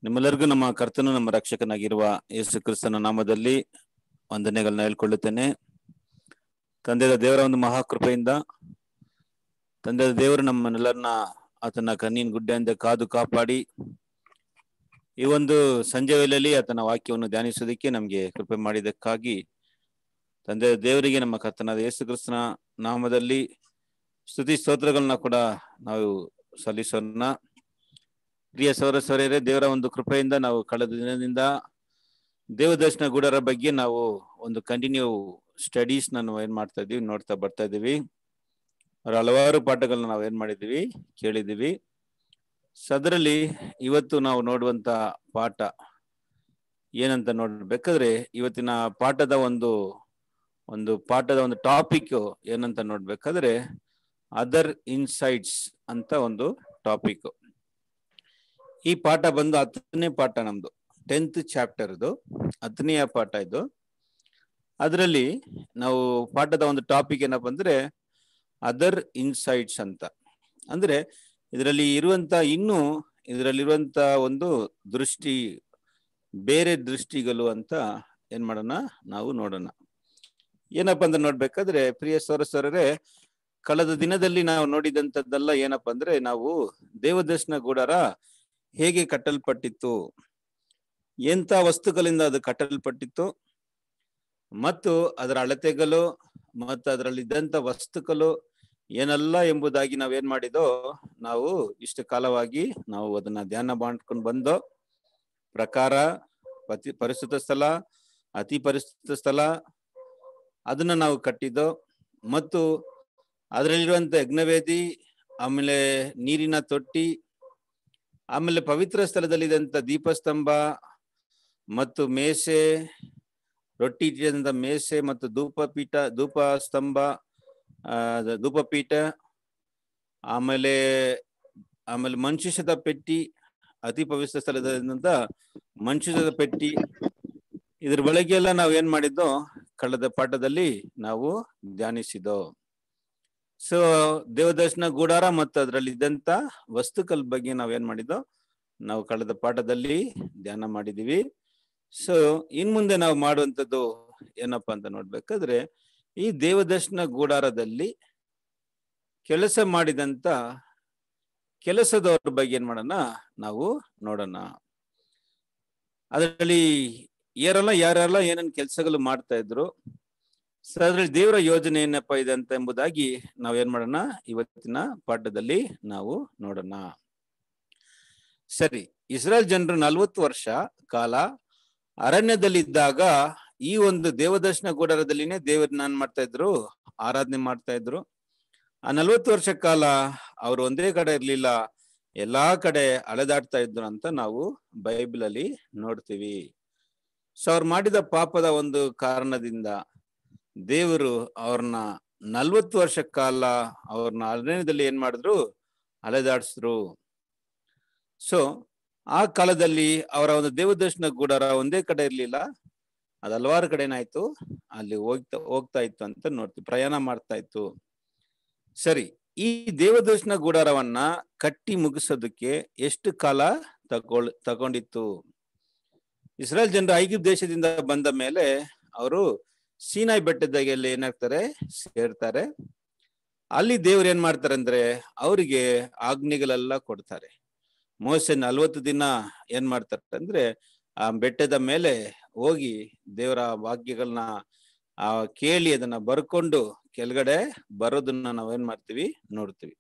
ನಿಮ್ಮೆಲ್ಲರಿಗೂ ನಮ್ಮ ಕರ್ತನು ನಮ್ಮ ರಕ್ಷಕನಾಗಿರುವ ಯೇಸು ಕ್ರಿಸ್ತನ ನಾಮದಲ್ಲಿ ವಂದನೆಗಳನ್ನ ಹೇಳ್ಕೊಳ್ಳುತ್ತೇನೆ. ತಂದೆಯ ದೇವರ ಒಂದು ಮಹಾಕೃಪೆಯಿಂದ ತಂದೆಯ ದೇವರು ನಮ್ಮನ್ನೆಲ್ಲರನ್ನ ಆತನ ಕಣ್ಣಿನ ಗುಡ್ಡೆಯಿಂದ ಕಾದು ಕಾಪಾಡಿ ಈ ಒಂದು ಸಂಜೆ ವೇಳೆಯಲ್ಲಿ ಆತನ ವಾಕ್ಯವನ್ನು ಧ್ಯಾನಿಸೋದಕ್ಕೆ ನಮಗೆ ಕೃಪೆ ಮಾಡಿದ್ದಕ್ಕಾಗಿ ತಂದೆಯ ದೇವರಿಗೆ ನಮ್ಮ ಕರ್ತನಾದ ಯೇಸು ಕ್ರಿಸ್ತನ ನಾಮದಲ್ಲಿ ಸ್ತುತಿ ಸ್ತೋತ್ರಗಳನ್ನ ಕೂಡ ನಾವು ಸಲ್ಲಿಸೋಣ. ಪ್ರಿಯ ಸಹೋದರರೇ, ದೇವರ ಒಂದು ಕೃಪೆಯಿಂದ ನಾವು ಕಳೆದ ದಿನದಿಂದ ದೇವದರ್ಶನ ಗೂಡರ ಬಗ್ಗೆ ನಾವು ಒಂದು ಕಂಟಿನ್ಯೂ ಸ್ಟಡೀಸ್ ನಾವು ಏನ್ ಮಾಡ್ತಾ ಇದೀವಿ, ನೋಡ್ತಾ ಬರ್ತಾ ಇದೀವಿ. ಅವ್ರ ಹಲವಾರು ಪಾಠಗಳನ್ನ ನಾವು ಏನ್ ಮಾಡಿದೀವಿ, ಕೇಳಿದೀವಿ. ಅದರಲ್ಲಿ ಇವತ್ತು ನಾವು ನೋಡುವಂತ ಪಾಠ ಏನಂತ ನೋಡ್ಬೇಕಾದ್ರೆ, ಇವತ್ತಿನ ಪಾಠದ ಒಂದು ಟಾಪಿಕ್ ಏನಂತ ನೋಡ್ಬೇಕಾದ್ರೆ ಅದರ್ ಇನ್ಸೈಟ್ಸ್ ಅಂತ ಒಂದು ಟಾಪಿಕ್. ಈ ಪಾಠ ಬಂದು 10ನೇ ಪಾಠ, ನಮ್ದು 10th ಚಾಪ್ಟರ್, ಇದು 10ನೇ ಪಾಠ ಇದು. ಅದರಲ್ಲಿ ನಾವು ಪಾಠದ ಒಂದು ಟಾಪಿಕ್ ಏನಪ್ಪ ಅಂದ್ರೆ ಅದರ್ ಇನ್ಸೈಟ್ಸ್ ಅಂತ. ಅಂದ್ರೆ ಇದರಲ್ಲಿರುವಂತ ಒಂದು ದೃಷ್ಟಿ, ಬೇರೆ ದೃಷ್ಟಿಗಳು ಅಂತ ಏನ್ ಮಾಡೋಣ, ನಾವು ನೋಡೋಣ. ಏನಪ್ಪಾ ಅಂತ ನೋಡ್ಬೇಕಾದ್ರೆ ಪ್ರಿಯ ಸಹೋದರರೇ, ಕಳೆದ ದಿನದಲ್ಲಿ ನಾವು ನೋಡಿದಂಥದ್ದೆಲ್ಲ ಏನಪ್ಪಾ ಅಂದ್ರೆ, ನಾವು ದೇವದರ್ಶನ ಗೂಡಾರ ಹೇಗೆ ಕಟ್ಟಲ್ಪಟ್ಟಿತ್ತು, ಎಂಥ ವಸ್ತುಗಳಿಂದ ಅದು ಕಟ್ಟಲ್ಪಟ್ಟಿತ್ತು, ಮತ್ತು ಅದರ ಅಳತೆಗಳು ಮತ್ತು ಅದರಲ್ಲಿದ್ದಂಥ ವಸ್ತುಗಳು ಏನೆಲ್ಲ ಎಂಬುದಾಗಿ ನಾವೇನ್ ಮಾಡಿದೋ, ನಾವು ಇಷ್ಟು ಕಾಲವಾಗಿ ನಾವು ಅದನ್ನ ಧ್ಯಾನ ಮಾಡ್ಕೊಂಡು ಬಂದೋ ಪ್ರಕಾರ ಪರಿಶುದ್ಧ ಸ್ಥಳ, ಅತಿ ಪರಿಶುದ್ಧ ಸ್ಥಳ ಅದನ್ನ ನಾವು ಕಟ್ಟಿದ್ದೋ, ಮತ್ತು ಅದರಲ್ಲಿರುವಂತ ಯಜ್ಞವೇದಿ, ಆಮೇಲೆ ನೀರಿನ ತೊಟ್ಟಿ, ಆಮೇಲೆ ಪವಿತ್ರ ಸ್ಥಳದಲ್ಲಿದ್ದಂಥ ದೀಪಸ್ತಂಭ ಮತ್ತು ಮೇಸೆ, ರೊಟ್ಟಿ ಇಟ್ಟಿದಂತ ಮೇಸೆ ಮತ್ತು ಧೂಪಪೀಠ, ಆಮೇಲೆ ಮಂಜೂಷದ ಪೆಟ್ಟಿ, ಅತಿ ಪವಿತ್ರ ಸ್ಥಳದ ಮಂಜೂಷದ ಪೆಟ್ಟಿ, ಇದ್ರ ಬೆಳಗ್ಗೆ ಎಲ್ಲ ನಾವು ಏನ್ ಮಾಡಿದ್ದೋ ಕಳೆದ ಪಾಠದಲ್ಲಿ ನಾವು ಧ್ಯಾನಿಸಿದೋ. ಸೊ ದೇವದರ್ಶನ ಗೂಡಾರ ಮತ್ತು ಅದರಲ್ಲಿ ಇದ್ದಂತ ವಸ್ತುಗಳ ಬಗ್ಗೆ ನಾವೇನ್ ಮಾಡಿದ್ದೋ ನಾವು ಕಳೆದ ಪಾಠದಲ್ಲಿ ಧ್ಯಾನ ಮಾಡಿದೀವಿ. ಸೊ ಮುಂದೆ ನಾವು ಮಾಡುವಂಥದ್ದು ಏನಪ್ಪಾ ಅಂತ ನೋಡ್ಬೇಕಾದ್ರೆ, ಈ ದೇವದರ್ಶನ ಗೂಡಾರದಲ್ಲಿ ಕೆಲಸ ಮಾಡಿದಂತ ಕೆಲಸದವ್ರ ಬಗ್ಗೆ ಏನ್ ಮಾಡೋಣ, ನಾವು ನೋಡೋಣ. ಅದರಲ್ಲಿ ಯಾರೆಲ್ಲ ಏನೇನು ಕೆಲಸಗಳು ಮಾಡ್ತಾ ಇದ್ರು, ಸೊ ಅದ್ರಲ್ಲಿ ದೇವರ ಯೋಜನೆ ಏನಪ್ಪಾ ಇದೆ ಅಂತ ಎಂಬುದಾಗಿ ನಾವೇನ್ ಮಾಡೋಣ, ಇವತ್ತಿನ ಪಾಠದಲ್ಲಿ ನಾವು ನೋಡೋಣ. ಸರಿ, ಇಸ್ರಾಯೇಲ್ ಜನರು 40 ವರ್ಷ ಕಾಲ ಅರಣ್ಯದಲ್ಲಿದ್ದಾಗ ಈ ಒಂದು ದೇವದರ್ಶನ ಗೂಡಾರದಲ್ಲಿನೇ ದೇವರನ್ನ ಮಾಡ್ತಾ ಇದ್ರು, ಆರಾಧನೆ ಮಾಡ್ತಾ ಇದ್ರು. ಆ 40 ವರ್ಷ ಕಾಲ ಅವ್ರು ಒಂದೇ ಕಡೆ ಇರ್ಲಿಲ್ಲ, ಎಲ್ಲಾ ಕಡೆ ಅಲೆದಾಡ್ತಾ ಇದ್ರು ಅಂತ ನಾವು ಬೈಬಲ್ ಅಲ್ಲಿ ನೋಡ್ತೀವಿ. ಸೊ ಅವ್ರು ಮಾಡಿದ ಪಾಪದ ಒಂದು ಕಾರಣದಿಂದ ದೇವರು ಅವ್ರನ್ನ 40 ವರ್ಷ ಕಾಲ ಅವ್ರನ್ನ ಅರಣ್ಯದಲ್ಲಿ ಏನ್ ಮಾಡಿದ್ರು, ಅಲೆದಾಡಿಸಿದ್ರು. ಸೊ ಆ ಕಾಲದಲ್ಲಿ ಅವರ ಒಂದು ದೇವದರ್ಶನ ಗೂಡಾರ ಒಂದೇ ಕಡೆ ಇರ್ಲಿಲ್ಲ, ಅದು ಹಲವಾರು ಕಡೆ ಏನಾಯ್ತು, ಅಲ್ಲಿ ಹೋಗ್ತಾ ಇತ್ತು ಅಂತ ನೋಡ್ತೀವಿ, ಪ್ರಯಾಣ ಮಾಡ್ತಾ ಇತ್ತು. ಸರಿ, ಈ ದೇವದರ್ಶನ ಗೂಡಾರವನ್ನ ಕಟ್ಟಿ ಮುಗಿಸೋದಕ್ಕೆ ಎಷ್ಟು ಕಾಲ ತಗೊಂಡಿತ್ತು? ಇಸ್ರಾಯೇಲ್ ಜನರು ಐಗುಪ್ತ ದೇಶದಿಂದ ಬಂದ ಮೇಲೆ ಅವರು ಸೀನಾಯಿ ಬೆಟ್ಟದಾಗೆಲ್ಲ ಏನಾಗ್ತಾರೆ, ಸೇರ್ತಾರೆ. ಅಲ್ಲಿ ದೇವ್ರು ಏನ್ ಮಾಡ್ತಾರೆ ಅಂದ್ರೆ ಅವರಿಗೆ ಆಜ್ಞೆಗಳೆಲ್ಲ ಕೊಡ್ತಾರೆ. ಮೋಸೆ 40 ದಿನ ಏನ್ ಮಾಡ್ತಾರೆ ಅಂದ್ರೆ ಆ ಬೆಟ್ಟದ ಮೇಲೆ ಹೋಗಿ ದೇವರ ವಾಕ್ಯಗಳನ್ನ ಕೇಳಿ ಅದನ್ನ ಬರ್ಕೊಂಡು ಕೆಳಗಡೆ ಬರೋದನ್ನ ನಾವೇನ್ ಮಾಡ್ತೀವಿ, ನೋಡ್ತೀವಿ.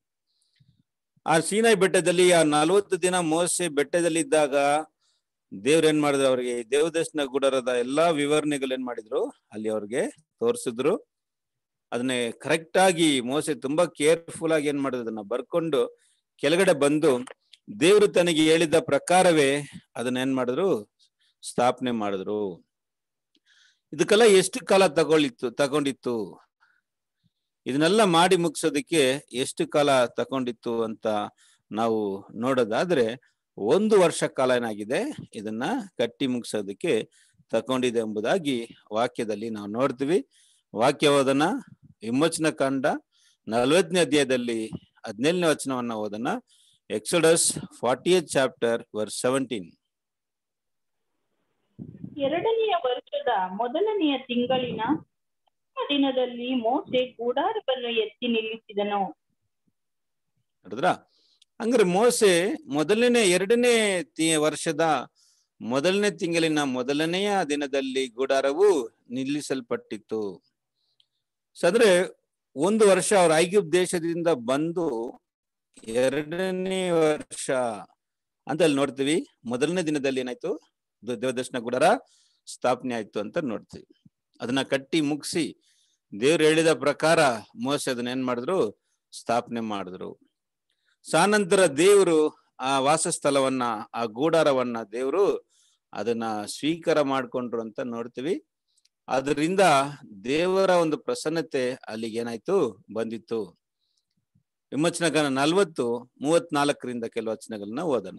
ಆ ಸೀನಾಯಿ ಬೆಟ್ಟದಲ್ಲಿ ಆ 40 ದಿನ ಮೋಸೆ ಬೆಟ್ಟದಲ್ಲಿದ್ದಾಗ ದೇವ್ರ ಏನ್ ಮಾಡಿದ್ರು, ಅವ್ರಿಗೆ ದೇವದರ್ಶನ ಗೂಡಾರದ ಎಲ್ಲಾ ವಿವರಣೆಗಳು ಏನ್ ಮಾಡಿದ್ರು, ಅಲ್ಲಿ ಅವ್ರಿಗೆ ತೋರಿಸಿದ್ರು. ಅದನ್ನೇ ಕರೆಕ್ಟ್ ಆಗಿ ಮೋಸೆ ತುಂಬಾ ಕೇರ್ಫುಲ್ ಆಗಿ ಏನ್ ಮಾಡಿದ್ರು, ಅದನ್ನ ಬರ್ಕೊಂಡು ಕೆಳಗಡೆ ಬಂದು ದೇವ್ರು ತನಗೆ ಹೇಳಿದ ಪ್ರಕಾರವೇ ಅದನ್ನ ಏನ್ ಮಾಡಿದ್ರು, ಸ್ಥಾಪನೆ ಮಾಡಿದ್ರು. ಇದಕ್ಕೆಲ್ಲ ಎಷ್ಟು ಕಾಲ ತಗೊಂಡಿತ್ತು, ಇದನ್ನೆಲ್ಲ ಮಾಡಿ ಮುಗಿಸೋದಕ್ಕೆ ಎಷ್ಟು ಕಾಲ ತಗೊಂಡಿತ್ತು ಅಂತ ನಾವು ನೋಡೋದಾದ್ರೆ 1 ವರ್ಷ ಕಾಲ ಏನಾಗಿದೆ, ಇದನ್ನ ಕಟ್ಟಿ ಮುಗಿಸೋದಕ್ಕೆ ತಗೊಂಡಿದೆ ಎಂಬುದಾಗಿ ವಾಕ್ಯದಲ್ಲಿ ನಾವು ನೋಡ್ತೀವಿ. ವಾಕ್ಯ ಓದನ ವಿಮೋಚನ ಕಾಂಡ 40ನೇ ಅಧ್ಯಾಯದಲ್ಲಿ 17ನೇ ವಚನವನ್ನ ಓದನ. Exodus 40th chapter verse 17. ಎರಡನೆಯ ವರ್ಷದ ಮೊದಲನೆಯ ತಿಂಗಳಿನ ದಿನದಲ್ಲಿ ಮೋಸೆ ಗುಡಾರವನ್ನು ಎತ್ತಿ ನಿಲ್ಲಿಸಿದನು. ನೋಡಿದ್ರ, ಹಂಗಾರೆ ಮೋಸೆ ಎರಡನೇ ವರ್ಷದ ಮೊದಲನೇ ತಿಂಗಳಿನ ಮೊದಲನೆಯ ದಿನದಲ್ಲಿ ಗುಡಾರವು ನಿಲ್ಲಿಸಲ್ಪಟ್ಟಿತ್ತು. ಅಂದ್ರೆ ಒಂದು ವರ್ಷ ಅವ್ರ ಐಗುಪ್ತ ದೇಶದಿಂದ ಬಂದು ಎರಡನೇ ವರ್ಷ ಅಂತ ಅಲ್ಲಿ ನೋಡ್ತೀವಿ. ಮೊದಲನೇ ದಿನದಲ್ಲಿ ಏನಾಯ್ತು, ದೇವದರ್ಶನ ಗುಡಾರ ಸ್ಥಾಪನೆ ಆಯ್ತು ಅಂತ ನೋಡ್ತೀವಿ. ಅದನ್ನ ಕಟ್ಟಿ ಮುಗಿಸಿ ದೇವ್ರು ಹೇಳಿದ ಪ್ರಕಾರ ಮೋಸೆ ಅದನ್ನ ಏನ್ ಮಾಡಿದ್ರು, ಸ್ಥಾಪನೆ ಮಾಡಿದ್ರು. ಸಾನಂತರ ದೇವರು ಆ ವಾಸಸ್ಥಳವನ್ನ, ಆ ಗೂಡಾರವನ್ನ ದೇವರು ಅದನ್ನ ಸ್ವೀಕಾರ ಮಾಡ್ಕೊಂಡ್ರು ಅಂತ ನೋಡ್ತೀವಿ. ಅದರಿಂದ ದೇವರ ಒಂದು ಪ್ರಸನ್ನತೆ ಅಲ್ಲಿಗೆ ಏನಾಯ್ತು, ಬಂದಿತ್ತು. ವಿಮೋಚನಕಾಂಡ 40:34 ಕೆಲವು ವಚನಗಳನ್ನ ಓದೋಣ.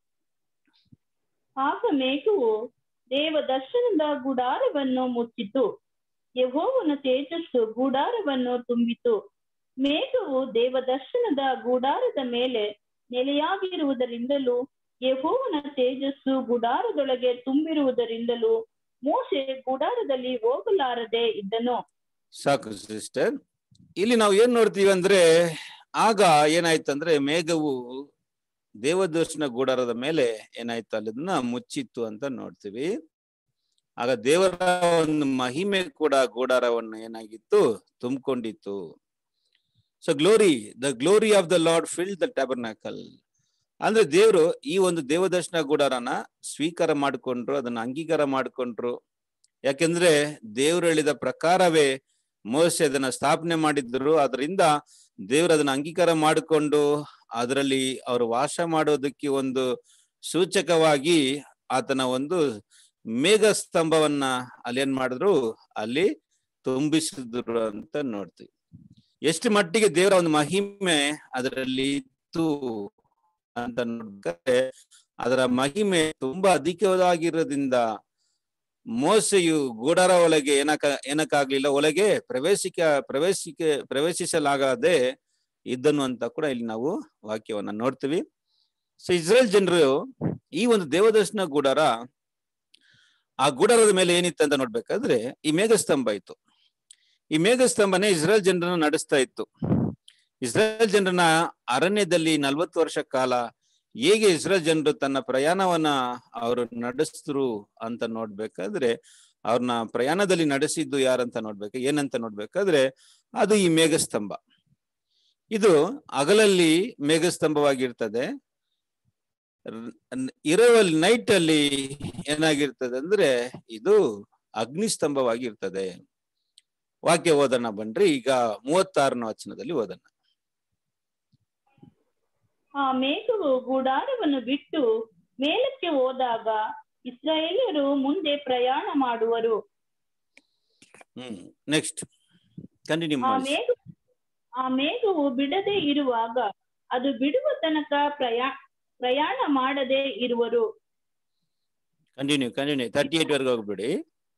ಆಗ ಮೇಘವು ದೇವದರ್ಶನದ ಗುಡಾರವನ್ನು ಮುಚ್ಚಿತು, ಯೆಹೋವನ ತೇಜಸ್ಸು ಗುಡಾರವನ್ನು ತುಂಬಿತು. ಮೇಘವು ದೇವದರ್ಶನದ ಗುಡಾರದ ಮೇಲೆ ನೆಲೆಯಾಗಿರುವುದರಿಂದಲೂ ಯೆಹೋವನ ತೇಜಸ್ಸು ಗುಡಾರದೊಳಗೆ ತುಂಬಿರುವುದರಿಂದಲೂ ಮೋಸೆ ಗುಡಾರದಲ್ಲಿ ಹೋಗಲಾರದೆ ಇದ್ದನು. ಸಾಕು ಸಿಸ್ಟರ್. ಇಲ್ಲಿ ನಾವು ಏನ್ ನೋಡ್ತೀವಿ ಅಂದ್ರೆ, ಆಗ ಏನಾಯ್ತಂದ್ರೆ ಮೇಘವು ದೇವದರ್ಶನ ಗುಡಾರದ ಮೇಲೆ ಏನಾಯ್ತು, ಅಲ್ಲಿಂದ ಮುಚ್ಚಿತ್ತು ಅಂತ ನೋಡ್ತೀವಿ. ಆಗ ದೇವರ ಒಂದು ಮಹಿಮೆ ಕೂಡ ಗುಡಾರವನ್ನು ಏನಾಗಿತ್ತು, ತುಂಬಿಕೊಂಡಿತ್ತು. So the glory of the Lord filled the tabernacle. ಅಂದ್ರೆ ದೇವರು ಈ ಒಂದು ದೇವದರ್ಶನ ಗುಡಾರನ ಸ್ವೀಕಾರ ಮಾಡಿಕೊಂಡ್ರು, ಅದನ್ನ ಅಂಗೀಕಾರ ಮಾಡಿಕೊಂಡ್ರು. ಯಾಕೆಂದ್ರೆ ದೇವ್ರು ಹೇಳಿದ ಪ್ರಕಾರವೇ ಮೋಸೆ ಅದನ್ನ ಸ್ಥಾಪನೆ ಮಾಡಿದ್ರು. ಅದರಿಂದ ದೇವ್ರು ಅದನ್ನ ಅಂಗೀಕಾರ ಮಾಡಿಕೊಂಡು ಅದರಲ್ಲಿ ಅವರು ವಾಸ ಮಾಡೋದಕ್ಕೆ ಒಂದು ಸೂಚಕವಾಗಿ ಆತನ ಒಂದು ಮೇಘ ಸ್ತಂಭವನ್ನ ಅಲ್ಲಿ ಏನ್ ಮಾಡಿದ್ರು, ಅಲ್ಲಿ ತುಂಬಿಸಿದ್ರು ಅಂತ ನೋಡ್ತೀವಿ. ಎಷ್ಟು ಮಟ್ಟಿಗೆ ದೇವರ ಒಂದು ಮಹಿಮೆ ಅದರಲ್ಲಿ ಇತ್ತು ಅಂತ ನೋಡ್ತಾರೆ. ಅದರ ಮಹಿಮೆ ತುಂಬಾ ಅಧಿಕವಾಗಿರೋದ್ರಿಂದ ಮೋಸೆಯು ಗುಡಾರ ಒಳಗೆ ಏನಕ್ಕಾಗ್ಲಿಲ್ಲ, ಒಳಗೆ ಪ್ರವೇಶಿಸಲಾಗದೆ ಇದ್ದನು ಅಂತ ಕೂಡ ಇಲ್ಲಿ ನಾವು ವಾಕ್ಯವನ್ನ ನೋಡ್ತೀವಿ. ಸೊ ಇಸ್ರೇಲ್ ಜನರು ಈ ಒಂದು ದೇವದರ್ಶನ ಗುಡಾರ, ಆ ಗುಡಾರದ ಮೇಲೆ ಏನಿತ್ತು ಅಂತ ನೋಡ್ಬೇಕಾದ್ರೆ ಈ ಮೇಘಸ್ತಂಭ ಇತ್ತು. ಈ ಮೇಘಸ್ತಂಭನೇ ಇಸ್ರೇಲ್ ಜನರನ್ನ ನಡೆಸ್ತಾ ಇತ್ತು. ಇಸ್ರೇಲ್ ಜನರನ್ನ ಅರಣ್ಯದಲ್ಲಿ 40 ವರ್ಷ ಕಾಲ ಹೇಗೆ ಇಸ್ರೇಲ್ ಜನರು ತನ್ನ ಪ್ರಯಾಣವನ್ನ ಅವರು ನಡೆಸಿದ್ರು ಅಂತ ನೋಡ್ಬೇಕಾದ್ರೆ, ಅವ್ರನ್ನ ಪ್ರಯಾಣದಲ್ಲಿ ನಡೆಸಿದ್ದು ಯಾರಂತ ಏನಂತ ನೋಡ್ಬೇಕಾದ್ರೆ ಅದು ಈ ಮೇಘಸ್ತಂಭ. ಇದು ಹಗಲಲ್ಲಿ ಮೇಘಸ್ತಂಭವಾಗಿರ್ತದೆ, ನೈಟ್ ಅಲ್ಲಿ ಏನಾಗಿರ್ತದೆ ಅಂದ್ರೆ ಇದು ಅಗ್ನಿಸ್ತಂಭವಾಗಿರ್ತದೆ. ವಾಕ್ಯ ಓದೋಣ ಬನ್ರಿ. ಈಗ 36ನೇ ವಚನದಲ್ಲಿ ಓದೋಣ. ಆ ಮೇಘವು ಗುಡಾರವನ್ನು ಬಿಟ್ಟು ಮೇಲಕ್ಕೆ ಹೋದಾಗ ಇಸ್ರಾಯೇಲ್ಯರು ಮುಂದೆ ಪ್ರಯಾಣ ಮಾಡುವರು. ನೆಕ್ಸ್ಟ್ ಕಂಟಿನ್ಯೂ ಮಾಡಿ. ಆ ಮೇಘವು ಬಿಡದೆ ಇರುವಾಗ ಅದು ಬಿಡುವ ತನಕ ಪ್ರಯಾಣ ಮಾಡದೆ ಇರುವರು. ಕಂಟಿನ್ಯೂ 38 ವರೆಗೆ ಹೋಗ್ಬಿಡಿ.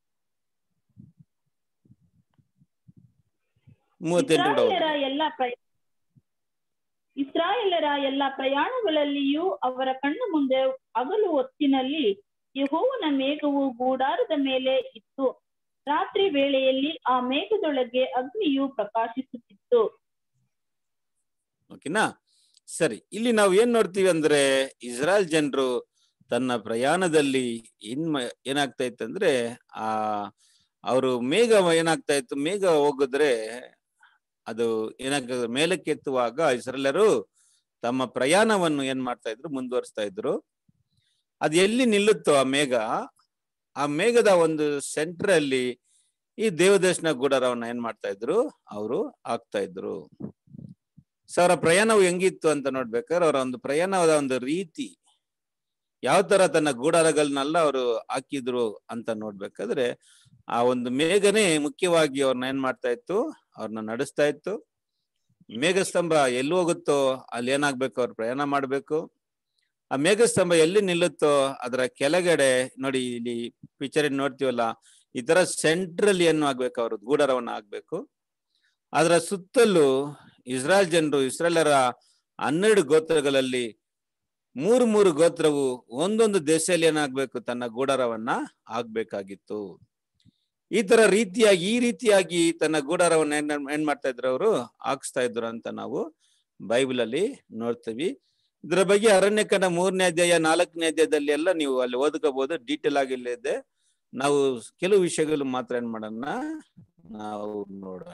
38 ಇಸ್ರಾಯೇಲರ ಎಲ್ಲ ಪ್ರಯಾಣಗಳಲ್ಲಿಯೂ ಅವರ ಕಣ್ಣ ಮುಂದೆ ಹಗಲು ಹೊತ್ತಿನಲ್ಲಿ ಯೆಹೋವನ ಮೇಘವು ಗುಡಾರದ ಮೇಲೆ ಇತ್ತು. ರಾತ್ರಿ ವೇಳೆಯಲ್ಲಿ ಆ ಮೇಘದೊಳಗೆ ಅಗ್ನಿಯು ಪ್ರಕಾಶಿಸುತ್ತಿತ್ತು. ಓಕೆನಾ? ಸರಿ, ಇಲ್ಲಿ ನಾವು ಏನ್ ನೋಡ್ತೀವಿ ಅಂದ್ರೆ ಇಸ್ರಾಯೇಲ್ ಜನರು ತನ್ನ ಪ್ರಯಾಣದಲ್ಲಿ ಏನಾಗ್ತಾ ಇತ್ತು ಅಂದ್ರೆ ಅವರು ಮೇಘ ಏನಾಗ್ತಾ ಇತ್ತು, ಮೇಘ ಹೋಗಿದ್ರೆ ಅದು ಏನಾಗ್ತದೆ, ಮೇಲಕ್ಕೆ ಎತ್ತುವಾಗ ಇಸ್ರಾಯೇಲರು ತಮ್ಮ ಪ್ರಯಾಣವನ್ನು ಏನ್ ಮಾಡ್ತಾ ಇದ್ರು, ಮುಂದುವರಿಸ್ತಾ ಇದ್ರು. ಅದು ಎಲ್ಲಿ ನಿಲ್ಲುತ್ತೋ ಆ ಮೇಘದ ಒಂದು ಸೆಂಟರ್ ಅಲ್ಲಿ ಈ ದೇವದರ್ಶನ ಗುಡಾರವನ್ನ ಏನ್ ಮಾಡ್ತಾ ಇದ್ರು, ಅವರು ಹಾಕ್ತಾ ಇದ್ರು. ಸೊ ಅವರ ಪ್ರಯಾಣವು ಹೆಂಗಿತ್ತು ಅಂತ ನೋಡ್ಬೇಕಾದ್ರೆ ಅವರ ಒಂದು ಪ್ರಯಾಣದ ಒಂದು ರೀತಿ ಯಾವ ತರ ತನ್ನ ಗೂಡಾರಗಳನ್ನೆಲ್ಲ ಅವರು ಹಾಕಿದ್ರು ಅಂತ ನೋಡ್ಬೇಕಾದ್ರೆ ಆ ಒಂದು ಮೇಘನೇ ಮುಖ್ಯವಾಗಿ ಅವ್ರನ್ನ ಏನ್ ಮಾಡ್ತಾ ಇತ್ತು, ಅವ್ರನ್ನ ನಡೆಸ್ತಾ ಇತ್ತು. ಮೇಘಸ್ತಂಭ ಎಲ್ಲಿ ಹೋಗುತ್ತೋ ಅಲ್ಲಿ ಏನಾಗ್ಬೇಕು, ಅವ್ರು ಪ್ರಯಾಣ ಮಾಡ್ಬೇಕು. ಆ ಮೇಘಸ್ತಂಭ ಎಲ್ಲಿ ನಿಲ್ಲುತ್ತೋ ಅದರ ಕೆಳಗಡೆ ನೋಡಿ, ಇಲ್ಲಿ ಪಿಕ್ಚರ್ ನೋಡ್ತೀವಲ್ಲ, ಈ ತರ ಸೆಂಟ್ರಲ್ ಏನು ಆಗ್ಬೇಕು, ಅವ್ರ ಗೂಡಾರವನ್ನ ಆಗ್ಬೇಕು. ಅದರ ಸುತ್ತಲೂ ಇಸ್ರಾಯೇಲ್ ಜನರು, ಇಸ್ರಾಯೇಲರ 12 ಗೋತ್ರಗಳಲ್ಲಿ ಮೂರು ಗೋತ್ರವು ಒಂದೊಂದು ದೇಶದಲ್ಲಿ ಏನಾಗ್ಬೇಕು, ತನ್ನ ಗೂಡಾರವನ್ನ ಆಗ್ಬೇಕಾಗಿತ್ತು. ಈ ರೀತಿಯಾಗಿ ತನ್ನ ಗೂಡಾರವನ್ನ ಏನ್ ಮಾಡ್ತಾ ಇದ್ರು, ಅವರು ಹಾಕ್ಸ್ತಾ ಇದ್ರು ಅಂತ ನಾವು ಬೈಬಲ್ ಅಲ್ಲಿ ನೋಡ್ತೀವಿ. ಇದರ ಬಗ್ಗೆ ಅರಣ್ಯಕಾಂಡ 3ನೇ ಅಧ್ಯಾಯ 4ನೇ ಅಧ್ಯಾಯದಲ್ಲಿ ಎಲ್ಲ ನೀವು ಅಲ್ಲಿ ಓದ್ಕೋಬಹುದು, ಡೀಟೇಲ್ ಆಗಿ ಇದೆ. ನಾವು ಕೆಲವು ವಿಷಯಗಳು ಮಾತ್ರ ಏನ್ ಮಾಡೋಣ, ನಾವು ನೋಡೋಣ.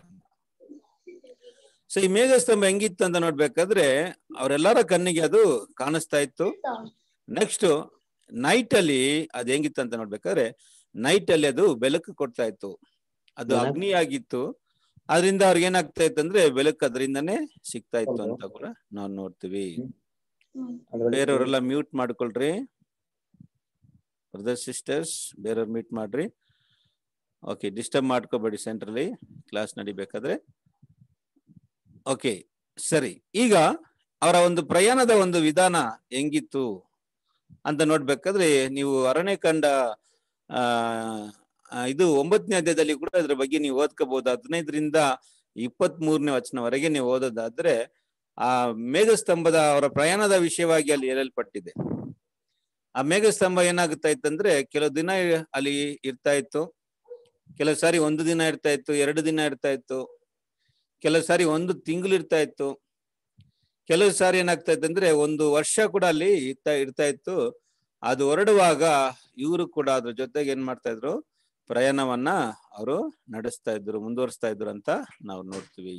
ಸೊ ಈ ಮೇಘಸ್ತಂಭ ಹೆಂಗಿತ್ತು ಅಂತ ನೋಡ್ಬೇಕಾದ್ರೆ ಅವರೆಲ್ಲರ ಕಣ್ಣಿಗೆ ಅದು ಕಾಣಿಸ್ತಾ ಇತ್ತು. ನೆಕ್ಸ್ಟ್ ನೈಟ್ ಅಲ್ಲಿ ಅದು ಹೆಂಗಿತ್ತು ಅಂತ ನೋಡ್ಬೇಕಾದ್ರೆ, ನೈಟ್ ಅಲ್ಲಿ ಅದು ಬೆಳಕು ಕೊಡ್ತಾ ಇತ್ತು, ಅದು ಅಗ್ನಿ ಆಗಿತ್ತು. ಅದರಿಂದ ಅವ್ರಿಗೆ ಏನಾಗ್ತಾ ಇತ್ತು ಅಂದ್ರೆ ಬೆಳಕು ಅದರಿಂದನೇ ಸಿಗ್ತಾ ಇತ್ತು ಅಂತ ಕೂಡ ನಾವು ನೋಡ್ತೀವಿ. ಬೇರೆಯವರೆಲ್ಲ ಮ್ಯೂಟ್ ಮಾಡ್ಕೊಳ್ರಿ, ಬ್ರದರ್ಸ್ ಸಿಸ್ಟರ್ಸ್, ಬೇರೆಯವ್ರು ಮ್ಯೂಟ್ ಮಾಡ್ರಿ. ಓಕೆ, ಡಿಸ್ಟರ್ಬ್ ಮಾಡ್ಕೋಬೇಡಿ ಸೆಂಟ್ರಲ್ಲಿ ಕ್ಲಾಸ್ ನಡಿಬೇಕಾದ್ರೆ. ಓಕೆ, ಸರಿ. ಈಗ ಅವರ ಒಂದು ಪ್ರಯಾಣದ ಒಂದು ವಿಧಾನ ಹೆಂಗಿತ್ತು ಅಂತ ನೋಡ್ಬೇಕಾದ್ರೆ ನೀವು ಅರಣ್ಯಕಾಂಡ ಇದು 9ನೇ ಅಧ್ಯಾಯದಲ್ಲಿ ಕೂಡ ಅದ್ರ ಬಗ್ಗೆ ನೀವು ಓದ್ಕೋಬಹುದು. 15ರಿಂದ 23ನೇ ವಚನವರೆಗೆ ನೀವು ಓದೋದಾದ್ರೆ ಆ ಮೇಘಸ್ತಂಭದ ಅವರ ಪ್ರಯಾಣದ ವಿಷಯವಾಗಿ ಅಲ್ಲಿ ಹೇಳಲ್ಪಟ್ಟಿದೆ. ಆ ಮೇಘಸ್ತಂಭ ಏನಾಗುತ್ತಾ ಇತ್ತಂದ್ರೆ, ಕೆಲವು ದಿನ ಅಲ್ಲಿ ಇರ್ತಾ ಇತ್ತು, ಕೆಲವು ಸಾರಿ 1 ದಿನ ಇರ್ತಾ ಇತ್ತು, 2 ದಿನ ಇರ್ತಾ ಇತ್ತು, ಕೆಲವು ಸಾರಿ 1 ತಿಂಗಳು ಇರ್ತಾ ಇತ್ತು, ಕೆಲವು ಸಾರಿ ಏನಾಗ್ತಾ ಇತ್ತು ಅಂದ್ರೆ 1 ವರ್ಷ ಕೂಡ ಅಲ್ಲಿ ಇರ್ತಾ ಇತ್ತು. ಅದು ಹೊರಡುವಾಗ ಇವರು ಕೂಡ ಅದ್ರ ಜೊತೆಗೆ ಏನ್ ಮಾಡ್ತಾ ಇದ್ರು, ಪ್ರಯಾಣವನ್ನ ಅವರು ನಡೆಸ್ತಾ ಇದ್ರು, ಮುಂದುವರಿಸ್ತಾ ಇದ್ರು ಅಂತ ನಾವು ನೋಡ್ತೀವಿ.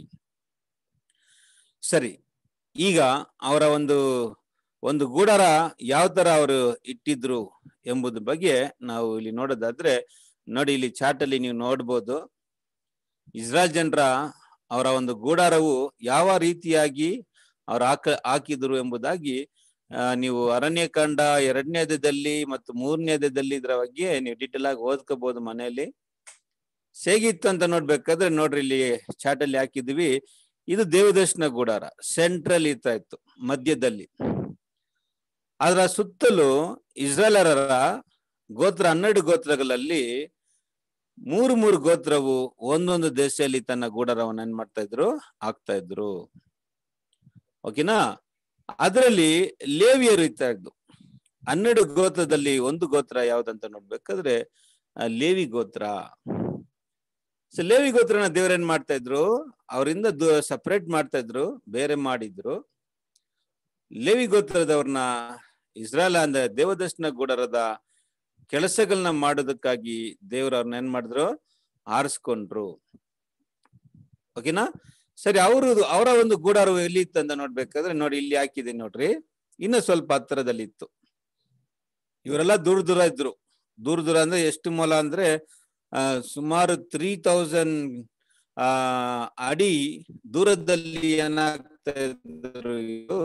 ಸರಿ, ಈಗ ಅವರ ಒಂದು ಗೂಡಾರ ಯಾವ ತರ ಅವರು ಇಟ್ಟಿದ್ರು ಎಂಬುದ್ರ ಬಗ್ಗೆ ನಾವು ಇಲ್ಲಿ ನೋಡೋದಾದ್ರೆ, ನೋಡಿ ಇಲ್ಲಿ ಚಾರ್ಟ್ ಅಲ್ಲಿ ನೀವು ನೋಡ್ಬೋದು, ಇಸ್ರಾಯೇಲ್ ಜನರ ಅವರ ಒಂದು ಗೂಡಾರವು ಯಾವ ರೀತಿಯಾಗಿ ಅವ್ರು ಹಾಕಿದ್ರು ಎಂಬುದಾಗಿ ನೀವು ಅರಣ್ಯಕಾಂಡ 2ನೇ ಅಧ್ಯಾಯದಲ್ಲಿ ಮತ್ತು 3ನೇ ಅಧ್ಯಾಯದಲ್ಲಿ ಇದರ ಬಗ್ಗೆ ನೀವು ಡೀಟೇಲ್ ಆಗಿ ಓದ್ಕೋಬಹುದು ಮನೆಯಲ್ಲಿ. ಹೇಗಿತ್ತು ಅಂತ ನೋಡ್ಬೇಕಾದ್ರೆ ನೋಡ್ರಿ, ಇಲ್ಲಿ ಚಾರ್ಟ್ ಅಲ್ಲಿ ಹಾಕಿದ್ವಿ. ಇದು ದೇವದರ್ಶನ ಗೂಡಾರ ಸೆಂಟ್ರಲ್ ಇರ್ತಾ ಇತ್ತು, ಮಧ್ಯದಲ್ಲಿ. ಅದರ ಸುತ್ತಲೂ ಇಸ್ರಾಯೇಲರ ಗೋತ್ರ 12 ಗೋತ್ರಗಳಲ್ಲಿ 3 ಗೋತ್ರವು ಒಂದೊಂದು ದೇಶದಲ್ಲಿ ತನ್ನ ಗೂಡಾರವನ್ನು ಏನ್ ಮಾಡ್ತಾ ಇದ್ರು, ಹಾಕ್ತಾ ಇದ್ರು. ಓಕೆನಾ? ಅದರಲ್ಲಿ ಲೇವಿಯರು ಇರ್ತಾ ಇದ್ದು 12 ಗೋತ್ರದಲ್ಲಿ 1 ಗೋತ್ರ ಯಾವ್ದಂತ ನೋಡ್ಬೇಕಾದ್ರೆ ಲೇವಿ ಗೋತ್ರ. ಸೊ ಲೇವಿ ಗೋತ್ರನ ದೇವರೇನ್ ಮಾಡ್ತಾ ಇದ್ರು, ಅವರಿಂದ ಸಪರೇಟ್ ಮಾಡ್ತಾ ಇದ್ರು, ಬೇರೆ ಮಾಡಿದ್ರು. ಲೇವಿ ಗೋತ್ರದವ್ರನ್ನ ಇಸ್ರಾಯೇಲ್ ಅಂದ್ರೆ ದೇವದರ್ಶನ ಗೂಡಾರದ ಕೆಲಸಗಳನ್ನ ಮಾಡೋದಕ್ಕಾಗಿ ದೇವ್ರ ಅವ್ರನ್ನ ಏನ್ ಮಾಡಿದ್ರು, ಆರಿಸ್ಕೊಂಡ್ರು. ಓಕೆನಾ? ಸರಿ, ಅವರ ಒಂದು ಗೂಡಾರ ಎಲ್ಲಿ ಇತ್ತು ಅಂತ ನೋಡ್ಬೇಕಾದ್ರೆ ನೋಡಿ, ಇಲ್ಲಿ ಹಾಕಿದೆ ನೋಡ್ರಿ, ಇನ್ನು ಸ್ವಲ್ಪ ಹತ್ತಿರದಲ್ಲಿ ಇತ್ತು. ಇವರೆಲ್ಲ ದೂರ ಇದ್ರು. ದೂರ ಅಂದ್ರೆ ಎಷ್ಟು ಮೊಲ ಅಂದ್ರೆ ಸುಮಾರು 3000 ಅಡಿ ದೂರದಲ್ಲಿ ಏನಾಗ್ತಾ ಇದ್ರು,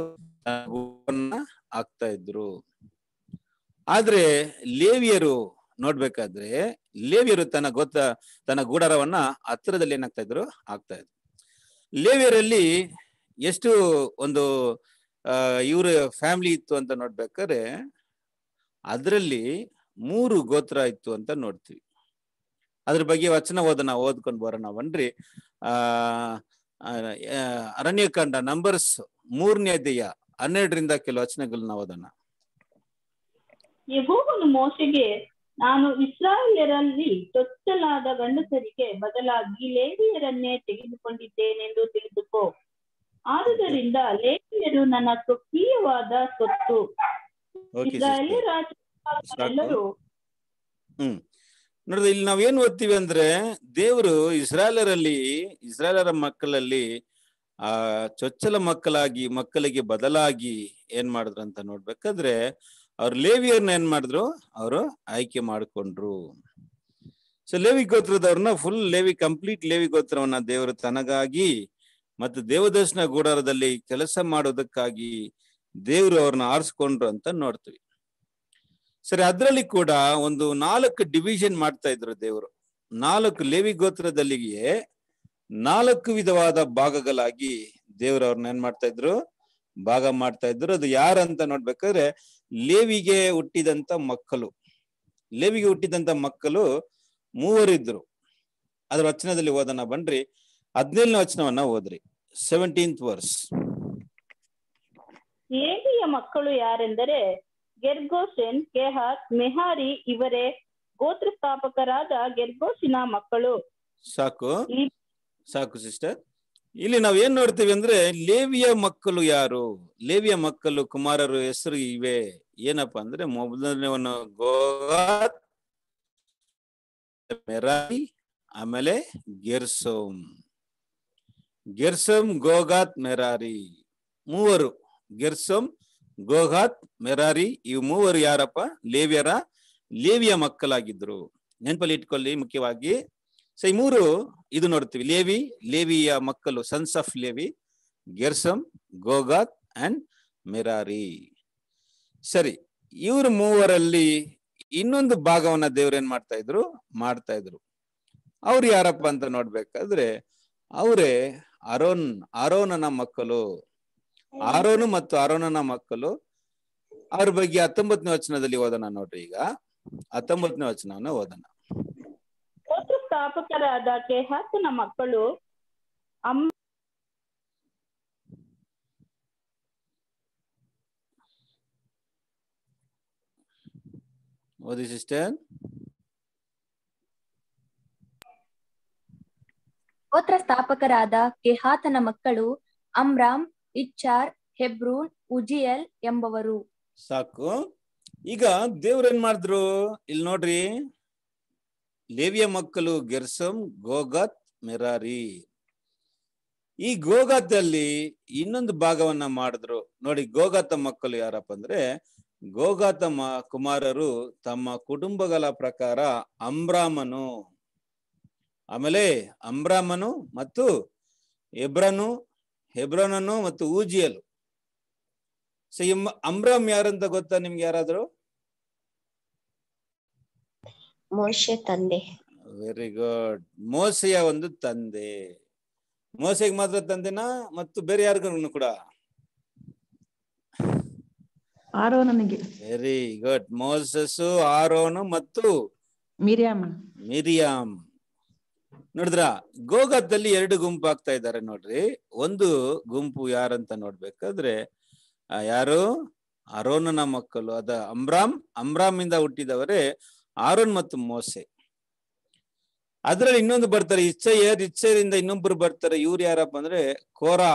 ಆಗ್ತಾ ಇದ್ರು. ಆದ್ರೆ ಲೇವಿಯರು ನೋಡ್ಬೇಕಾದ್ರೆ ಲೇವಿಯರು ತನ್ನ ಗೂಡಾರವನ್ನ ಹತ್ತಿರದಲ್ಲಿ ಏನಾಗ್ತಾ ಇದ್ರು, ಆಗ್ತಾ ಇದ್ರು. ಲೇವಿಯರಲ್ಲಿ ಎಷ್ಟು ಒಂದು ಇವ್ರ ಫ್ಯಾಮಿಲಿ ಇತ್ತು ಅಂತ ನೋಡ್ಬೇಕಾದ್ರೆ ಅದರಲ್ಲಿ 3 ಗೋತ್ರ ಇತ್ತು ಅಂತ ನೋಡ್ತೀವಿ. ಅದ್ರ ಬಗ್ಗೆ ವಚನ ಓದ್ಕೊಂಡು ಬರೋಣ ಬನ್ರಿ. ಅರಣ್ಯಕಾಂಡ ನಂಬರ್ಸ್ 3ನೇ ಅಧ್ಯಾಯ 12ರಿಂದ ಕೆಲವು ವಚನಗಳನ್ನ ಓದೋಣ. ಯೆಹೋವನು ಮೋಶೆಗೆ, ನಾನು ಇಸ್ರಾಯೇಲ್ಯರಲ್ಲಿ ಚೊಚ್ಚಲಾದ ಗಂಡಸರಿಗೆ ಬದಲಾಗಿ ಲೇವಿಯರನ್ನೇ ತೆಗೆದುಕೊಂಡಿದ್ದೇನೆಂದು ತಿಳಿದುಕೋ. ಆದುದರಿಂದ ಲೇವಿಯರು ನನ್ನ ಸ್ವಕೀಯವಾದ ಸ್ವತ್ತು. ಎಲ್ಲರೂ ನೋಡ್ರಿ, ಇಲ್ಲಿ ನಾವೇನ್ ಓದ್ತೀವಿ ಅಂದ್ರೆ, ದೇವರು ಇಸ್ರಾಯೇಲರ ಮಕ್ಕಳಲ್ಲಿ ಚೊಚ್ಚಲ ಮಕ್ಕಳಿಗೆ ಬದಲಾಗಿ ಏನ್ ಮಾಡಿದ್ರು ಅಂತ ನೋಡ್ಬೇಕಾದ್ರೆ ಅವ್ರು ಲೇವಿಯರ್ನ ಏನ್ ಮಾಡಿದ್ರು, ಅವರು ಆಯ್ಕೆ ಮಾಡಿಕೊಂಡ್ರು. ಸೊ ಲೇವಿ ಗೋತ್ರದವ್ರನ್ನ ಕಂಪ್ಲೀಟ್ ಲೇವಿ ಗೋತ್ರವನ್ನ ದೇವರು ತನಗಾಗಿ ಮತ್ತು ದೇವದರ್ಶನ ಗೂಡಾರದಲ್ಲಿ ಕೆಲಸ ಮಾಡೋದಕ್ಕಾಗಿ ದೇವರು ಅವ್ರನ್ನ ಆರಿಸ್ಕೊಂಡ್ರು ಅಂತ ನೋಡ್ತೀವಿ. ಸರಿ, ಅದ್ರಲ್ಲಿ ಕೂಡ ಒಂದು 4 ಡಿವಿಷನ್ ಮಾಡ್ತಾ ಇದ್ರು ದೇವರು. 4 ಲೇವಿ ಗೋತ್ರದಲ್ಲಿಯೇ 4 ವಿಧವಾದ ಭಾಗಗಳಾಗಿ ದೇವರು ಅವ್ರನ್ನ ಏನ್ ಮಾಡ್ತಾ ಇದ್ರು, ಭಾಗ ಮಾಡ್ತಾ ಇದ್ರು. ಅದು ಯಾರಂತ ನೋಡ್ಬೇಕಾದ್ರೆ ಲೇವಿಗೆ ಹುಟ್ಟಿದಂತ ಮಕ್ಕಳು 3 ಇದ್ರು. ಅದ್ರ ವಚನದಲ್ಲಿ ಓದೋಣ ಬನ್ರಿ. 17ನೇ ವಚನವನ್ನ ಓದ್ರಿ, 17th ವರ್ಸ್. ಲೇವಿಯ ಮಕ್ಕಳು ಯಾರೆಂದರೆ ಗೆರ್ಗೋಷೆನ್, ಕೆಹಾತ್, ಮೆಹಾರಿ ಇವರೇ ಗೋತ್ರ ಸ್ಥಾಪಕರಾದ ಗೆರ್ಗೋಷಿನ ಮಕ್ಕಳು. ಸಾಕು ಸಾಕು ಸಿಸ್ಟರ್. ಇಲ್ಲಿ ನಾವ್ ಏನ್ ನೋಡ್ತೀವಿ ಅಂದ್ರೆ ಲೇವಿಯ ಮಕ್ಕಳು ಯಾರು? ಲೇವಿಯ ಮಕ್ಕಳು ಕುಮಾರರು ಹೆಸರು ಇವೆ. ಏನಪ್ಪಾ ಅಂದ್ರೆ ಮೊದಲನೇವನು ಗೋಗಾತ್, ಮೆರಾರಿ, ಆಮೇಲೆ ಗೆರ್ಸೋಮ್. ಗೆರ್ಸೋಮ್, ಗೋಗಾತ್, ಮೆರಾರಿ ಮೂವರು. ಗೆರ್ಸೋಮ್, ಗೋಗಾತ್, ಮೆರಾರಿ ಇವು ಮೂವರು ಯಾರಪ್ಪ? ಲೇವಿಯ ಮಕ್ಕಳಾಗಿದ್ರು. ನೆನಪಲ್ಲಿ ಇಟ್ಕೊಳ್ಳಿ ಮುಖ್ಯವಾಗಿ. ಸೊ ಈ ಮೂರು ಇದು ನೋಡ್ತೀವಿ. ಲೇವಿಯ ಮಕ್ಕಳು, ಸನ್ಸ್ ಆಫ್ ಲೇವಿ, ಗೆರ್ಸಮ್, ಗೋಗಾತ್ ಅಂಡ್ ಮೆರಾರಿ. ಸರಿ, ಇವರು ಮೂವರಲ್ಲಿ ಇನ್ನೊಂದು ಭಾಗವನ್ನ ದೇವ್ರು ಏನ್ ಮಾಡ್ತಾ ಇದ್ರು. ಅವ್ರು ಯಾರಪ್ಪ ಅಂತ ನೋಡ್ಬೇಕಾದ್ರೆ ಅವರೇ ಆರೋನನ ಮಕ್ಕಳು. ಆರೋನು ಮತ್ತು ಆರೋನನ ಮಕ್ಕಳು. ಅವ್ರ ಬಗ್ಗೆ 19ನೇ ವಚನದಲ್ಲಿ ಓದೋಣ ನೋಡ್ರಿ. ಈಗ 19ನೇ ವಚನವನ್ನ ಓದೋಣ. ಗೋತ್ರ ಸ್ಥಾಪಕರಾದ ಕೆಹಾತನ ಮಕ್ಕಳು ಓದಿ ಸಿಸ್ಟರ್. ಗೋತ್ರ ಸ್ಥಾಪಕರಾದ ಕೆಹಾತನ ಮಕ್ಕಳು ಅಮ್ರಾಮ್, ಇಚ್ಚಾರ್, ಹೆಬ್ರೂನ್, ಉಜಿಯಲ್ ಎಂಬವರು. ಸಾಕು. ಈಗ ದೇವ್ರ ಏನ್ ಮಾಡಿದ್ರು ಇಲ್ಲಿ ನೋಡ್ರಿ. ಲೇವಿಯ ಮಕ್ಕಳು ಗೆರ್ಸಮ್, ಗೋಗಾತ್, ಮೆರಾರಿ. ಈ ಗೋಗಾತಲ್ಲಿ ಇನ್ನೊಂದು ಭಾಗವನ್ನ ಮಾಡಿದ್ರು ನೋಡಿ. ಗೋಗಾತ ಮಕ್ಕಳು ಯಾರಪ್ಪ ಅಂದ್ರೆ ಗೋಗಾತ ಕುಮಾರರು ತಮ್ಮ ಕುಟುಂಬಗಳ ಪ್ರಕಾರ ಅಮ್ರಾಮನು, ಆಮೇಲೆ ಅಮ್ರಾಮನು ಮತ್ತು ಹೆಬ್ರೋನನು ಮತ್ತು ಊಜಿಯಲು. ಸೊ ಅಮ್ರಾಮ್ ಯಾರಂತ ಗೊತ್ತಾ ನಿಮ್ಗೆ ಯಾರಾದ್ರು? ಮೋಶೆ ತಂದೆ. Very good. ಮೋಸೆಯ ಒಂದು ತಂದೆ. ಮೋಸೆಗೆ ಮಾತ್ರ ತಂದೆನಾ ಮತ್ತು ಬೇರೆ ಯಾರಿಗೂ ಕೂಡ? ಆರೋನನಿಗೆ. Very good. ಮೋಸಸ್, ಆರೋನು ಮತ್ತು ಮಿರಿಯಾಮ್. ನೋಡಿದ್ರ, ಗೋಗಾದಲ್ಲಿ 2 ಗುಂಪು ಆಗ್ತಾ ಇದ್ದಾರೆ ನೋಡ್ರಿ. ಒಂದು ಗುಂಪು ಯಾರಂತ ನೋಡ್ಬೇಕಾದ್ರೆ ಯಾರು? ಆರೋನನ ಮಕ್ಕಳು. ಅದ ಅಮ್ರಾಮ್ ಇಂದ ಹುಟ್ಟಿದವರೇ ಆರೋನ್ ಮತ್ತು ಮೋಸೆ. ಅದ್ರಲ್ಲಿ ಇನ್ನೊಂದು ಬರ್ತಾರೆ ಇಚ್ಛೆಯಿಂದ ಇನ್ನೊಬ್ರು ಬರ್ತಾರೆ. ಇವ್ರು ಯಾರಪ್ಪ ಅಂದ್ರೆ ಕೋರಾ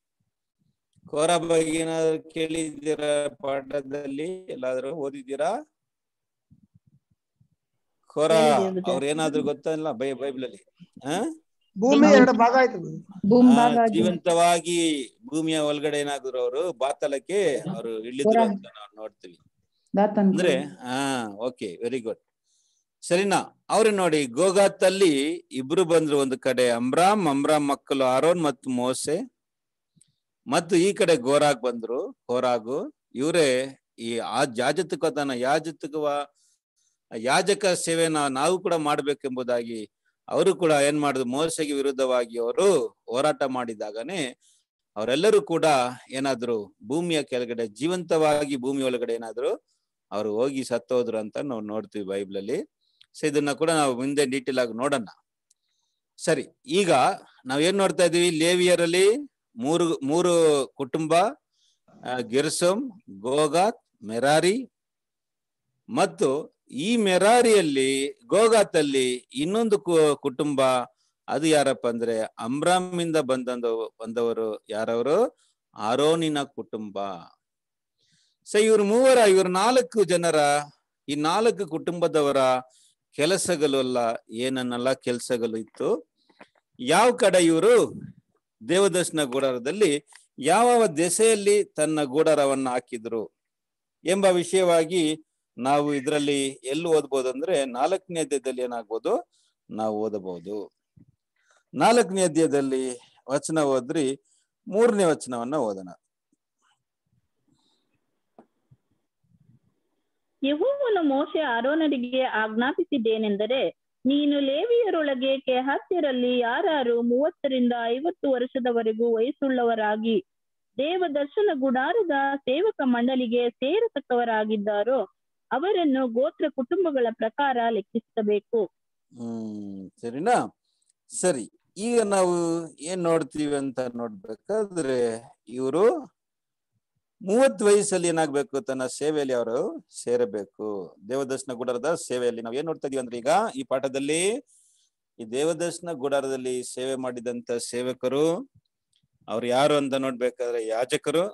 ಬಗ್ಗೆ ಏನಾದ್ರು ಕೇಳಿದ್ದೀರಾ? ಪಾಠದಲ್ಲಿ ಎಲ್ಲಾದ್ರೂ ಓದಿದ್ದೀರಾ? ಕೋರಾ ಅವ್ರ ಏನಾದ್ರು ಗೊತ್ತಿಲ್ಲ ಬೈಬಲ್ ಅಲ್ಲಿ? ಭೂಮಿ 2 ಭಾಗ ಆಯ್ತು. ಜೀವಂತವಾಗಿ ಭೂಮಿಯ ಒಳಗಡೆ ಏನಾದ್ರು ಅವರು ಬಾತಲಕ್ಕೆ ಅವರು ಇಳಿದ್ರು ಅಂತ ನಾವು ನೋಡ್ತೀವಿ. ಅಂದ್ರೆ ಓಕೆ, ವೆರಿ ಗುಡ್. ಸರಿನಾ? ಅವ್ರು ನೋಡಿ, ಗೋಗಾತ್ ಅಲ್ಲಿ ಇಬ್ರು ಬಂದ್ರು. ಒಂದು ಕಡೆ ಅಮ್ರಾಮ್ ಮಕ್ಕಳು ಆರೋನ್ ಮತ್ತು ಮೋಸೆ, ಮತ್ತು ಈ ಕಡೆ ಕೋರಾಗು. ಇವರೇ ಈ ಯಾಜಕ ಸೇವೆನ ನಾವು ಕೂಡ ಮಾಡ್ಬೇಕೆಂಬುದಾಗಿ ಅವರು ಕೂಡ ಏನ್ ಮಾಡಿದ್ರು, ಮೋಸೆಗೆ ವಿರುದ್ಧವಾಗಿ ಅವರು ಹೋರಾಟ ಮಾಡಿದಾಗನೇ ಅವರೆಲ್ಲರೂ ಕೂಡ ಏನಾದ್ರು ಭೂಮಿಯ ಕೆಳಗಡೆ ಜೀವಂತವಾಗಿ ಭೂಮಿ ಒಳಗಡೆ ಏನಾದ್ರು ಅವರು ಹೋಗಿ ಸತ್ತೋದ್ರು ಅಂತ ನಾವು ನೋಡ್ತೀವಿ ಬೈಬಲ್ ಅಲ್ಲಿ. ಸೊ ಇದನ್ನ ಕೂಡ ನಾವು ಮುಂದೆ ಡೀಟೇಲ್ ಆಗಿ ನೋಡೋಣ. ಸರಿ, ಈಗ ನಾವೇನ್ ನೋಡ್ತಾ ಇದೀವಿ? ಲೇವಿಯರಲ್ಲಿ ಮೂರು ಕುಟುಂಬ, ಗೆರ್ಸೋಮ್, ಗೋಗಾತ್, ಮೆರಾರಿ. ಮತ್ತು ಈ ಮೆರಾರಿಯಲ್ಲಿ ಗೋಗಾತಲ್ಲಿ ಇನ್ನೊಂದು ಕುಟುಂಬ. ಅದು ಯಾರಪ್ಪ ಅಂದ್ರೆ ಅಮ್ರಾಮ್ ಇಂದ ಬಂದವರು ಯಾರವರು? ಆರೋನಿನ ಕುಟುಂಬ. ಸೊ ಇವ್ರು 4 ಜನರ, ಈ 4 ಕುಟುಂಬದವರ ಕೆಲಸಗಳು ಏನನ್ನೆಲ್ಲ ಕೆಲಸಗಳು ಇತ್ತು, ಯಾವ ಕಡೆ ಇವರು ದೇವದರ್ಶನ ಗುಡಾರದಲ್ಲಿ ಯಾವ ದೆಸೆಯಲ್ಲಿ ತನ್ನ ಗುಡಾರವನ್ನ ಹಾಕಿದ್ರು ಎಂಬ ವಿಷಯವಾಗಿ ನಾವು ಇದರಲ್ಲಿ ಎಲ್ಲಿ ಓದ್ಬೋದು ಅಂದ್ರೆ 4ನೇ ಅಧ್ಯಾಯದಲ್ಲಿ ಏನಾಗ್ಬೋದು ನಾವು ಓದಬಹುದು. 4ನೇ ಅಧ್ಯಾಯದಲ್ಲಿ ವಚನ ಓದ್ರಿ, 3ನೇ ವಚನವನ್ನ ಓದೋಣ. ಯೆಹೋವನು ಮೋಶೆ ಆರೋನರಿಗೆ ಆಜ್ಞಾಪಿಸಿದ್ದೇನೆಂದರೆ, ನೀನು ಲೇವಿಯರೊಳಗೆ ಕೆಹಾತ್ಯರಲ್ಲಿ ಯಾರು 30 ರಿಂದ 50 ವರ್ಷದವರೆಗೂ ವಯಸ್ಸುಳ್ಳವರಾಗಿ ದೇವದರ್ಶನ ಗುಡಾರದ ಸೇವಕ ಮಂಡಲಿಗೆ ಸೇರತಕ್ಕವರಾಗಿದ್ದಾರೋ ಅವರನ್ನು ಗೋತ್ರ ಕುಟುಂಬಗಳ ಪ್ರಕಾರ ಲೆಕ್ಕಿಸಬೇಕು. ಸರಿನಾ? ಸರಿ, ಈಗ ನಾವು ಏನ್ ನೋಡ್ತೀವಿ ಅಂತ ನೋಡ್ಬೇಕಾದ್ರೆ ಇವರು 30 ವಯಸ್ಸಲ್ಲಿ ಏನಾಗ್ಬೇಕು, ತನ್ನ ಸೇವೆಯಲ್ಲಿ ಅವರು ಸೇರಬೇಕು. ದೇವದರ್ಶನ ಗುಡಾರದ ಸೇವೆಯಲ್ಲಿ ನಾವು ಏನ್ ನೋಡ್ತಾ ಇದೀವಿ ಅಂದ್ರೆ, ಈಗ ಈ ಪಾಠದಲ್ಲಿ ಈ ದೇವದರ್ಶನ ಗುಡಾರದಲ್ಲಿ ಸೇವೆ ಮಾಡಿದಂತ ಸೇವಕರು ಅವ್ರು ಯಾರು ಅಂತ ನೋಡ್ಬೇಕಾದ್ರೆ, ಯಾಜಕರು,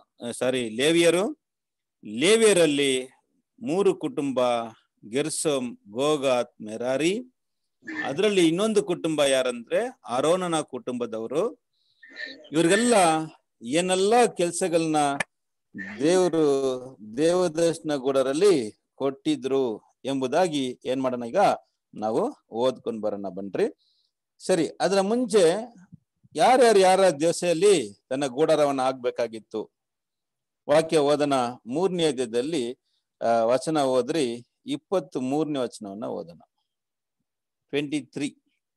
ಲೇವಿಯರಲ್ಲಿ 3 ಕುಟುಂಬ, ಗೆರ್ಸೋಮ್, ಗೋಗಾತ್, ಮೆರಾರಿ. ಅದರಲ್ಲಿ ಇನ್ನೊಂದು ಕುಟುಂಬ ಯಾರಂದ್ರೆ ಆರೋನನ ಕುಟುಂಬದವರು. ಇವ್ರಿಗೆಲ್ಲ ಏನೆಲ್ಲ ಕೆಲ್ಸಗಳನ್ನ ದೇವರು ದೇವದರ್ಶನ ಗುಡಾರಲ್ಲಿ ಕೊಟ್ಟಿದ್ರು ಎಂಬುದಾಗಿ ಏನ್ ಮಾಡೋಣ, ಈಗ ನಾವು ಓದ್ಕೊಂಡ್ ಬರೋಣ ಬನ್ರಿ. ಸರಿ, ಅದರ ಮುಂಚೆ ಯಾರ ದೆಸೆಯಲ್ಲಿ ತನ್ನ ಗೂಡಾರವನ್ನ ಆಗ್ಬೇಕಾಗಿತ್ತು? ವಾಕ್ಯ ಓದನ 3ನೇ ಅಧ್ಯಾಯದಲ್ಲಿ ವಚನ ಓದ್ರಿ, 23ನೇ ವಚನವನ್ನ ಓದೋಣ. 23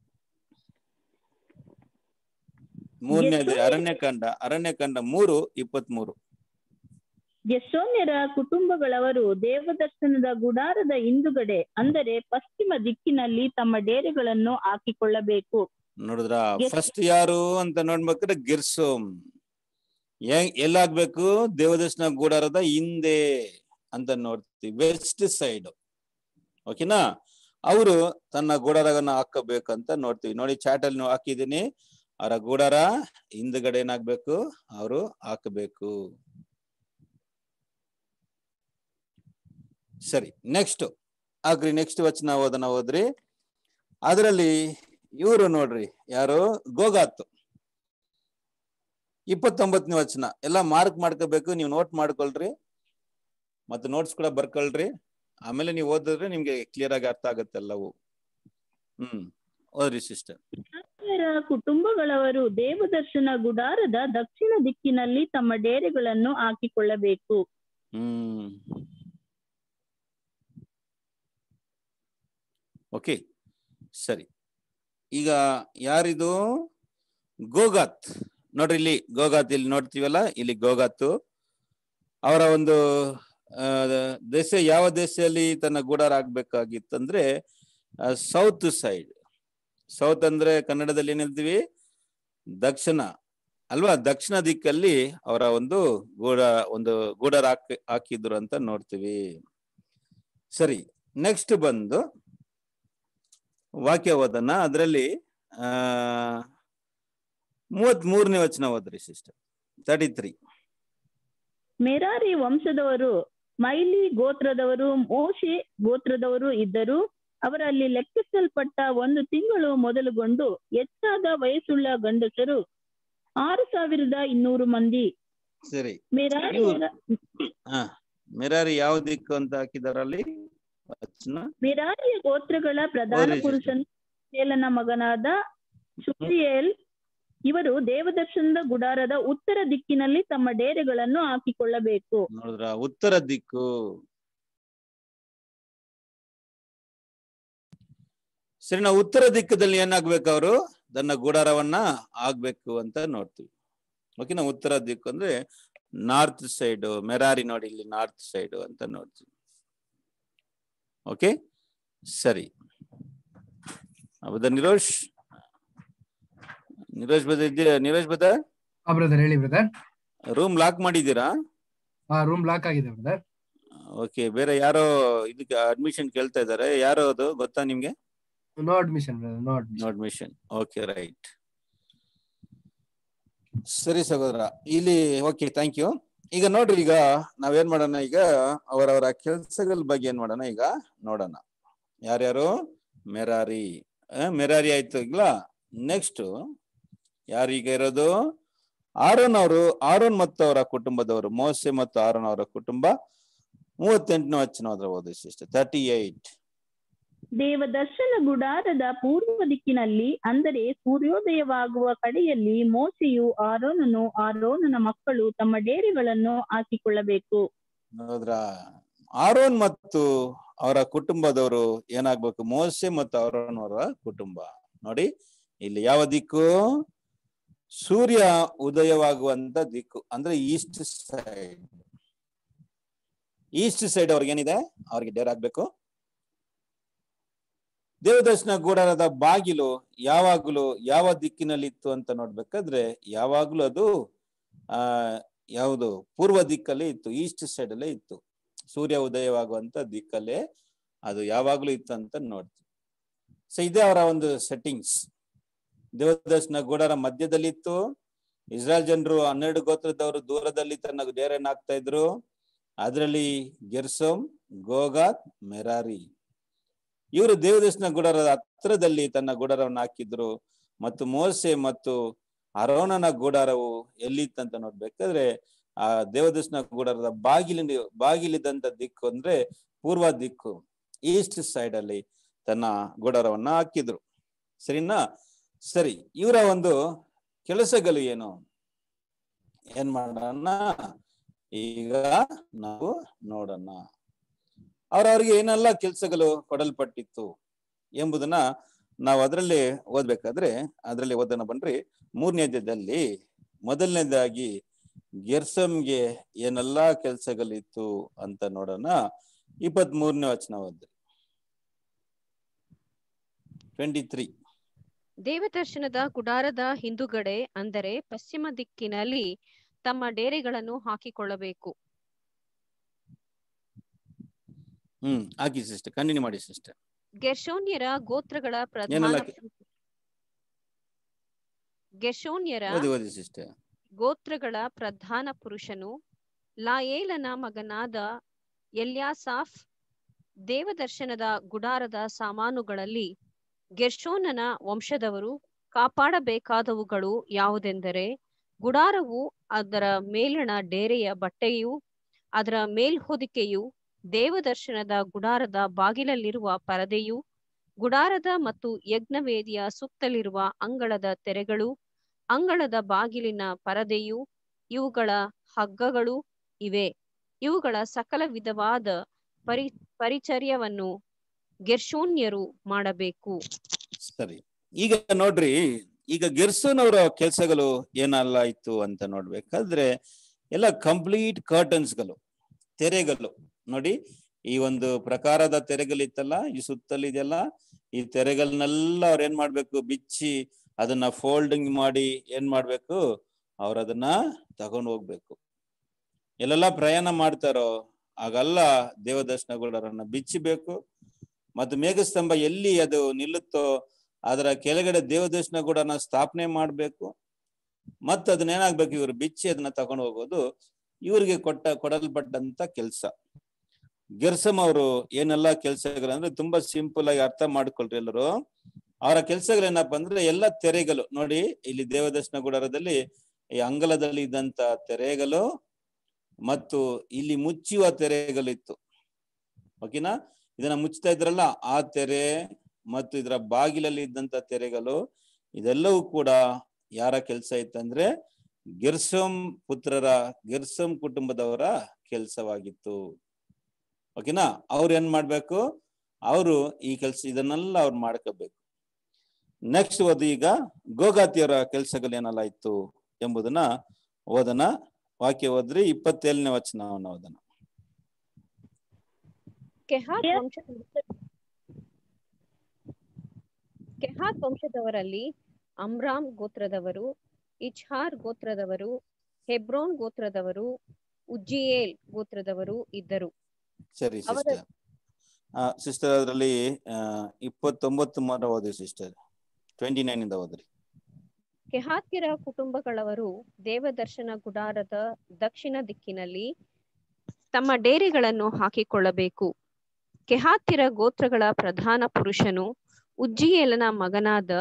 3ನೇ ಅಧ್ಯಾಯ, ಅರಣ್ಯಕಾಂಡ 3:23. ಗೆರ್ಷೋನ್ಯರ ಕುಟುಂಬಗಳವರು ದೇವದರ್ಶನದ ಗುಡಾರದ ಹಿಂದುಗಡೆ, ಅಂದರೆ ಪಶ್ಚಿಮ ದಿಕ್ಕಿನಲ್ಲಿ ತಮ್ಮ ಡೇರೆಗಳನ್ನು ಹಾಕಿಕೊಳ್ಳಬೇಕು. ನೋಡಿದ್ರ, ಫಸ್ಟ್ ಯಾರು ಅಂತ ನೋಡ್ಬೇಕಾದ್ರೆ ಗೆರ್ಸೋಮ್. ಎಲ್ಲಾಗ್ಬೇಕು? ದೇವದರ್ಶನ ಗುಡಾರದ ಹಿಂದೆ ಅಂತ ನೋಡ್ತೀವಿ, ವೆಸ್ಟ್ ಸೈಡ್. ಓಕೆನಾ? ಅವರು ತನ್ನ ಗೂಡಾರವನ್ನ ಹಾಕಬೇಕಂತ ನೋಡ್ತೀವಿ. ನೋಡಿ, ಚಾಟ್ ಅಲ್ಲಿ ಹಾಕಿದೀನಿ. ಅವರ ಗೂಡಾರ ಹಿಂದ್ಗಡೆ ಏನಾಗ್ಬೇಕು? ಅವರು ಹಾಕಬೇಕು. ಸರಿ, ನೆಕ್ಸ್ಟ್ ಆಗ್ರಿ, ನೆಕ್ಸ್ಟ್ ವಚನ ಓದ್ರಿ. ಅದರಲ್ಲಿ ಇವರು ನೋಡ್ರಿ, ಯಾರು? ಗೋಗಾತ್. 29ನೇ ವಚನ. ಎಲ್ಲ ಮಾರ್ಕ್ ಮಾಡ್ಕೋಬೇಕು, ನೀವು ನೋಟ್ ಮಾಡ್ಕೊಳ್ರಿ, ಮತ್ತೆ ನೋಟ್ಸ್ ಕೂಡ ಬರ್ಕೊಳ್ರಿ. ಆಮೇಲೆ ನೀವು ಓದಿದ್ರೆ ನಿಮ್ಗೆ ಕ್ಲಿಯರ್ ಆಗಿ ಅರ್ಥ ಆಗುತ್ತೆ ಎಲ್ಲವೂ. ಓದ್ರಿ ಸಿಸ್ಟರ್. ಕುಟುಂಬಗಳವರು ದೇವದರ್ಶನ ಗುಡಾರದ ದಕ್ಷಿಣ ದಿಕ್ಕಿನಲ್ಲಿ ತಮ್ಮ ಡೇರೆಗಳನ್ನು ಹಾಕಿಕೊಳ್ಳಬೇಕು. ಓಕೆ, ಸರಿ. ಈಗ ಯಾರಿದು? ಗೋಗಾತ್. ನೋಡ್ರಿ, ಇಲ್ಲಿ ಗೋಗಾತ್, ಇಲ್ಲಿ ನೋಡ್ತೀವಲ್ಲ, ಇಲ್ಲಿ ಗೋಗಾತು. ಅವರ ಒಂದು ದೇಶ ಯಾವ ದೇಶದಲ್ಲಿ ತನ್ನ ಗೂಡಾರ ಆಗ್ಬೇಕಾಗಿತ್ತಂದ್ರೆ ಸೌತ್ ಸೈಡ್. ಸೌತ್ ಅಂದ್ರೆ ಕನ್ನಡದಲ್ಲಿ ಏನ್ ಹೇಳ್ತೀವಿ? ದಕ್ಷಿಣ ಅಲ್ವಾ? ದಕ್ಷಿಣ ದಿಕ್ಕಲ್ಲಿ ಅವರ ಒಂದು ಗೂಡಾರ ಹಾಕಿದ್ರು ಅಂತ ನೋಡ್ತೀವಿ. ಸರಿ, ನೆಕ್ಸ್ಟ್ ಬಂದು ವಾಕ್ಯ ಓದನ. ಅದರಲ್ಲಿ 33ನೇ ವಚನ ಓದ್ರಿ ಸಿಸ್ಟರ್. 33. ಮೆರಾರಿ ವಂಶದವರು ಮೈಲಿ ಗೋತ್ರದವರು, ಮೋಶೆ ಗೋತ್ರದವರು ಇದ್ದರು. ಅವರಲ್ಲಿ ಲೆಕ್ಕಿಸಲ್ಪಟ್ಟ 1 ತಿಂಗಳು ಮೊದಲುಗೊಂಡು ಹೆಚ್ಚಾದ ವಯಸ್ಸುಳ್ಳ ಗಂಡಸರು 6200 ಮಂದಿ. ಸರಿ, ಮೆರಾರಿ ಯಾವ ದಿಕ್ಕು ಅಂತ ಹಾಕಿದಾರಲ್ಲಿ? ಮೆರಾರಿಯ ಗೋತ್ರಗಳ ಪ್ರಧಾನ ಪುರುಷನು ಏಲನ ಮಗನಾದ ಶೂರಿಯೇಲ್. ಇವರು ದೇವದರ್ಶನದ ಗುಡಾರದ ಉತ್ತರ ದಿಕ್ಕಿನಲ್ಲಿ ತಮ್ಮ ಡೇರೆಗಳನ್ನು ಹಾಕಿಕೊಳ್ಳಬೇಕು. ನೋಡಿದ್ರ, ಉತ್ತರ ದಿಕ್ಕು. ಸರಿ, ನಾವು ಉತ್ತರ ದಿಕ್ಕದಲ್ಲಿ ಏನಾಗ್ಬೇಕು? ಅವರು ತನ್ನ ಗುಡಾರವನ್ನ ಆಗ್ಬೇಕು ಅಂತ ನೋಡ್ತೀವಿ. ಓಕೆ, ನಾವು ಉತ್ತರ ದಿಕ್ಕು ಅಂದ್ರೆ ನಾರ್ತ್ ಸೈಡ್. ಮೆರಾರಿ ನೋಡಿ, ಇಲ್ಲಿ ನಾರ್ತ್ ಸೈಡ್ ಅಂತ ನೋಡ್ತೀವಿ. ಓಕೆ, ಸರಿ. ಹೌದಾ ನಿರೋಶ್? ನಿರೋಶ್ ಬದ ಇದ್ದೀರಾ? ನಿರೋಶ್ ಬದ ಬ್ರದರ್ ಹೇಳಿ ಬ್ರದರ್. ರೂಮ್ ಲಾಕ್ ಮಾಡಿದ್ದೀರಾ? ರೂಮ್ ಲಾಕ್ ಆಗಿದೆ ಬ್ರದರ್. ಓಕೆ, ಬೇರೆ ಯಾರೋ ಇದಕ್ಕೆ ಅಡ್ಮಿಷನ್ ಕೇಳ್ತಾ ಇದಾರೆ. ಯಾರೋ ಅದು ಗೊತ್ತಾ ನಿಮ್ಗೆ? No admission brother, no admission. Okay, right. ಸರಿ ಸಹೋದರ, ಇಲ್ಲಿ ಓಕೆ, ಥ್ಯಾಂಕ್ ಯು. ಈಗ ನೋಡ್ರಿ, ಈಗ ನಾವೇನ್ ಮಾಡೋಣ, ಈಗ ಅವರವರ ಕೆಲ್ಸಗಳ ಬಗ್ಗೆ ಏನ್ ಮಾಡೋಣ, ಈಗ ನೋಡೋಣ. ಯಾರ್ಯಾರು? ಮೆರಾರಿ ಆಯ್ತು. ಇಲ್ಲ, ನೆಕ್ಸ್ಟ್ ಯಾರು ಈಗ ಇರೋದು? ಆರೋನ್ ಅವರು. ಆರೋನ್ ಮತ್ತು ಅವರ ಕುಟುಂಬದವರು, ಮೋಸೆ ಮತ್ತು ಆರೋನ್ ಅವರ ಕುಟುಂಬ. 38ನೇ ವಚನ ಹೋದ್ರೆ ಓದಿ ಸಿಸ್ಟರ್. 38. ದೇವದರ್ಶನ ಗುಡಾರದ ಪೂರ್ವ ದಿಕ್ಕಿನಲ್ಲಿ, ಅಂದರೆ ಸೂರ್ಯೋದಯವಾಗುವ ಕಡೆಯಲ್ಲಿ ಮೋಸೆಯು ಆರೋನನ ಮಕ್ಕಳು ತಮ್ಮ ಡೇರೆಗಳನ್ನು ಹಾಕಿಕೊಳ್ಳಬೇಕು. ಹೌದ್ರಾ? ಆರೋನ್ ಮತ್ತು ಅವರ ಕುಟುಂಬದವರು ಏನಾಗ್ಬೇಕು? ಮೋಸೆ ಮತ್ತು ಆರೋನ್ ಅವರ ಕುಟುಂಬ. ನೋಡಿ, ಇಲ್ಲಿ ಯಾವ ದಿಕ್ಕು? ಸೂರ್ಯ ಉದಯವಾಗುವಂತ ದಿಕ್ಕು, ಅಂದ್ರೆ ಈಸ್ಟ್ ಸೈಡ್. ಈಸ್ಟ್ ಸೈಡ್ ಅವ್ರಿಗೇನಿದೆ? ಅವ್ರಿಗೆ ಡೇರ್ ಆಗ್ಬೇಕು. ದೇವದರ್ಶನ ಗೂಡಾರದ ಬಾಗಿಲು ಯಾವಾಗ್ಲೂ ಯಾವ ದಿಕ್ಕಿನಲ್ಲಿ ಇತ್ತು ಅಂತ ನೋಡ್ಬೇಕಾದ್ರೆ, ಯಾವಾಗ್ಲೂ ಅದು ಯಾವುದು ಪೂರ್ವ ದಿಕ್ಕಲ್ಲಿ ಇತ್ತು, ಈಸ್ಟ್ ಸೈಡ್ ಅಲ್ಲೇ ಇತ್ತು. ಸೂರ್ಯ ಉದಯವಾಗುವಂತ ದಿಕ್ಕಲ್ಲೇ ಅದು ಯಾವಾಗ್ಲೂ ಇತ್ತು ಅಂತ ನೋಡ್ತೀವಿ. ಸೊ ಇದೇ ಅವರ ಒಂದು ಸೆಟ್ಟಿಂಗ್ಸ್. ದೇವದರ್ಶನ ಗುಡಾರ ಮಧ್ಯದಲ್ಲಿ ಇತ್ತು. ಇಸ್ರಾಯೇಲ್ ಜನರು 12 ಗೋತ್ರದವರು ದೂರದಲ್ಲಿ ತನ್ನ ಡೇರೆಯನ್ನು ಹಾಕ್ತಾ ಇದ್ರು. ಅದರಲ್ಲಿ ಗೆರ್ಸೋಮ್, ಗೋಗಾತ್, ಮೆರಾರಿ ಇವರು ದೇವದರ್ಶನ ಗುಡಾರದ ಹತ್ರದಲ್ಲಿ ತನ್ನ ಗುಡಾರವನ್ನು ಹಾಕಿದ್ರು. ಮತ್ತು ಮೋಸೆ ಮತ್ತು ಅರೋನನ ಗುಡಾರವು ಎಲ್ಲಿತ್ತಂತ ನೋಡ್ಬೇಕಾದ್ರೆ ಆ ದೇವದರ್ಶನ ಗುಡಾರದ ಬಾಗಿಲಿದ್ದಂತ ದಿಕ್ಕು ಅಂದ್ರೆ ಪೂರ್ವ ದಿಕ್ಕು, ಈಸ್ಟ್ ಸೈಡ್ ಅಲ್ಲಿ ತನ್ನ ಗುಡಾರವನ್ನ ಹಾಕಿದ್ರು. ಸರಿನಾ? ಸರಿ, ಇವರ ಒಂದು ಕೆಲಸಗಳು ಏನು, ಏನ್ ಮಾಡೋಣ ಈಗ ನಾವು ನೋಡೋಣ. ಅವ್ರವ್ರಿಗೆ ಏನೆಲ್ಲ ಕೆಲಸಗಳು ಕೊಡಲ್ಪಟ್ಟಿತ್ತು ಎಂಬುದನ್ನ ನಾವು ಅದರಲ್ಲಿ ಓದ್ಬೇಕಾದ್ರೆ ಅದರಲ್ಲಿ ಓದೋಣ ಬನ್ರಿ. 3ನೇ ಅಧ್ಯಾಯದಲ್ಲಿ ಮೊದಲನೇದಾಗಿ ಗೆರ್ಸೋಮ್ಗೆ ಏನೆಲ್ಲಾ ಕೆಲಸಗಳಿತ್ತು ಅಂತ ನೋಡೋಣ. 23ನೇ ವಚನ ಓದ್ರಿ. 23. ದೇವದರ್ಶನದ ಗುಡಾರದ ಹಿಂದುಗಡೆ ಅಂದರೆ ಪಶ್ಚಿಮ ದಿಕ್ಕಿನಲ್ಲಿ ತಮ್ಮ ಡೇರೆಗಳನ್ನು ಹಾಕಿಕೊಳ್ಳಬೇಕು. ಹಾಕಿ ಸಿಸ್ಟರ್, ಕಂಟಿನ್ಯೂ ಮಾಡಿ ಸಿಸ್ಟರ್. ಗೆರ್ಷೋನ್ಯರ ಗೋತ್ರಗಳ ಪ್ರಧಾನ ಪುರುಷನು ಲಾಯೇಲನ ಮಗನಾದ ಎಲ್ಯಾಸಾಫ್ ದೇವದರ್ಶನದ ಗುಡಾರದ ಸಾಮಾನುಗಳಲ್ಲಿ ಗೆರ್ಷೋನನ ವಂಶದವರು ಕಾಪಾಡಬೇಕಾದವುಗಳು ಯಾವುದೆಂದರೆ, ಗುಡಾರವು, ಅದರ ಮೇಲಣ ಡೇರೆಯ ಬಟ್ಟೆಯು, ಅದರ ಮೇಲ್ಹೊದಿಕೆಯು, ದೇವದರ್ಶನದ ಗುಡಾರದ ಬಾಗಿಲಲ್ಲಿರುವ ಪರದೆಯು, ಗುಡಾರದ ಮತ್ತು ಯಜ್ಞವೇದಿಯ ಸುತ್ತಲಿರುವ ಅಂಗಳದ ತೆರೆಗಳು, ಅಂಗಳದ ಬಾಗಿಲಿನ ಪರದೆಯು, ಇವುಗಳ ಹಗ್ಗಗಳು ಇವೆ. ಇವುಗಳ ಸಕಲ ವಿಧವಾದ ಪರಿಚರ್ಯವನ್ನು ಗೆರ್ಷೋನ್ಯರು ಮಾಡಬೇಕು. ಸರಿ, ಈಗ ನೋಡ್ರಿ, ಈಗ ಗೆರ್ಸೋನ್ ಅವರ ಕೆಲಸಗಳು ಏನೆಲ್ಲ ಇತ್ತು ಅಂತ ನೋಡ್ಬೇಕಾದ್ರೆ ಎಲ್ಲ ಕಂಪ್ಲೀಟ್ ಕರ್ಟನ್ಸ್ಗಳು, ತೆರೆಗಳು ನೋಡಿ. ಈ ಒಂದು ಪ್ರಕಾರದ ತೆರೆಗಳಿತ್ತಲ್ಲ, ಈ ಸುತ್ತಲಿದೆಲ್ಲ, ಈ ತೆರೆಗಳನ್ನೆಲ್ಲ ಅವ್ರ ಏನ್ ಮಾಡ್ಬೇಕು, ಬಿಚ್ಚಿ ಅದನ್ನ ಫೋಲ್ಡಿಂಗ್ ಮಾಡಿ ಏನ್ ಮಾಡ್ಬೇಕು, ಅವ್ರ ಅದನ್ನ ತಗೊಂಡು ಹೋಗ್ಬೇಕು. ಎಲ್ಲೆಲ್ಲ ಪ್ರಯಾಣ ಮಾಡ್ತಾರೋ ಆಗೆಲ್ಲ ದೇವದರ್ಶನ ಗುಡಾರನ್ನ ಬಿಚ್ಚಬೇಕು. ಮತ್ತು ಮೇಘಸ್ತಂಭ ಎಲ್ಲಿ ಅದು ನಿಲ್ಲುತ್ತೋ ಅದರ ಕೆಳಗಡೆ ದೇವದರ್ಶನ ಗುಡಾರನ ಸ್ಥಾಪನೆ ಮಾಡ್ಬೇಕು. ಮತ್ತ ಅದನ್ನೇನಾಗ್ಬೇಕು, ಇವ್ರು ಬಿಚ್ಚಿ ಅದನ್ನ ತಗೊಂಡು ಹೋಗೋದು ಇವ್ರಿಗೆ ಕೊಡಲ್ಪಟ್ಟಂತ ಕೆಲ್ಸ. ಗೆರ್ಸಮ್ ಅವರು ಏನೆಲ್ಲ ಕೆಲಸಗಳಂದ್ರೆ ತುಂಬಾ ಸಿಂಪಲ್ ಆಗಿ ಅರ್ಥ ಮಾಡ್ಕೊಳ್ರಿ ಎಲ್ಲರೂ. ಅವರ ಕೆಲಸಗಳೇನಪ್ಪ ಅಂದ್ರೆ ಎಲ್ಲ ತೆರೆಗಳು ನೋಡಿ, ಇಲ್ಲಿ ದೇವದರ್ಶನ ಗುಡಾರದಲ್ಲಿ ಈ ಅಂಗಳದಲ್ಲಿ ಇದ್ದಂತ ತೆರೆಗಳು ಮತ್ತು ಇಲ್ಲಿ ಮುಚ್ಚುವ ತೆರೆಗಳಿತ್ತು. ಓಕೆನಾ? ಇದನ್ನ ಮುಚ್ತಾ ಇದ್ರಲ್ಲ ಆ ತೆರೆ ಮತ್ತು ಇದರ ಬಾಗಿಲಲ್ಲಿ ಇದ್ದಂತ ತೆರೆಗಳು, ಇದೆಲ್ಲವೂ ಕೂಡ ಯಾರ ಕೆಲಸ ಇತ್ತಂದ್ರೆ ಗೆರ್ಸೋಮ್ ಪುತ್ರರ, ಗೆರ್ಸೋಮ್ ಕುಟುಂಬದವರ ಕೆಲಸವಾಗಿತ್ತು. ಓಕೆನಾ? ಅವ್ರು ಏನ್ ಮಾಡ್ಬೇಕು, ಅವರು ಈ ಕೆಲಸ ಇದನ್ನೆಲ್ಲ ಅವ್ರು ಮಾಡ್ಕೋಬೇಕು. ನೆಕ್ಸ್ಟ್ ಓದಿ, ಈಗ ಗೋಗಾತಿಯವರ ಕೆಲಸಗಳು ಏನೆಲ್ಲ ಇತ್ತು ಎಂಬುದನ್ನ ಓದನ. ವಾಕ್ಯ ಓದ್ರಿ, 27ನೇ ವಚನವನ್ನು ಓದನ. ಕೆಹಾತ್ ವಂಶದವರಲ್ಲಿ ಅಮ್ರಾಮ್ ಗೋತ್ರದವರು, ಇಚ್ಹಾರ್ ಗೋತ್ರದವರು, ಹೆಬ್ರೋನ್ ಗೋತ್ರದವರು, ಉಜ್ಜಿಯೇಲ್ ಗೋತ್ರದವರು ಇದ್ದರು. ಸರಿ ಸಿಸ್ಟರ್. ಸಿಸ್ಟರ್ ಅದರಲ್ಲಿ 29 ಓದಿ ಸಿಸ್ಟರ್. 29 ಇಂದ ಓದ್ರಿ. ಕೆಹಾತ್ಯರ ಕುಟುಂಬಗಳವರು ದೇವದರ್ಶನ ಗುಡಾರದ ದಕ್ಷಿಣ ದಿಕ್ಕಿನಲ್ಲಿ ತಮ್ಮ ಡೇರೆಗಳನ್ನು ಹಾಕಿಕೊಳ್ಳಬೇಕು. ಕೆಹಾತ್ಯರ ಗೋತ್ರಗಳ ಪ್ರಧಾನ ಪುರುಷನು ಉಜ್ಜಿಯೇಲನ ಮಗನಾದ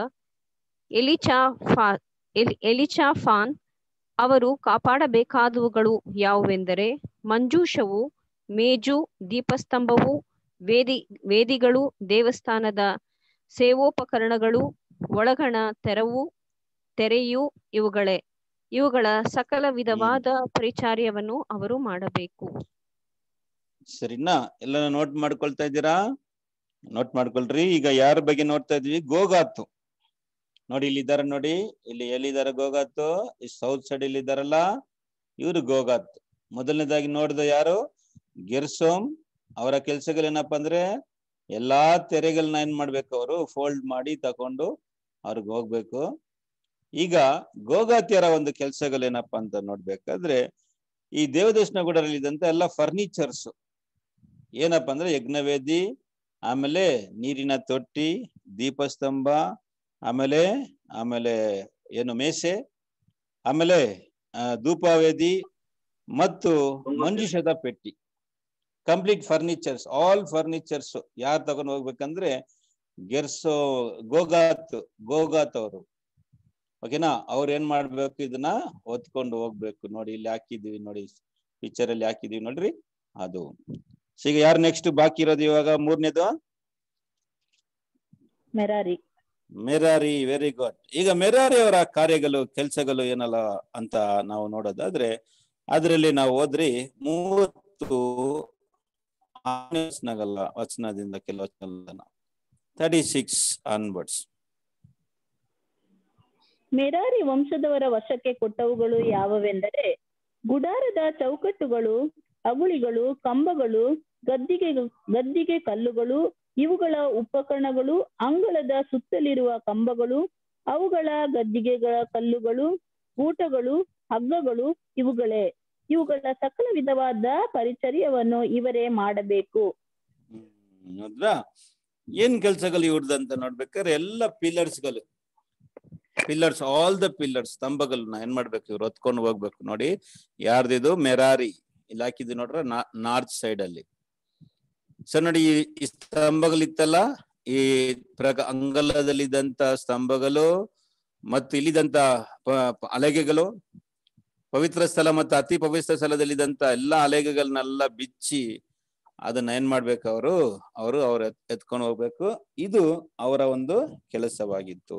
ಎಲಿಚಾಫಾನ್. ಅವರು ಕಾಪಾಡಬೇಕಾದವುಗಳು ಯಾವುವೆಂದರೆ, ಮಂಜೂಷವು, ಮೇಜು, ದೀಪಸ್ತಂಭವು, ವೇದಿಗಳು, ದೇವಸ್ಥಾನದ ಸೇವೋಪಕರಣಗಳು, ಒಳಗಣ ತೆರೆಯು ಇವುಗಳೇ. ಇವುಗಳ ಸಕಲ ವಿಧವಾದ ಪರಿಚಾರ್ಯವನ್ನು ಅವರು ಮಾಡಬೇಕು. ಸರಿನಾ? ಎಲ್ಲ ನೋಟ್ ಮಾಡ್ಕೊಳ್ತಾ ಇದ್ದೀರಾ? ನೋಟ್ ಮಾಡ್ಕೊಳ್ರಿ. ಈಗ ಯಾರ ಬಗ್ಗೆ ನೋಡ್ತಾ ಇದ್ವಿ? ಗೋಗಾತು ನೋಡಿ, ಇಲ್ಲಿ ಇದಾರೆ ನೋಡಿ, ಇಲ್ಲಿ ಎಲ್ಲಿದ್ದಾರೆ ಗೋಗಾತು? ಈ ಸೌತ್ ಸೈಡ್ ಇಲ್ಲಿ ಇದಾರಲ್ಲ, ಇವ್ರು ಗೋಗಾತ್. ಮೊದಲನೇದಾಗಿ ನೋಡಿದ ಯಾರು? ಗೆರ್ಸೋಮ್. ಅವರ ಕೆಲ್ಸಗಳೇನಪ್ಪ ಅಂದ್ರೆ ಎಲ್ಲಾ ತೆರೆಗಳನ್ನ ಏನ್ ಮಾಡ್ಬೇಕು, ಅವರು ಫೋಲ್ಡ್ ಮಾಡಿ ತಕೊಂಡು ಅವ್ರಿಗೆ ಹೋಗ್ಬೇಕು. ಈಗ ಗೋಗಾತಿಯರ ಒಂದು ಕೆಲ್ಸಗಳೇನಪ್ಪಾ ಅಂತ ನೋಡ್ಬೇಕಾದ್ರೆ ಈ ದೇವದರ್ಶನ ಗುಡಾರಲ್ಲಿದ್ದಂತ ಎಲ್ಲ ಫರ್ನಿಚರ್ಸ್ ಏನಪ್ಪ ಅಂದ್ರೆ ಯಜ್ಞವೇದಿ, ಆಮೇಲೆ ನೀರಿನ ತೊಟ್ಟಿ, ದೀಪಸ್ತಂಭ, ಆಮೇಲೆ ಆಮೇಲೆ ಏನು ಮೇಸೆ, ಆಮೇಲೆ ಧೂಪವೇದಿ ಮತ್ತು ಮಂಜುಷದ ಪೆಟ್ಟಿ, ಕಂಪ್ಲೀಟ್ ಫರ್ನಿಚರ್ಸ್, ಆಲ್ ಫರ್ನಿಚರ್ಸ್ ಯಾರು ತಗೊಂಡು ಹೋಗ್ಬೇಕಂದ್ರೆ ಗೋಗಾತ್ ಅವರು, ಓಕೆನಾ, ಅವ್ರು ಏನ್ ಮಾಡ್ಬೇಕು, ಇದನ್ನ ಹೊತ್ಕೊಂಡು ಹೋಗ್ಬೇಕು. ನೋಡಿ ಇಲ್ಲಿ ಹಾಕಿದೀವಿ, ನೋಡಿ ಪಿಕ್ಚರ್ ಅಲ್ಲಿ ಹಾಕಿದೀವಿ ನೋಡ್ರಿ ಅದು. ಈಗ ಯಾರು ನೆಕ್ಸ್ಟ್ ಬಾಕಿ ಇರೋದು ಇವಾಗ? ಮೂರನೇದು ಮೆರಾರಿ. Very good. ಈಗ ಮೆರಾರಿ ಅವರ ಕಾರ್ಯಗಳು, ಕೆಲಸಗಳು ಏನಲ್ಲ ಅಂತ ನಾವು ನೋಡೋದಾದ್ರೆ ಅದರಲ್ಲಿ ನಾವು ಹೋದ್ರಿ 30 ವಚನದಿಂದ ಕೆಲವು 36 ಆನ್ವರ್ಡ್ಸ್. ಮೆರಾರಿ ವಂಶದವರ ವಶಕ್ಕೆ ಕೊಟ್ಟವುಗಳು ಯಾವುವೆಂದರೆ ಗುಡಾರದ ಚೌಕಟ್ಟುಗಳು, ಅಗುಳಿಗಳು, ಕಂಬಗಳು, ಗದ್ದಿಗೆ ಕಲ್ಲುಗಳು, ಇವುಗಳ ಉಪಕರಣಗಳು, ಅಂಗಳದ ಸುತ್ತಲಿರುವ ಕಂಬಗಳು, ಅವುಗಳ ಗದ್ದಿಗೆಗಳ ಕಲ್ಲುಗಳು, ಗೂಟಗಳು, ಹಗ್ಗಗಳು ಇವುಗಳ ಸಕಲ ವಿಧವಾದ ಪರಿಚರ್ಯವನ್ನು ಇವರೇ ಮಾಡಬೇಕು. ನೋಡ್ರಾ ಏನ್ ಕೆಲ್ಸಗಳು ಇವ್ರದಂತ ನೋಡ್ಬೇಕಾದ್ರೆ ಎಲ್ಲ ಪಿಲ್ಲರ್ಸ್ ಆಲ್ ದ ಪಿಲ್ಲರ್ಸ್, ಸ್ತಂಭಗಳನ್ನ ಏನ್ ಮಾಡ್ಬೇಕು, ಇವ್ರು ಹೊತ್ಕೊಂಡು ಹೋಗ್ಬೇಕು. ನೋಡಿ ಯಾರ್ದಿದು? ಮೆರಾರಿ. ಇಲ್ಲಿ ಹಾಕಿದ್ವಿ ನೋಡ್ರ, ನಾರ್ತ್ ಸೈಡ್ ಅಲ್ಲಿ. ಸರ್ ನೋಡಿ ಈ ಸ್ತಂಭಗಳಿತ್ತಲ್ಲ, ಈ ಅಂಗಲದಲ್ಲಿದ್ದಂತ ಸ್ತಂಭಗಳು ಮತ್ತು ಇಲ್ಲಿದ್ದಂತ ಹಲಗೆಗಳು, ಪವಿತ್ರ ಸ್ಥಳ ಮತ್ತು ಅತಿ ಪವಿತ್ರ ಸ್ಥಳದಲ್ಲಿದ್ದಂತ ಎಲ್ಲಾ ಹಲಗೆಗಳನ್ನೆಲ್ಲ ಬಿಚ್ಚಿ ಅದನ್ನ ಏನ್ ಮಾಡ್ಬೇಕು, ಅವರು ಎತ್ಕೊಂಡು ಹೋಗ್ಬೇಕು. ಇದು ಅವರ ಒಂದು ಕೆಲಸವಾಗಿತ್ತು.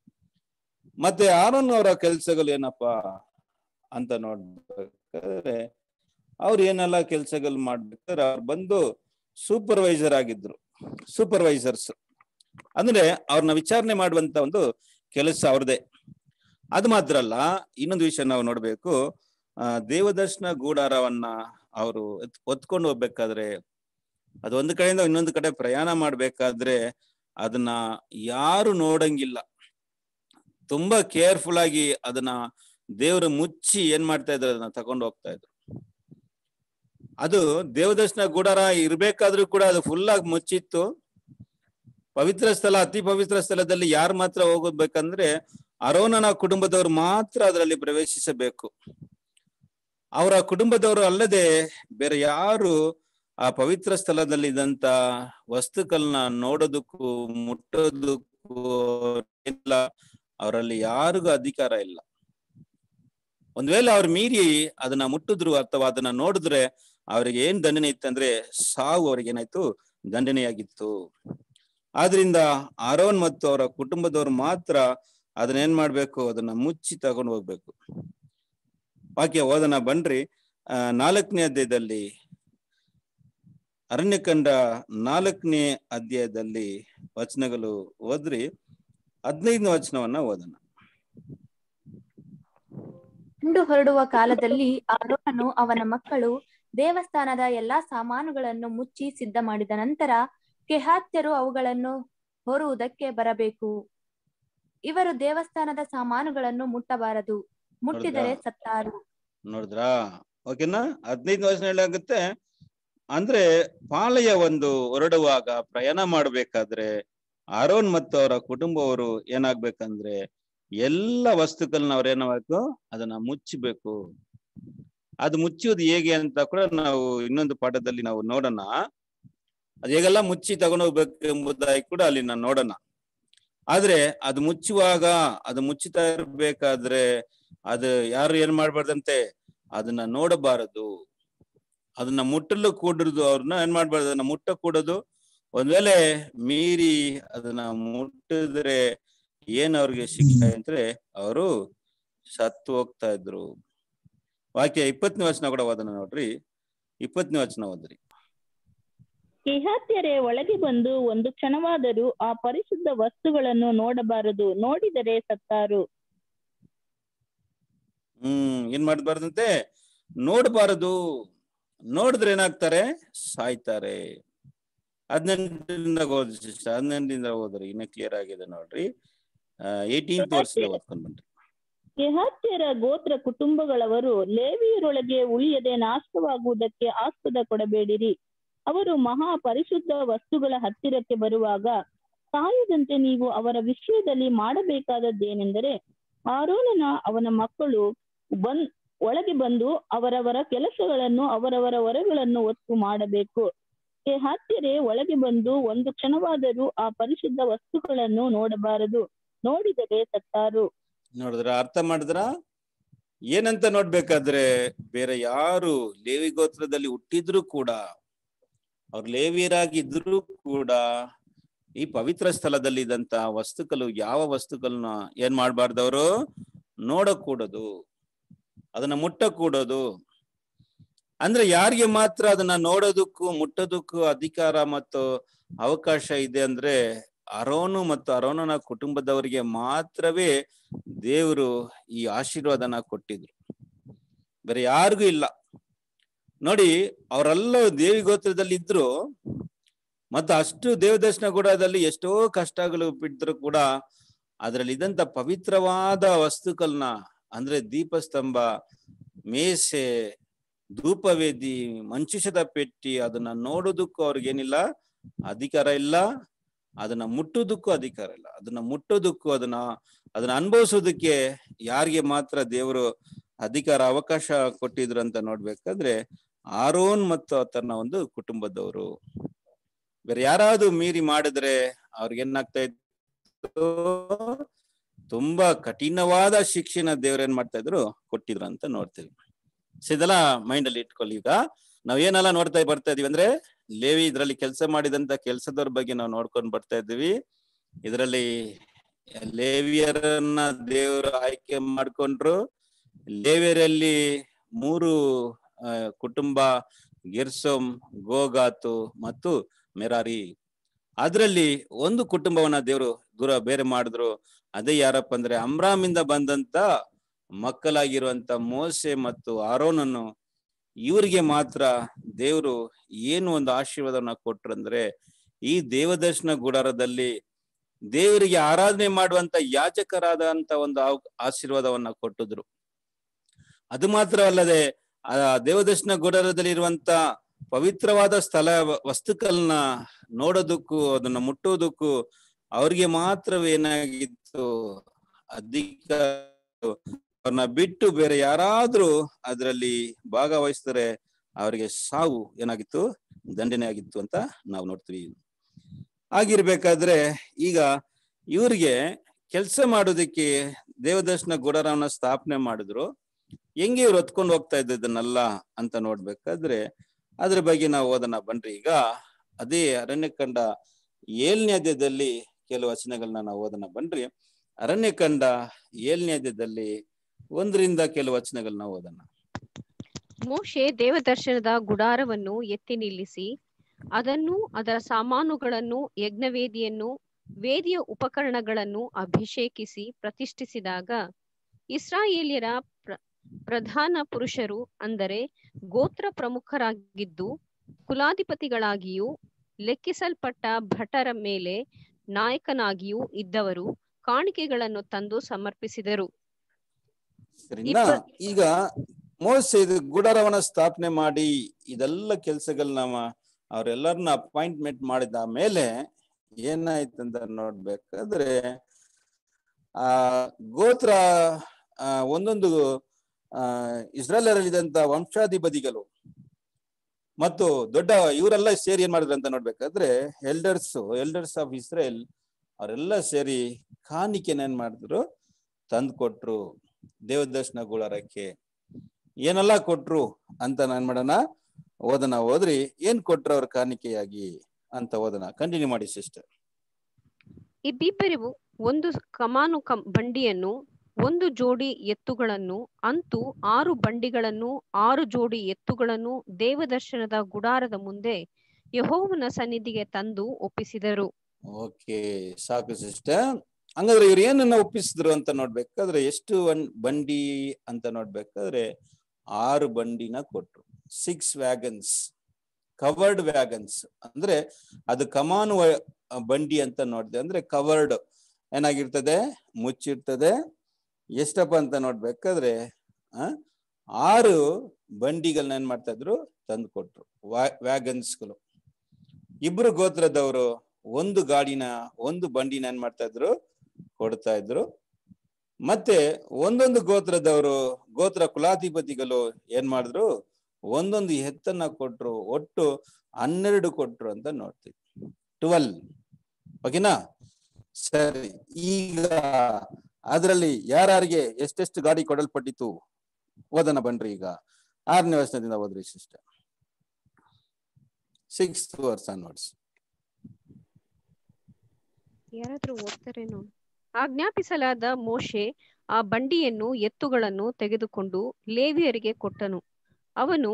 ಮತ್ತೆ ಆರೋನ್ ಅವರ ಕೆಲಸಗಳು ಏನಪ್ಪಾ ಅಂತ ನೋಡ್ಬೇಕಾದ್ರೆ ಅವ್ರು ಏನೆಲ್ಲ ಕೆಲಸಗಳು ಮಾಡ್ಬೇಕಾದ್ರೆ ಅವ್ರು ಬಂದು ಸೂಪರ್ವೈಸರ್ ಆಗಿದ್ರು. ಸೂಪರ್ವೈಸರ್ಸ್ ಅಂದ್ರೆ ಅವ್ರನ್ನ ವಿಚಾರಣೆ ಮಾಡುವಂತ ಒಂದು ಕೆಲಸ ಅವ್ರದೇ. ಅದು ಮಾತ್ರ ಅಲ್ಲ, ಇನ್ನೊಂದು ವಿಷಯ ನಾವು ನೋಡ್ಬೇಕು. ದೇವದರ್ಶನ ಗೂಡಾರವನ್ನ ಅವರು ಹೊತ್ಕೊಂಡು ಹೋಗ್ಬೇಕಾದ್ರೆ, ಅದು ಒಂದು ಕಡೆಯಿಂದ ಇನ್ನೊಂದು ಕಡೆ ಪ್ರಯಾಣ ಮಾಡ್ಬೇಕಾದ್ರೆ ಅದನ್ನ ಯಾರು ನೋಡಂಗಿಲ್ಲ. ತುಂಬಾ ಕೇರ್ಫುಲ್ ಆಗಿ ಅದನ್ನ ದೇವರು ಮುಚ್ಚಿ ಏನ್ ಮಾಡ್ತಾ ಇದ್ರು, ಅದನ್ನ ತಗೊಂಡು ಹೋಗ್ತಾ ಇದ್ರು. ಅದು ದೇವದರ್ಶನ ಗುಡಾರ ಇರ್ಬೇಕಾದ್ರೂ ಕೂಡ ಅದು ಫುಲ್ ಆಗಿ ಮುಚ್ಚಿತ್ತು. ಪವಿತ್ರ ಸ್ಥಳ, ಅತಿ ಪವಿತ್ರ ಸ್ಥಳದಲ್ಲಿ ಯಾರು ಮಾತ್ರ ಹೋಗ್ಬೇಕಂದ್ರೆ ಅರೋನನ ಕುಟುಂಬದವರು ಮಾತ್ರ ಅದರಲ್ಲಿ ಪ್ರವೇಶಿಸಬೇಕು. ಅವರ ಕುಟುಂಬದವರು ಅಲ್ಲದೆ ಬೇರೆ ಯಾರು ಆ ಪವಿತ್ರ ಸ್ಥಳದಲ್ಲಿ ಇದ್ದಂತ ವಸ್ತುಗಳನ್ನ ನೋಡೋದಕ್ಕೂ ಮುಟ್ಟೋದಕ್ಕೂ ಇಲ್ಲ. ಅವರಲ್ಲಿ ಯಾರಿಗೂ ಅಧಿಕಾರ ಇಲ್ಲ. ಒಂದ್ ವೇಳೆ ಅವ್ರು ಮೀರಿ ಅದನ್ನ ಮುಟ್ಟಿದ್ರು ಅಥವಾ ಅದನ್ನ ನೋಡಿದ್ರೆ ಅವ್ರಿಗೆ ಏನ್ ದಂಡನೆ ಇತ್ತಂದ್ರೆ ಸಾವು ಅವ್ರಿಗೆ ಏನಾಯ್ತು, ದಂಡನೆಯಾಗಿತ್ತು. ಆದ್ರಿಂದ ಆರೋನ್ ಮತ್ತು ಅವರ ಕುಟುಂಬದವರು ಮಾತ್ರ ಅದನ್ನ ಏನ್ ಮಾಡ್ಬೇಕು, ಅದನ್ನ ಮುಚ್ಚಿ ತಗೊಂಡು ಹೋಗ್ಬೇಕು. ವಾಕ್ಯ ಓದನ ಬನ್ರಿ. 4ನೇ ಅಧ್ಯಾಯದಲ್ಲಿ, ಅರಣ್ಯಕಾಂಡ 4ನೇ ಅಧ್ಯಾಯದಲ್ಲಿ ವಚನಗಳು ಓದ್ರಿ. 15ನೇ ವಚನವನ್ನ ಓದೋಣ. ಹಿಂಡು ಹೊರಡುವ ಕಾಲದಲ್ಲಿ ಆರೋನನು ಅವನ ಮಕ್ಕಳು ದೇವಸ್ಥಾನದ ಎಲ್ಲಾ ಸಾಮಾನುಗಳನ್ನು ಮುಚ್ಚಿ ಸಿದ್ಧ ಮಾಡಿದ ನಂತರ ಕೆಹಾತ್ಯರು ಅವುಗಳನ್ನು ಹೊರುವುದಕ್ಕೆ ಬರಬೇಕು. ಇವರು ದೇವಸ್ಥಾನದ ಸಾಮಾನುಗಳನ್ನು ಮುಟ್ಟಬಾರದು, ಮುಟ್ಟಿದರೆ ಸತ್ತಾರು. ನೋಡಿದ್ರಾ? ಓಕೆನಾ? 15ನೇ ವಚನ ಹೇಳಾಗುತ್ತೆ. ಅಂದ್ರೆ ಪಾಳೆಯ ಒಂದು ಹೊರಡುವಾಗ, ಪ್ರಯಾಣ ಮಾಡ್ಬೇಕಾದ್ರೆ ಆರೋನ್ ಮತ್ತು ಅವರ ಕುಟುಂಬವರು ಏನಾಗ್ಬೇಕಂದ್ರೆ ಎಲ್ಲ ವಸ್ತುಗಳನ್ನ ಅವ್ರ ಏನಾಗಬೇಕು, ಅದನ್ನ ಮುಚ್ಚಬೇಕು. ಅದು ಮುಚ್ಚುವುದು ಹೇಗೆ ಅಂತ ಕೂಡ ನಾವು ಇನ್ನೊಂದು ಪಾಠದಲ್ಲಿ ನಾವು ನೋಡೋಣ. ಅದು ಹೇಗೆಲ್ಲ ಮುಚ್ಚಿ ತಗೊಂಡೋಗ್ಬೇಕು ಎಂಬುದಾಗಿ ಕೂಡ ಅಲ್ಲಿ ನಾವು ನೋಡೋಣ. ಆದ್ರೆ ಅದು ಮುಚ್ಚುವಾಗ, ಅದು ಮುಚ್ಚುತ್ತಾ ಇರ್ಬೇಕಾದ್ರೆ ಅದು ಯಾರು ಏನ್ ಮಾಡ್ಬಾರ್ದಂತೆ, ಅದನ್ನ ನೋಡಬಾರದು, ಅದನ್ನ ಮುಟ್ಟಲು ಕೂಡುದು, ಅವ್ರನ್ನ ಏನ್ ಮಾಡ್ಬಾರ್ದು, ಅದನ್ನ ಮುಟ್ಟ ಕೂಡೋದು. ಒಂದ್ ವೇಳೆ ಮೀರಿ ಅದನ್ನ ಮುಟ್ಟಿದ್ರೆ ಏನ್ ಅವ್ರಿಗೆ ಶಿಕ್ಷೆ ಅಂದ್ರೆ ಅವರು ಸತ್ತು ಹೋಗ್ತಾ ಇದ್ರು. ವಾಕ್ಯ 20ನೇ ವಚನ ಕೂಡ ಓದೋಣ ನೋಡ್ರಿ. 20ನೇ ವಚನ ಓದ್ರಿ. ಕೆಹಾತ್ಯರೇ ಒಳಗೆ ಬಂದು ಒಂದು ಕ್ಷಣವಾದರೂ ಆ ಪರಿಶುದ್ಧ ವಸ್ತುಗಳನ್ನು ನೋಡಬಾರದು, ನೋಡಿದರೆ ಸತ್ತಾರು. ಏನ್ ಮಾಡಬಾರ್ದಂತೆ? ನೋಡಬಾರದು. ನೋಡಿದ್ರೆ ಏನಾಗ್ತಾರೆ? ಸಾಯ್ತಾರೆ. 18ರಿಂದ ಓದ್ರಿ, ಇನ್ನ ಕ್ಲಿಯರ್ ಆಗಿದೆ ನೋಡ್ರಿ. 18th ವರ್ಷ ಓದ್ಕೊಂಡ್ ಬನ್ರಿ. ಕೆಹಾತ್ಯರ ಗೋತ್ರ ಕುಟುಂಬಗಳವರು ಲೇವಿಯರೊಳಗೆ ಉಳಿಯದೆ ನಾಶವಾಗುವುದಕ್ಕೆ ಆಸ್ಪದ ಕೊಡಬೇಡಿರಿ. ಅವರು ಮಹಾ ಪರಿಶುದ್ಧ ವಸ್ತುಗಳ ಹತ್ತಿರಕ್ಕೆ ಬರುವಾಗ ಸಾಯದಂತೆ ನೀವು ಅವರ ವಿಷಯದಲ್ಲಿ ಮಾಡಬೇಕಾದದ್ದೇನೆಂದರೆ, ಆರೋನನ ಅವನ ಮಕ್ಕಳು ಒಳಗೆ ಬಂದು ಅವರವರ ಕೆಲಸಗಳನ್ನು ಅವರವರ ಹೊರೆಗಳನ್ನು ಹೊತ್ತು ಮಾಡಬೇಕು. ಕೆಹಾತ್ಯರೇ ಒಳಗೆ ಬಂದು ಒಂದು ಕ್ಷಣವಾದರೂ ಆ ಪರಿಶುದ್ಧ ವಸ್ತುಗಳನ್ನು ನೋಡಬಾರದು, ನೋಡಿದರೆ ಸತ್ತಾರು. ನೋಡಿದ್ರ, ಅರ್ಥ ಮಾಡಿದ್ರ? ಏನಂತ ನೋಡ್ಬೇಕಾದ್ರೆ, ಬೇರೆ ಯಾರು ಲೇವಿ ಗೋತ್ರದಲ್ಲಿ ಹುಟ್ಟಿದ್ರು ಕೂಡ, ಅವ್ರು ಲೇವಿಯರಾಗಿದ್ರು ಕೂಡ, ಈ ಪವಿತ್ರ ಸ್ಥಳದಲ್ಲಿ ಇದ್ದಂತ ವಸ್ತುಗಳು, ಯಾವ ವಸ್ತುಗಳನ್ನ ಏನ್ ಮಾಡ್ಬಾರ್ದವ್ರು? ನೋಡಕೂಡದು, ಅದನ್ನ ಮುಟ್ಟಕೂಡದು. ಅಂದ್ರೆ ಯಾರಿಗೆ ಮಾತ್ರ ಅದನ್ನ ನೋಡೋದಕ್ಕೂ ಮುಟ್ಟೋದಕ್ಕೂ ಅಧಿಕಾರ ಮತ್ತು ಅವಕಾಶ ಇದೆ ಅಂದ್ರೆ, ಅರೋನು ಮತ್ತು ಅರೋನನ ಕುಟುಂಬದವರಿಗೆ ಮಾತ್ರವೇ ದೇವರು ಈ ಆಶೀರ್ವಾದನ ಕೊಟ್ಟಿದ್ರು, ಬೇರೆ ಯಾರಿಗೂ ಇಲ್ಲ. ನೋಡಿ, ಅವರೆಲ್ಲ ದೇವಿ ಗೋತ್ರದಲ್ಲಿ ಇದ್ರು, ಮತ್ತು ಅಷ್ಟು ದೇವದರ್ಶನ ಗುಡದಲ್ಲಿ ಎಷ್ಟೋ ಕಷ್ಟಗಳು ಬಿಟ್ಟಿದ್ರು ಕೂಡ ಅದರಲ್ಲಿ ಇದ್ದಂತ ಪವಿತ್ರವಾದ ವಸ್ತುಗಳನ್ನ, ಅಂದ್ರೆ ದೀಪಸ್ತಂಭ, ಮೇಸೆ, ಧೂಪವೇದಿ, ಮಂಚುಷದ ಪೆಟ್ಟಿ, ಅದನ್ನ ನೋಡೋದಕ್ಕೂ ಅವ್ರಿಗೇನಿಲ್ಲ, ಅಧಿಕಾರ ಇಲ್ಲ. ಅದನ್ನ ಮುಟ್ಟೋದಕ್ಕೂ ಅಧಿಕಾರ ಇಲ್ಲ. ಅದನ್ನ ಮುಟ್ಟೋದಕ್ಕೂ ಅದನ್ನ ಅನುಭವಿಸೋದಕ್ಕೆ ಯಾರಿಗೆ ಮಾತ್ರ ದೇವರು ಅಧಿಕಾರ, ಅವಕಾಶ ಕೊಟ್ಟಿದ್ರು ಅಂತ ನೋಡ್ಬೇಕಾದ್ರೆ ಆರೋನ್ ಮತ್ತು ತನ್ನ ಒಂದು ಕುಟುಂಬದವರು. ಬೇರೆ ಯಾರಾದ್ರೂ ಮೀರಿ ಮಾಡಿದ್ರೆ ಅವ್ರಿಗೇನಾಗ್ತಾ ಇತ್ತು? ತುಂಬಾ ಕಠಿಣವಾದ ಶಿಕ್ಷೆನ ದೇವ್ರೇನ್ ಮಾಡ್ತಾ ಇದ್ರು, ಕೊಟ್ಟಿದ್ರು ಅಂತ ನೋಡ್ತೀವಿ. ಇದೆಲ್ಲ ಮೈಂಡ್ ಅಲ್ಲಿ ಇಟ್ಕೊಳ್ಳಿ. ಈಗ ನಾವ್ ಏನೆಲ್ಲ ಬರ್ತಾ ಇದೀವಿ ಅಂದ್ರೆ, ಲೇವಿ ಇದ್ರಲ್ಲಿ ಕೆಲಸ ಮಾಡಿದಂತ ಕೆಲಸದವ್ರ ಬಗ್ಗೆ ನಾವು ನೋಡ್ಕೊಂಡು ಬರ್ತಾ ಇದ್ದೀವಿ. ಇದರಲ್ಲಿ ಲೇವಿಯರನ್ನ ದೇವರು ಆಯ್ಕೆ ಮಾಡ್ಕೊಂಡ್ರು. ಲೇವಿಯರಲ್ಲಿ 3 ಕುಟುಂಬ, ಗೆರ್ಸೋಮ್, ಗೋಗಾತು ಮತ್ತು ಮೆರಾರಿ. ಅದ್ರಲ್ಲಿ ಒಂದು ಕುಟುಂಬವನ್ನ ದೇವರು ಬೇರೆ ಮಾಡಿದ್ರು. ಅದೇ ಯಾರಪ್ಪ ಅಂದ್ರೆ, ಅಮ್ರಾಮಿಂದ ಬಂದಂತ ಮಕ್ಕಳಾಗಿರುವಂತ ಮೋಸೆ ಮತ್ತು ಆರೋನನ್ನು. ಇವರಿಗೆ ಮಾತ್ರ ದೇವರು ಏನು ಒಂದು ಆಶೀರ್ವಾದವನ್ನ ಕೊಟ್ರು ಅಂದ್ರೆ, ಈ ದೇವದರ್ಶನ ಗುಡಾರದಲ್ಲಿ ದೇವರಿಗೆ ಆರಾಧನೆ ಮಾಡುವಂತ ಯಾಜಕರಾದಂತ ಒಂದು ಆಶೀರ್ವಾದವನ್ನ ಕೊಟ್ಟಿದ್ರು. ಅದು ಮಾತ್ರ ಅಲ್ಲದೆ, ಆ ದೇವದರ್ಶನ ಗುಡಾರದಲ್ಲಿ ಇರುವಂತ ಪವಿತ್ರವಾದ ಸ್ಥಳ ವಸ್ತುಗಳನ್ನ ನೋಡೋದಕ್ಕೂ ಅದನ್ನ ಮುಟ್ಟೋದಕ್ಕೂ ಅವ್ರಿಗೆ ಮಾತ್ರವೇನಾಗಿತ್ತು ಅಧಿಕಾರ. ಅವ್ರನ್ನ ಬಿಟ್ಟು ಬೇರೆ ಯಾರಾದ್ರೂ ಅದರಲ್ಲಿ ಭಾಗವಹಿಸಿದರೆ ಅವರಿಗೆ ಸಾವು ಏನಾಗಿತ್ತು, ದಂಡನೆ ಆಗಿತ್ತು ಅಂತ ನಾವು ನೋಡ್ತೀವಿ. ಆಗಿರ್ಬೇಕಾದ್ರೆ ಈಗ ಇವ್ರಿಗೆ ಕೆಲಸ ಮಾಡೋದಕ್ಕೆ ದೇವದರ್ಶನ ಗುಡಾರವನ್ನ ಸ್ಥಾಪನೆ ಮಾಡಿದ್ರು. ಹೆಂಗೆ ಇವ್ರು ಹೊತ್ಕೊಂಡು ಹೋಗ್ತಾ ಇದ್ದದನ್ನೆಲ್ಲ ಅಂತ ನೋಡ್ಬೇಕಾದ್ರೆ ಅದ್ರ ಬಗ್ಗೆ ನಾವು ಓದೋಣ ಬನ್ರಿ. ಈಗ ಅದೇ ಅರಣ್ಯಕಾಂಡ 7ನೇ ಅಧ್ಯಾಯದಲ್ಲಿ ಕೆಲವು ವಚನಗಳನ್ನ ನಾವು ಓದೋಣ ಬನ್ರಿ. ಅರಣ್ಯಕಾಂಡ 7ನೇ ಅಧ್ಯಾಯದಲ್ಲಿ 1ರಿಂದ ಕೆಲವು ವಚನಗಳನ್ನ ಓದೋಣ. ಮೋಶೆ ದೇವದರ್ಶನದ ಗುಡಾರವನ್ನು ಎತ್ತಿ ನಿಲ್ಲಿಸಿ ಅದನ್ನು, ಅದರ ಸಾಮಾನುಗಳನ್ನು, ಯಜ್ಞವೇದಿಯನ್ನು, ವೇದಿಯ ಉಪಕರಣಗಳನ್ನು ಅಭಿಷೇಕಿಸಿ ಪ್ರತಿಷ್ಠಿಸಿದಾಗ ಇಸ್ರಾಯೇಲ್ಯರ ಪ್ರಧಾನ ಪುರುಷರು, ಅಂದರೆ ಗೋತ್ರ ಪ್ರಮುಖರಾಗಿದ್ದು ಕುಲಾಧಿಪತಿಗಳಾಗಿಯೂ ಲೆಕ್ಕಿಸಲ್ಪಟ್ಟ ಭಟರ ಮೇಲೆ ನಾಯಕನಾಗಿಯೂ ಇದ್ದವರು ಕಾಣಿಕೆಗಳನ್ನು ತಂದು ಸಮರ್ಪಿಸಿದರು. ಈಗ ಮೋಸೆ ಗುಡಾರವನ್ನ ಸ್ಥಾಪನೆ ಮಾಡಿ ಇದೆಲ್ಲ ಕೆಲಸಗಳನ್ನ ಅವರೆಲ್ಲರನ್ನ ಅಪಾಯಿಂಟ್ಮೆಂಟ್ ಮಾಡಿದ ಮೇಲೆ ಏನಾಯ್ತಂತ ನೋಡ್ಬೇಕಾದ್ರೆ, ಆ ಗೋತ್ರ ಒಂದೊಂದು ಇಸ್ರಾಯೇಲರಲ್ಲಿದ್ದಂತ ವಂಶಾಧಿಪತಿಗಳು ಮತ್ತು ದೊಡ್ಡ ಇವರೆಲ್ಲ ಸೇರಿ ಏನ್ ಮಾಡಿದ್ರು ಅಂತ ನೋಡ್ಬೇಕಾದ್ರೆ, ಎಲ್ಡರ್ಸ್ ಆಫ್ ಇಸ್ರೇಲ್ ಅವರೆಲ್ಲ ಸೇರಿ ಕಾಣಿಕೆನ ಏನ್ ಮಾಡಿದ್ರು, ತಂದು ಕೊಟ್ರು ದೇವದರ್ಶನ ಗುಡಾರಕ್ಕೆ. ಏನೆಲ್ಲ ಕೊಟ್ರು ಅಂತ ನಾನ್ ಮಾಡೋಣ, ಓದ್ರಿ. ಏನ್ ಕೊಟ್ರು ಅವ್ರ ಕಾಣಿಕೆಯಾಗಿ ಅಂತ ಓದೋಣ. ಕಂಟಿನ್ಯೂ ಮಾಡಿ ಸಿಸ್ಟರ್. ಇಬ್ಬಿಬ್ಬರಿಗೂ ಒಂದು ಕಮಾನು ಬಂಡಿಯನ್ನು, 1 ಜೋಡಿ ಎತ್ತುಗಳನ್ನು, ಅಂತೂ 6 ಬಂಡಿಗಳನ್ನು, 6 ಜೋಡಿ ಎತ್ತುಗಳನ್ನು ದೇವದರ್ಶನದ ಗುಡಾರದ ಮುಂದೆ ಯೆಹೋವನ ಸನ್ನಿಧಿಗೆ ತಂದು ಒಪ್ಪಿಸಿದರು. ಓಕೆ, ಸಾಕು ಸಿಸ್ಟರ್. ಹಂಗಾದ್ರೆ ಇವ್ರು ಏನನ್ನ ಒಪ್ಪಿಸಿದ್ರು ಅಂತ ನೋಡ್ಬೇಕಾದ್ರೆ, ಎಷ್ಟು ಬಂಡಿ ಅಂತ ನೋಡ್ಬೇಕಾದ್ರೆ 6 ಬಂಡಿನ ಕೊಟ್ರು. 6 ವ್ಯಾಗನ್ಸ್, ಕವರ್ಡ್ ವ್ಯಾಗನ್ಸ್. ಅಂದ್ರೆ ಅದು ಕಮಾನು ಬಂಡಿ ಅಂತ ನೋಡಿದೆ ಅಂದ್ರೆ ಕವರ್ಡ್ ಏನಾಗಿರ್ತದೆ, ಮುಚ್ಚಿರ್ತದೆ. ಎಷ್ಟಪ್ಪ ಅಂತ ನೋಡ್ಬೇಕಾದ್ರೆ 6 ಬಂಡಿಗಳನ್ನ ಏನ್ ಮಾಡ್ತಾ ಇದ್ರು, ತಂದು ಕೊಟ್ರು, ವ್ಯಾಗನ್ಸ್ಗಳು. 2 ಗೋತ್ರದವರು 1 ಗಾಡಿನ 1 ಬಂಡಿನ ಏನ್ ಮಾಡ್ತಾ ಇದ್ರು, ಕೊಡ್ತಾ ಇದ್ರು. ಮತ್ತೆ ಒಂದೊಂದು ಗೋತ್ರದವರು, ಗೋತ್ರ ಕುಲಾಧಿಪತಿಗಳು ಏನ್ ಮಾಡಿದ್ರು, 1 ಎತ್ತನ್ನ ಕೊಟ್ರು. ಒಟ್ಟು 12 ಕೊಟ್ರು ಅಂತ ನೋಡ್ತೀವಿ, 12. ಓಕೆನಾ? ಸರಿ, ಈಗ ಅದರಲ್ಲಿ ಯಾರಿಗೆ ಎಷ್ಟೆಷ್ಟು ಗಾಡಿ ಕೊಡಲ್ಪಟ್ಟಿತ್ತು ಓದನ ಬನ್ರಿ. ಈಗ 6ನೇ ವರ್ಷದಿಂದ ಓದ್ರಿ ಸಿಸ್ಟರ್, 6th verse onwards. ಯಾರಾದ್ರೂ ಓದ್ತಾರೇನೋ? ಆಜ್ಞಾಪಿಸಲಾದ ಮೋಶೆ ಆ ಬಂಡಿಯನ್ನು ಎತ್ತುಗಳನ್ನು ತೆಗೆದುಕೊಂಡು ಲೇವಿಯರಿಗೆ ಕೊಟ್ಟನು. ಅವನು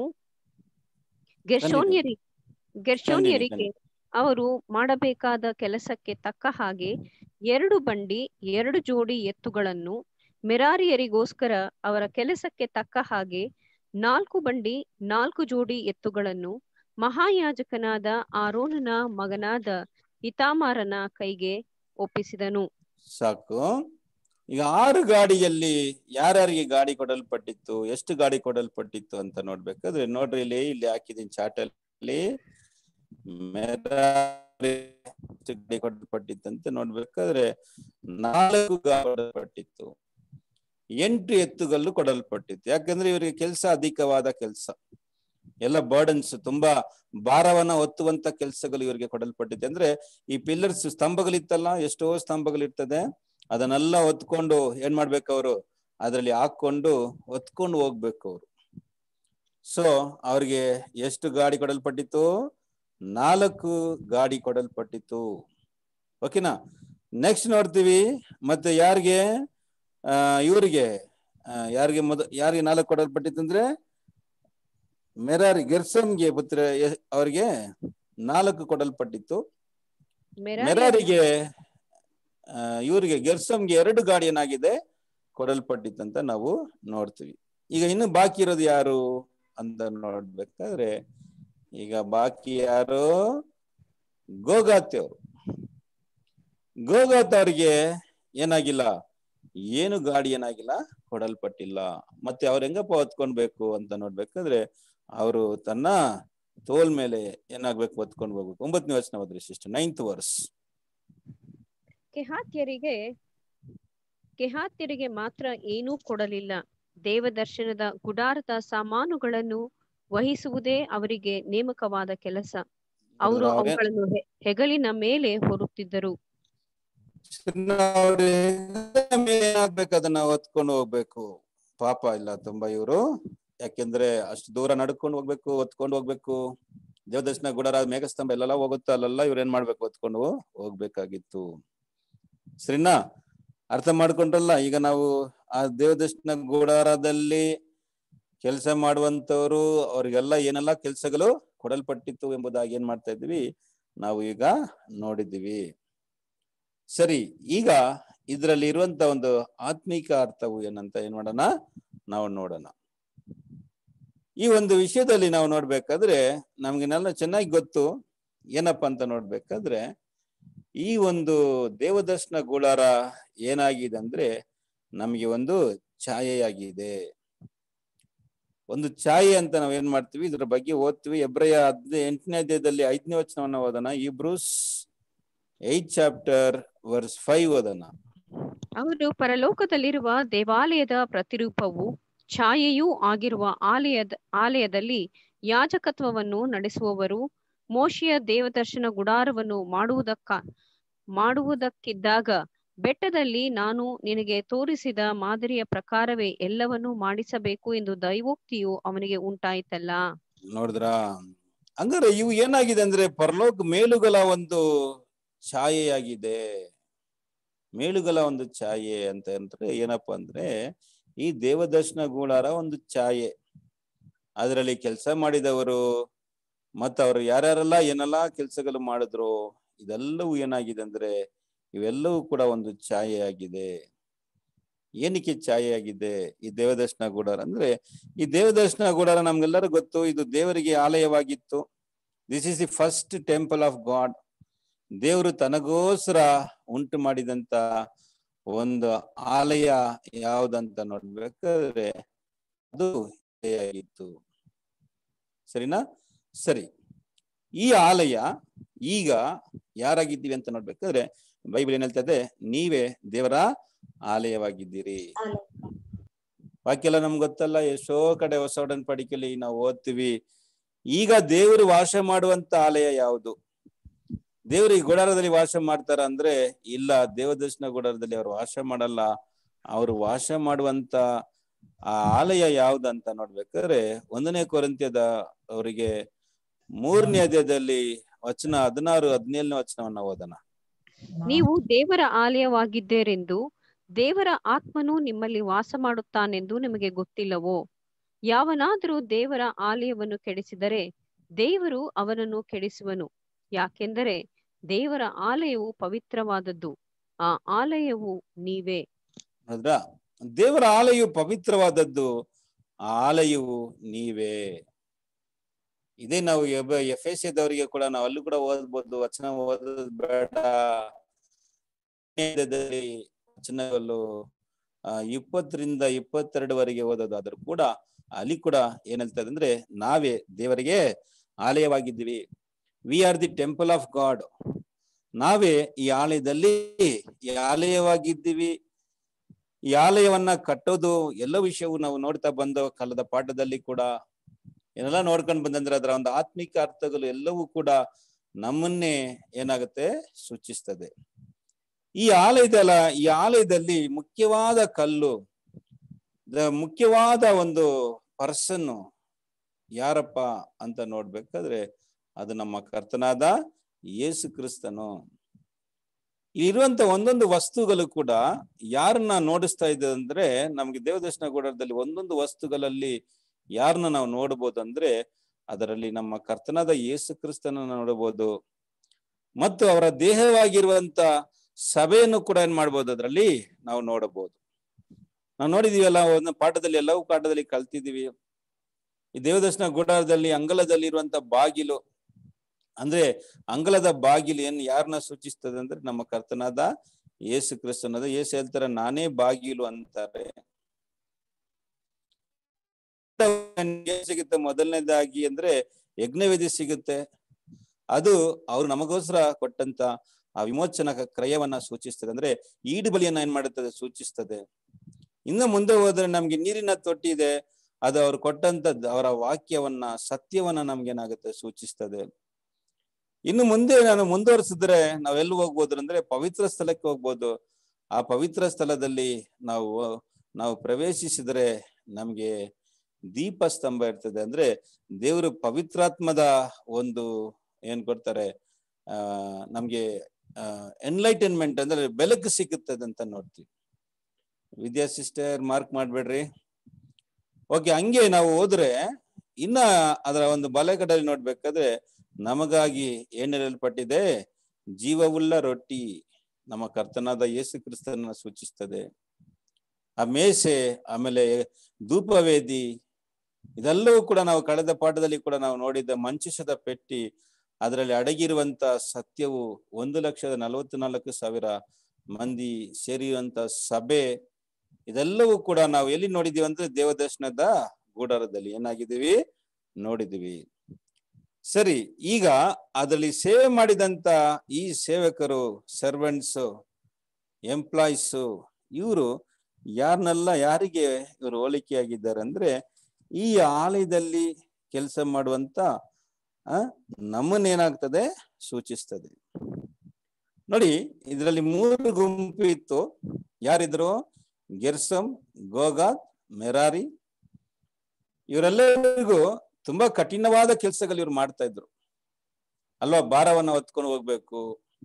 ಗೆರ್ಷೋನ್ಯರಿಗೆ ಅವರು ಮಾಡಬೇಕಾದ ಕೆಲಸಕ್ಕೆ ತಕ್ಕ ಹಾಗೆ 2 ಬಂಡಿ 2 ಜೋಡಿ ಎತ್ತುಗಳನ್ನು, ಮೆರಾರಿಯರಿಗೋಸ್ಕರ ಅವರ ಕೆಲಸಕ್ಕೆ ತಕ್ಕ ಹಾಗೆ 4 ಬಂಡಿ 4 ಜೋಡಿ ಎತ್ತುಗಳನ್ನು ಮಹಾಯಾಜಕನಾದ ಆರೋನನ ಮಗನಾದ ಇತಾಮಾರನ ಕೈಗೆ ಒಪ್ಪಿಸಿದನು. ಸಾಕು. ಈಗ 6 ಗಾಡಿಯಲ್ಲಿ ಯಾರ್ಯಾರಿಗೆ ಗಾಡಿ ಕೊಡಲ್ಪಟ್ಟಿತ್ತು, ಎಷ್ಟು ಗಾಡಿ ಕೊಡಲ್ಪಟ್ಟಿತ್ತು ಅಂತ ನೋಡ್ಬೇಕಾದ್ರೆ ನೋಡ್ರಿ, ಇಲ್ಲಿ ಹಾಕಿದೀನಿ ಚಾರ್ಟ್ ಅಲ್ಲಿ. ಗಾಡಿ ಕೊಡಲ್ಪಟ್ಟಿತ್ತಂತ ನೋಡ್ಬೇಕಾದ್ರೆ 4 ಗಾಡಿ ಕೊಡಲ್ಪಟ್ಟಿತ್ತು, 8 ಎತ್ತುಗಳು ಕೊಡಲ್ಪಟ್ಟಿತ್ತು. ಯಾಕಂದ್ರೆ ಇವರಿಗೆ ಕೆಲಸ ಅಧಿಕವಾದ ಕೆಲಸ, ಎಲ್ಲ ಬರ್ಡನ್ಸ್, ತುಂಬಾ ಭಾರವನ್ನ ಹೊತ್ತುವಂತ ಕೆಲಸಗಳು ಇವರಿಗೆ ಕೊಡಲ್ಪಟ್ಟಿದೆ. ಅಂದ್ರೆ ಈ ಪಿಲ್ಲರ್ಸ್, ಸ್ತಂಭಗಳಿತ್ತಲ್ಲ, ಎಷ್ಟೋ ಸ್ತಂಭಗಳಿರ್ತದೆ, ಅದನ್ನೆಲ್ಲ ಹೊತ್ಕೊಂಡು ಏನ್ ಮಾಡ್ಬೇಕು ಅವರು, ಅದರಲ್ಲಿ ಹಾಕೊಂಡು ಹೊತ್ಕೊಂಡು ಹೋಗ್ಬೇಕು ಅವರು. ಸೊ ಅವ್ರಿಗೆ ಎಷ್ಟು ಗಾಡಿ ಕೊಡಲ್ಪಟ್ಟಿತ್ತು? 4 ಗಾಡಿ ಕೊಡಲ್ಪಟ್ಟಿತ್ತು. ಓಕೆನಾ? ನೆಕ್ಸ್ಟ್ ನೋಡ್ತೀವಿ. ಮತ್ತೆ ಯಾರಿಗೆ ಇವರಿಗೆ ಯಾರಿಗೆ ಯಾರಿಗೆ 4 ಕೊಡಲ್ಪಟ್ಟಿತ್ತು ಅಂದ್ರೆ ಮೆರಾರಿ ಗೆರ್ಸಮ್ಗೆ ಪುತ್ರ ಅವ್ರಿಗೆ 4 ಕೊಡಲ್ಪಟ್ಟಿತ್ತು. ಮೆರಾರಿಗೆ ಇವರಿಗೆ ಗೆರ್ಸಮ್ಗೆ 2 ಗಾಡಿ ಏನಾಗಿದೆ ಕೊಡಲ್ಪಟ್ಟಿತ್ತಂತ ನಾವು ನೋಡ್ತೀವಿ. ಈಗ ಇನ್ನು ಬಾಕಿ ಇರೋದು ಯಾರು ಅಂತ ನೋಡ್ಬೇಕಾದ್ರೆ, ಈಗ ಬಾಕಿ ಯಾರು? ಗೋಗಾತ್ ಅವರು. ಗೋಗಾತ್ ಅವ್ರಿಗೆ ಏನಾಗಿಲ್ಲ, ಏನು ಗಾಡಿ ಏನಾಗಿಲ್ಲ, ಕೊಡಲ್ಪಟ್ಟಿಲ್ಲ. ಮತ್ತೆ ಅವ್ರ ಹೆಂಗಪ್ಪ ಹೊತ್ಕೊಳ್ಬೇಕು ಅಂತ ನೋಡ್ಬೇಕಾದ್ರೆ, ಅವರು ತನ್ನ ತೋಲ್ ಮೇಲೆ ಏನಾಗ್ಬೇಕು, ಹೊತ್ಕೊಂಡು ಹೋಗ್ಬೇಕು. 9ನೇ ವಚನ ಓದ್ರಿ ಸಿಸ್ಟರ್, 9th verse. ಕೆಹಾತ್ಯರಿಗೆ ಮಾತ್ರ ಏನೂ ಕೊಡಲಿಲ್ಲ. ದೇವದರ್ಶನದ ಗುಡಾರದ ಸಾಮಾನುಗಳನ್ನು ವಹಿಸುವುದೇ ಅವರಿಗೆ ನೇಮಕವಾದ ಕೆಲಸ. ಅವರು ಅವುಗಳನ್ನು ಹೆಗಲಿನ ಮೇಲೆ ಹೊರುತ್ತಿದ್ದರು. ಏನಾಗ್ಬೇಕು, ಅದನ್ನ ಹೊತ್ಕೊಂಡು ಹೋಗ್ಬೇಕು. ಪಾಪ ಇಲ್ಲ ತುಂಬಾ ಇವರು, ಯಾಕೆಂದ್ರೆ ಅಷ್ಟು ದೂರ ನಡ್ಕೊಂಡು ಹೋಗ್ಬೇಕು, ಹೊತ್ಕೊಂಡು ಹೋಗ್ಬೇಕು. ದೇವದರ್ಶನ ಗುಡಾರ ಮೇಘಸ್ತಂಭ ಎಲ್ಲೆಲ್ಲ ಹೋಗುತ್ತೋ ಅಲ್ಲೆಲ್ಲ ಇವ್ರು ಏನ್ ಮಾಡ್ಬೇಕು, ಹೊತ್ಕೊಂಡು ಹೋಗ್ಬೇಕಾಗಿತ್ತು. ಸರಿನಾ? ಅರ್ಥ ಮಾಡ್ಕೊಂಡ್ರಲ್ಲ? ಈಗ ನಾವು ಆ ದೇವದರ್ಶನ ಗುಡಾರದಲ್ಲಿ ಕೆಲಸ ಮಾಡುವಂತವ್ರು, ಅವ್ರಿಗೆಲ್ಲ ಏನೆಲ್ಲ ಕೆಲಸಗಳು ಕೊಡಲ್ಪಟ್ಟಿತ್ತು ಎಂಬುದಾಗಿ ಏನ್ ಮಾಡ್ತಾ ಇದ್ವಿ ನಾವು ಈಗ ನೋಡಿದ್ದೀವಿ. ಸರಿ, ಈಗ ಇದರಲ್ಲಿ ಇರುವಂತ ಒಂದು ಆತ್ಮಿಕ ಅರ್ಥವು ಏನಂತ ಏನ್ ಮಾಡೋಣ, ನಾವು ನೋಡೋಣ. ಈ ಒಂದು ವಿಷಯದಲ್ಲಿ ನಾವು ನೋಡ್ಬೇಕಾದ್ರೆ ನಮ್ಗೆನೆಲ್ಲ ಚೆನ್ನಾಗಿ ಗೊತ್ತು. ಏನಪ್ಪಾ ಅಂತ ನೋಡ್ಬೇಕಾದ್ರೆ, ಈ ಒಂದು ದೇವದರ್ಶನ ಗುಡಾರ ಏನಾಗಿದೆ ಅಂದ್ರೆ ನಮ್ಗೆ ಒಂದು ಛಾಯೆಯಾಗಿದೆ. ಒಂದು ಛಾಯೆ ಅಂತ ನಾವ್ ಏನ್ ಮಾಡ್ತೀವಿ, ಇದ್ರ ಬಗ್ಗೆ ಓದ್ತೀವಿ. ಎಬ್ರೆಯ 8ನೇ ಅಧ್ಯಾಯದಲ್ಲಿ 5ನೇ ವಚನವನ್ನ ಓದೋಣ. Hebrews 8th chapter verse 5 ಓದೋಣ. ಅವರು ಪರಲೋಕದಲ್ಲಿರುವ ದೇವಾಲಯದ ಪ್ರತಿರೂಪವು ಛಾಯೆಯೂ ಆಗಿರುವ ಆಲಯದಲ್ಲಿ ಯಾಜಕತ್ವವನ್ನು ನಡೆಸುವವರು. ಮೋಶೆಯ ದೇವದರ್ಶನ ಗುಡಾರವನ್ನು ಮಾಡುವುದಕ್ಕಿದ್ದಾಗ ಬೆಟ್ಟದಲ್ಲಿ ನಾನು ನಿನಗೆ ತೋರಿಸಿದ ಮಾದರಿಯ ಪ್ರಕಾರವೇ ಎಲ್ಲವನ್ನೂ ಮಾಡಿಸಬೇಕು ಎಂದು ದೈವೋಕ್ತಿಯು ಅವನಿಗೆ ಉಂಟಾಯ್ತಲ್ಲ. ನೋಡಿದ್ರಾ? ಹಂಗಾರೆ ಇವು ಏನಾಗಿದೆ ಅಂದ್ರೆ ಪರಲೋಕ ಮೇಲುಗಳ ಒಂದು ಛಾಯೆಯಾಗಿದೆ. ಮೇಲುಗಳ ಒಂದು ಛಾಯೆ ಅಂತ ಅಂದ್ರೆ ಏನಪ್ಪಾ ಅಂದ್ರೆ, ಈ ದೇವದರ್ಶನ ಗುಡಾರ ಒಂದು ಛಾಯೆ. ಅದರಲ್ಲಿ ಕೆಲಸ ಮಾಡಿದವರು ಮತ್ತು ಅವರು ಯಾರ್ಯಾರೆಲ್ಲ ಏನೆಲ್ಲ ಕೆಲಸಗಳು ಮಾಡಿದ್ರು, ಇದೆಲ್ಲವೂ ಏನಾಗಿದೆ ಅಂದ್ರೆ ಇವೆಲ್ಲವೂ ಕೂಡ ಒಂದು ಛಾಯೆಯಾಗಿದೆ. ಏನಕ್ಕೆ ಛಾಯೆಯಾಗಿದೆ ಈ ದೇವದರ್ಶನ ಗುಡಾರ ಅಂದ್ರೆ? ಈ ದೇವದರ್ಶನ ಗುಡಾರ ನಮ್ಗೆಲ್ಲರೂ ಗೊತ್ತು, ಇದು ದೇವರಿಗೆ ಆಲಯವಾಗಿತ್ತು. This is the first temple of God. ದೇವರು ತನಗೋಸ್ಕರ ಉಂಟು ಮಾಡಿದಂತ ಒಂದು ಆಲಯ ಯಾವ್ದಂತ ನೋಡ್ಬೇಕಾದ್ರೆ ಅದು ಆಗಿತ್ತು. ಸರಿನಾ? ಸರಿ, ಈ ಆಲಯ ಈಗ ಯಾರಾಗಿದ್ದೀವಿ ಅಂತ ನೋಡ್ಬೇಕಾದ್ರೆ ಬೈಬಲ್ ಏನ್ ಹೇಳ್ತದೆ? ನೀವೇ ದೇವರ ಆಲಯವಾಗಿದ್ದೀರಿ. ವಾಕ್ಯ ಎಲ್ಲ ನಮ್ಗೆ ಗೊತ್ತಲ್ಲ, ಎಷ್ಟೋ ಕಡೆ ಹೊಸ ಒಡன்பಡಿಕೆಯಲ್ಲಿ ನಾವು ಓದ್ತೀವಿ. ಈಗ ದೇವರು ವಾಸ ಮಾಡುವಂತ ಆಲಯ ಯಾವುದು? ದೇವರು ಈ ಗುಡಾರದಲ್ಲಿ ವಾಸ ಮಾಡ್ತಾರ ಅಂದ್ರೆ ಇಲ್ಲ, ದೇವದರ್ಶನ ಗುಡಾರದಲ್ಲಿ ಅವ್ರು ವಾಸ ಮಾಡಲ್ಲ. ಅವರು ವಾಸ ಮಾಡುವಂತ ಆ ಆಲಯ ಯಾವ್ದಂತ ನೋಡ್ಬೇಕಾದ್ರೆ 1 ಕೊರಿಂಥದ ಅವರಿಗೆ 3ನೇ ಅಧ್ಯಾಯದಲ್ಲಿ ವಚನ 16-17 ವಚನವನ್ನ ಓದೋಣ. ನೀವು ದೇವರ ಆಲಯವಾಗಿದ್ದೀರೆಂದು ದೇವರ ಆತ್ಮನು ನಿಮ್ಮಲ್ಲಿ ವಾಸ ಮಾಡುತ್ತಾನೆಂದು ನಿಮಗೆ ಗೊತ್ತಿಲ್ಲವೋ? ಯಾವನಾದರೂ ದೇವರ ಆಲಯವನ್ನು ಕೆಡಿಸಿದರೆ ದೇವರು ಅವನನ್ನು ಕೆಡಿಸುವನು. ಯಾಕೆಂದರೆ ದೇವರ ಆಲಯವು ಪವಿತ್ರವಾದದ್ದು, ಆ ಆಲಯವು ನೀವೇ. ಹೌದ್ರಾ? ದೇವರ ಆಲಯವು ಪವಿತ್ರವಾದದ್ದು, ಆ ಆಲಯವು ನೀವೇ. ಇದೇ ನಾವು ಎಫೆಸದವರಿಗೆ ಕೂಡ ನಾವು ಅಲ್ಲೂ ಕೂಡ ಓದ್ಬೋದು. ವಚನ ಓದೋದು ಬೇಡ, ವಚನಗಳು 20-22 ಓದೋದಾದ್ರೂ ಕೂಡ ಅಲ್ಲಿ ಕೂಡ ಏನ್ ಹೇಳ್ತದೆ ಅಂದ್ರೆ ನಾವೇ ದೇವರಿಗೆ ಆಲಯವಾಗಿದ್ದೀವಿ. We are the temple of God. ನಾವೇ ಈ ಆಲಯದಲ್ಲಿ ಈ ಆಲಯವಾಗಿದ್ದೀವಿ. ಈ ಆಲಯವನ್ನ ಕಟ್ಟೋದು ಎಲ್ಲ ವಿಷಯವು ನಾವು ನೋಡ್ತಾ ಬಂದೋ ಕಳೆದ ಪಾಠದಲ್ಲಿ ಕೂಡ ಏನೆಲ್ಲ ನೋಡ್ಕೊಂಡು ಬಂದಂದ್ರೆ ಅದರ ಒಂದು ಆತ್ಮಿಕ ಅರ್ಥಗಳು ಎಲ್ಲವೂ ಕೂಡ ನಮ್ಮನ್ನೇ ಏನಾಗುತ್ತೆ ಸೂಚಿಸ್ತದೆ. ಈ ಆಲಯದಲ್ಲಿ ಮುಖ್ಯವಾದ ಕಲ್ಲು, ಮುಖ್ಯವಾದ ಒಂದು ಪರ್ಸನ್ ಯಾರಪ್ಪ ಅಂತ ನೋಡ್ಬೇಕಾದ್ರೆ ಅದು ನಮ್ಮ ಕರ್ತನಾದ ಯೇಸು ಕ್ರಿಸ್ತನು. ಇರುವಂತ ಒಂದೊಂದು ವಸ್ತುಗಳು ಕೂಡ ಯಾರನ್ನ ನೋಡಿಸ್ತಾ ಇದೆ ಅಂದ್ರೆ, ನಮ್ಗೆ ದೇವದರ್ಶನ ಗುಡಾರದಲ್ಲಿ ಒಂದೊಂದು ವಸ್ತುಗಳಲ್ಲಿ ಯಾರನ್ನ ನಾವು ನೋಡ್ಬೋದು ಅಂದ್ರೆ ಅದರಲ್ಲಿ ನಮ್ಮ ಕರ್ತನಾದ ಯೇಸು ಕ್ರಿಸ್ತನ ನೋಡಬಹುದು. ಮತ್ತು ಅವರ ದೇಹವಾಗಿರುವಂತ ಸಭೆಯನ್ನು ಕೂಡ ಏನ್ ಮಾಡ್ಬೋದು, ಅದರಲ್ಲಿ ನಾವು ನೋಡಬಹುದು. ನಾವು ನೋಡಿದೀವಲ್ಲ, ಒಂದು ಪಾಠದಲ್ಲಿ ಎಲ್ಲವೂ ಪಾಠದಲ್ಲಿ ಕಲ್ತಿದೀವಿ. ಈ ದೇವದರ್ಶನ ಗುಡಾರದಲ್ಲಿ ಅಂಗಳದಲ್ಲಿ ಇರುವಂತ ಬಾಗಿಲು ಅಂದ್ರೆ ಅಂಗಳದ ಬಾಗಿಲು ಯಾರನ್ನ ಸೂಚಿಸ್ತದೆ ಅಂದ್ರೆ ನಮ್ಮ ಕರ್ತನಾದ ಯೇಸು ಕ್ರಿಸ್ತನದ. ಯೇಸು ಹೇಳ್ತಾರೆ ನಾನೇ ಬಾಗಿಲು ಅಂತಾರೆ. ಸಿಗುತ್ತೆ ಮೊದಲನೇದಾಗಿ ಅಂದ್ರೆ ಯಜ್ಞವೇದಿ ಸಿಗುತ್ತೆ. ಅದು ಅವ್ರು ನಮಗೋಸ್ಕರ ಕೊಟ್ಟಂತ ಆ ವಿಮೋಚನಾ ಕ್ರಯವನ್ನ ಸೂಚಿಸ್ತದೆ, ಅಂದ್ರೆ ಈಡು ಬಲಿಯನ್ನ ಏನ್ ಮಾಡುತ್ತದೆ ಸೂಚಿಸ್ತದೆ. ಇನ್ನು ಮುಂದೆ ಹೋದ್ರೆ ನಮ್ಗೆ ನೀರಿನ ತೊಟ್ಟಿ ಇದೆ, ಅದು ಅವ್ರು ಕೊಟ್ಟಂತ ಅವರ ವಾಕ್ಯವನ್ನ ಸತ್ಯವನ್ನ ನಮ್ಗೇನಾಗುತ್ತೆ ಸೂಚಿಸ್ತದೆ. ಇನ್ನು ಮುಂದೆ ನಾನು ಮುಂದುವರಿಸಿದ್ರೆ ನಾವೆಲ್ಲಿ ಹೋಗ್ಬೋದು ಅಂದ್ರೆ ಪವಿತ್ರ ಸ್ಥಳಕ್ಕೆ ಹೋಗ್ಬೋದು. ಆ ಪವಿತ್ರ ಸ್ಥಳದಲ್ಲಿ ನಾವು ಪ್ರವೇಶಿಸಿದ್ರೆ ನಮ್ಗೆ ದೀಪ ಸ್ತಂಭ ಇರ್ತದೆ. ಅಂದ್ರೆ ದೇವರು ಪವಿತ್ರಾತ್ಮದ ಒಂದು ಏನ್ ಕೊಡ್ತಾರೆ, ನಮ್ಗೆ ಎನ್ಲೈಟನ್ಮೆಂಟ್ ಅಂದ್ರೆ ಬೆಳಕು ಸಿಗುತ್ತದೆ ಅಂತ ನೋಡ್ತೀವಿ. ವಿದ್ಯಾ ಸಿಸ್ಟರ್ ಮಾರ್ಕ್ ಮಾಡ್ಬೇಡ್ರಿ. ಓಕೆ, ಹಂಗೆ ನಾವು ಹೋದ್ರೆ ಇನ್ನ ಅದರ ಒಂದು ಬಲಗಡೆಯಲ್ಲಿ ನೋಡ್ಬೇಕಾದ್ರೆ ನಮಗಾಗಿ ಏನಿರಲ್ಪಟ್ಟಿದೆ, ಜೀವವುಳ್ಳ ರೊಟ್ಟಿ, ನಮ್ಮ ಕರ್ತನಾದ ಯೇಸು ಕ್ರಿಸ್ತನ ಸೂಚಿಸ್ತದೆ. ಆ ಮೇಸೆ, ಆಮೇಲೆ ಧೂಪವೇದಿ, ಇದೆಲ್ಲವೂ ಕೂಡ ನಾವು ಕಳೆದ ಪಾಠದಲ್ಲಿ ಕೂಡ ನಾವು ನೋಡಿದ್ದ ಮಂಚಿಸದ ಪೆಟ್ಟಿ, ಅದರಲ್ಲಿ ಅಡಗಿರುವಂತ ಸತ್ಯವು 1,44,000 ಮಂದಿ ಸೇರಿರುವಂತ ಸಭೆ, ಇದೆಲ್ಲವೂ ಕೂಡ ನಾವು ಎಲ್ಲಿ ನೋಡಿದೀವಿ ಅಂದ್ರೆ ದೇವದರ್ಶನದ ಗುಡಾರದಲ್ಲಿ ಏನಾಗಿದ್ದೀವಿ ನೋಡಿದೀವಿ. ಸರಿ, ಈಗ ಅದರಲ್ಲಿ ಸೇವೆ ಮಾಡಿದಂತ ಈ ಸೇವಕರು, ಸರ್ವೆಂಟ್ಸ್, ಎಂಪ್ಲಾಯ್ಸ್, ಇವರು ಯಾರಿಗೆ ಇವರು ಹೋಲಿಕೆಯಾಗಿದ್ದಾರೆ ಅಂದ್ರೆ ಈ ಆಲಯದಲ್ಲಿ ಕೆಲಸ ಮಾಡುವಂತ ನಮ್ಮನ್ನೇನಾಗ್ತದೆ ಸೂಚಿಸ್ತದೆ. ನೋಡಿ, ಇದರಲ್ಲಿ 3 ಗುಂಪು ಇತ್ತು. ಯಾರಿದ್ರು? ಗೆರ್ಸಮ್, ಗೋಗಾತ್, ಮೆರಾರಿ. ಇವರೆಲ್ಲರಿಗೂ ತುಂಬಾ ಕಠಿಣವಾದ ಕೆಲಸಗಳು ಇವ್ರು ಮಾಡ್ತಾ ಇದ್ರು ಅಲ್ವಾ. ಭಾರವನ್ನ ಹೊತ್ಕೊಂಡು ಹೋಗ್ಬೇಕು,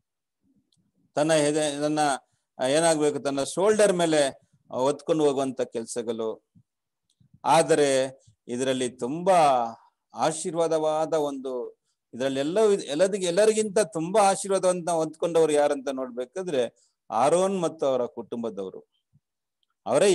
ತನ್ನ ಏನಾಗ್ಬೇಕು, ತನ್ನ ಶೋಲ್ಡರ್ ಮೇಲೆ ಹೊತ್ಕೊಂಡು ಹೋಗುವಂತ ಕೆಲಸಗಳು. ಆದರೆ ಇದರಲ್ಲಿ ತುಂಬಾ ಆಶೀರ್ವಾದವಾದ ಒಂದು, ಇದರಲ್ಲಿ ಎಲ್ಲರಿಗಿಂತ ತುಂಬಾ ಆಶೀರ್ವಾದವಂತ ಹೊಂದ್ಕೊಂಡವ್ರು ಯಾರಂತ ನೋಡ್ಬೇಕಾದ್ರೆ ಆರೋನ್ ಮತ್ತು ಅವರ ಕುಟುಂಬದವರು. ಅವರೇ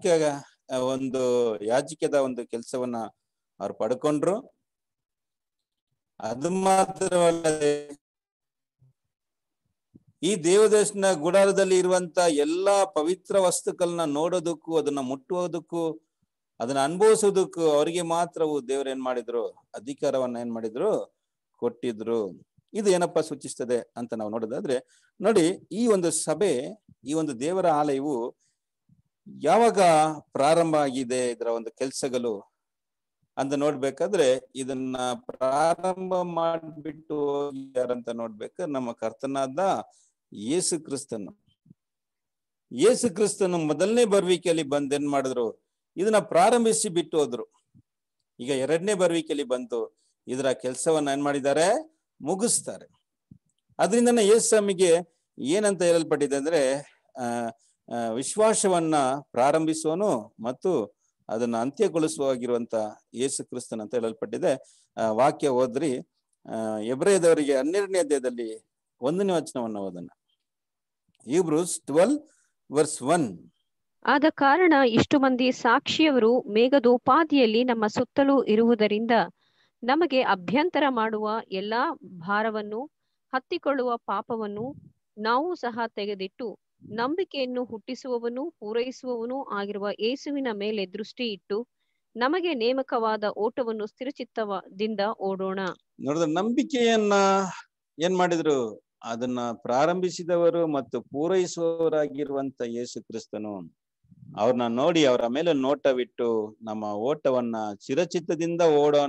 ಯಾಜಕದ ಒಂದು ಕೆಲಸವನ್ನ ಅವ್ರು ಪಡ್ಕೊಂಡ್ರು. ಅದು ಮಾತ್ರವಲ್ಲದೆ ಈ ದೇವದರ್ಶನ ಗುಡಾರದಲ್ಲಿ ಇರುವಂತ ಎಲ್ಲಾ ಪವಿತ್ರ ವಸ್ತುಗಳನ್ನ ನೋಡೋದಕ್ಕೂ, ಅದನ್ನ ಮುಟ್ಟುವುದಕ್ಕೂ, ಅದನ್ನ ಅನುಭವಿಸೋದಕ್ಕೂ ಅವರಿಗೆ ಮಾತ್ರವು ದೇವರು ಏನ್ ಮಾಡಿದ್ರು, ಅಧಿಕಾರವನ್ನ ಏನ್ ಮಾಡಿದ್ರು, ಕೊಟ್ಟಿದ್ರು. ಇದು ಏನಪ್ಪಾ ಸೂಚಿಸ್ತದೆ ಅಂತ ನಾವು ನೋಡೋದಾದ್ರೆ, ನೋಡಿ, ಈ ಒಂದು ಸಭೆ, ಈ ಒಂದು ದೇವರ ಆಲಯವು ಯಾವಾಗ ಪ್ರಾರಂಭ ಆಗಿದೆ, ಇದರ ಒಂದು ಕೆಲಸಗಳು ಅಂತ ನೋಡ್ಬೇಕಾದ್ರೆ, ಇದನ್ನ ಪ್ರಾರಂಭ ಮಾಡಿಬಿಟ್ಟು ಯಾರಂತ ನೋಡ್ಬೇಕಾದ್ರೆ ನಮ್ಮ ಕರ್ತನಾದ ಯೇಸು ಕ್ರಿಸ್ತನು. ಯೇಸು ಕ್ರಿಸ್ತನು ಮೊದಲನೇ ಬರುವಿಕೆಯಲ್ಲಿ ಬಂದ್ ಏನ್ ಮಾಡಿದ್ರು, ಇದನ್ನ ಪ್ರಾರಂಭಿಸಿ ಬಿಟ್ಟು ಹೋದ್ರು. ಈಗ ಎರಡನೇ ಬರುವಿಕೆಯಲ್ಲಿ ಬಂತು, ಇದರ ಕೆಲಸವನ್ನ ಏನ್ ಮಾಡಿದ್ದಾರೆ, ಮುಗಿಸ್ತಾರೆ. ಅದರಿಂದ ಯೇಸು ಸ್ವಾಮಿಗೆ ಏನಂತ ಹೇಳಲ್ಪಟ್ಟಿದೆ ಅಂದ್ರೆ, ವಿಶ್ವಾಸವನ್ನ ಪ್ರಾರಂಭಿಸುವನು ಮತ್ತು ಅದನ್ನ ಅಂತ್ಯಗೊಳಿಸುವಾಗಿರುವಂತ ಯೇಸು ಕ್ರಿಸ್ತನ್ ಅಂತ ಹೇಳಲ್ಪಟ್ಟಿದೆ. ವಾಕ್ಯ ಓದ್ರಿ, ಎಬ್ರಾಯದವರಿಗೆ 12ನೇ ಅಧ್ಯಾಯದಲ್ಲಿ 1ನೇ ವಚನವನ್ನು ಓದೋಣ. Hebrews 12:1. ಆದ ಕಾರಣ ಇಷ್ಟು ಮಂದಿ ಸಾಕ್ಷಿಯವರು ಮೇಘದೋಪಾದಿಯಲ್ಲಿ ನಮ್ಮ ಸುತ್ತಲೂ ಇರುವುದರಿಂದ ನಮಗೆ ಅಭ್ಯಂತರ ಮಾಡುವ ಎಲ್ಲಾ ಭಾರವನ್ನು, ಹತ್ತಿಕೊಳ್ಳುವ ಪಾಪವನ್ನು ನಾವು ಸಹ ತೆಗೆದಿಟ್ಟು ನಂಬಿಕೆಯನ್ನು ಹುಟ್ಟಿಸುವವನು ಪೂರೈಸುವವನು ಆಗಿರುವ ಯೇಸುವಿನ ಮೇಲೆ ದೃಷ್ಟಿ ಇಟ್ಟು ನಮಗೆ ನೇಮಕವಾದ ಓಟವನ್ನು ಸ್ಥಿರಚಿತ್ತದಿಂದ ಓಡೋಣ. ನೋಡಿದ್ರೆ ನಂಬಿಕೆಯನ್ನ ಏನ್ ಮಾಡಿದ್ರು, ಅದನ್ನ ಪ್ರಾರಂಭಿಸಿದವರು ಮತ್ತು ಪೂರೈಸುವವರಾಗಿರುವಂತ ಯೇಸು ಕ್ರಿಸ್ತನು ಅವ್ರನ್ನ ನೋಡಿ ಅವರ ಮೇಲೆ ನೋಟವಿಟ್ಟು ನಮ್ಮ ಓಟವನ್ನ ಚಿರಚಿತ್ತದಿಂದ ಓಡೋಣ.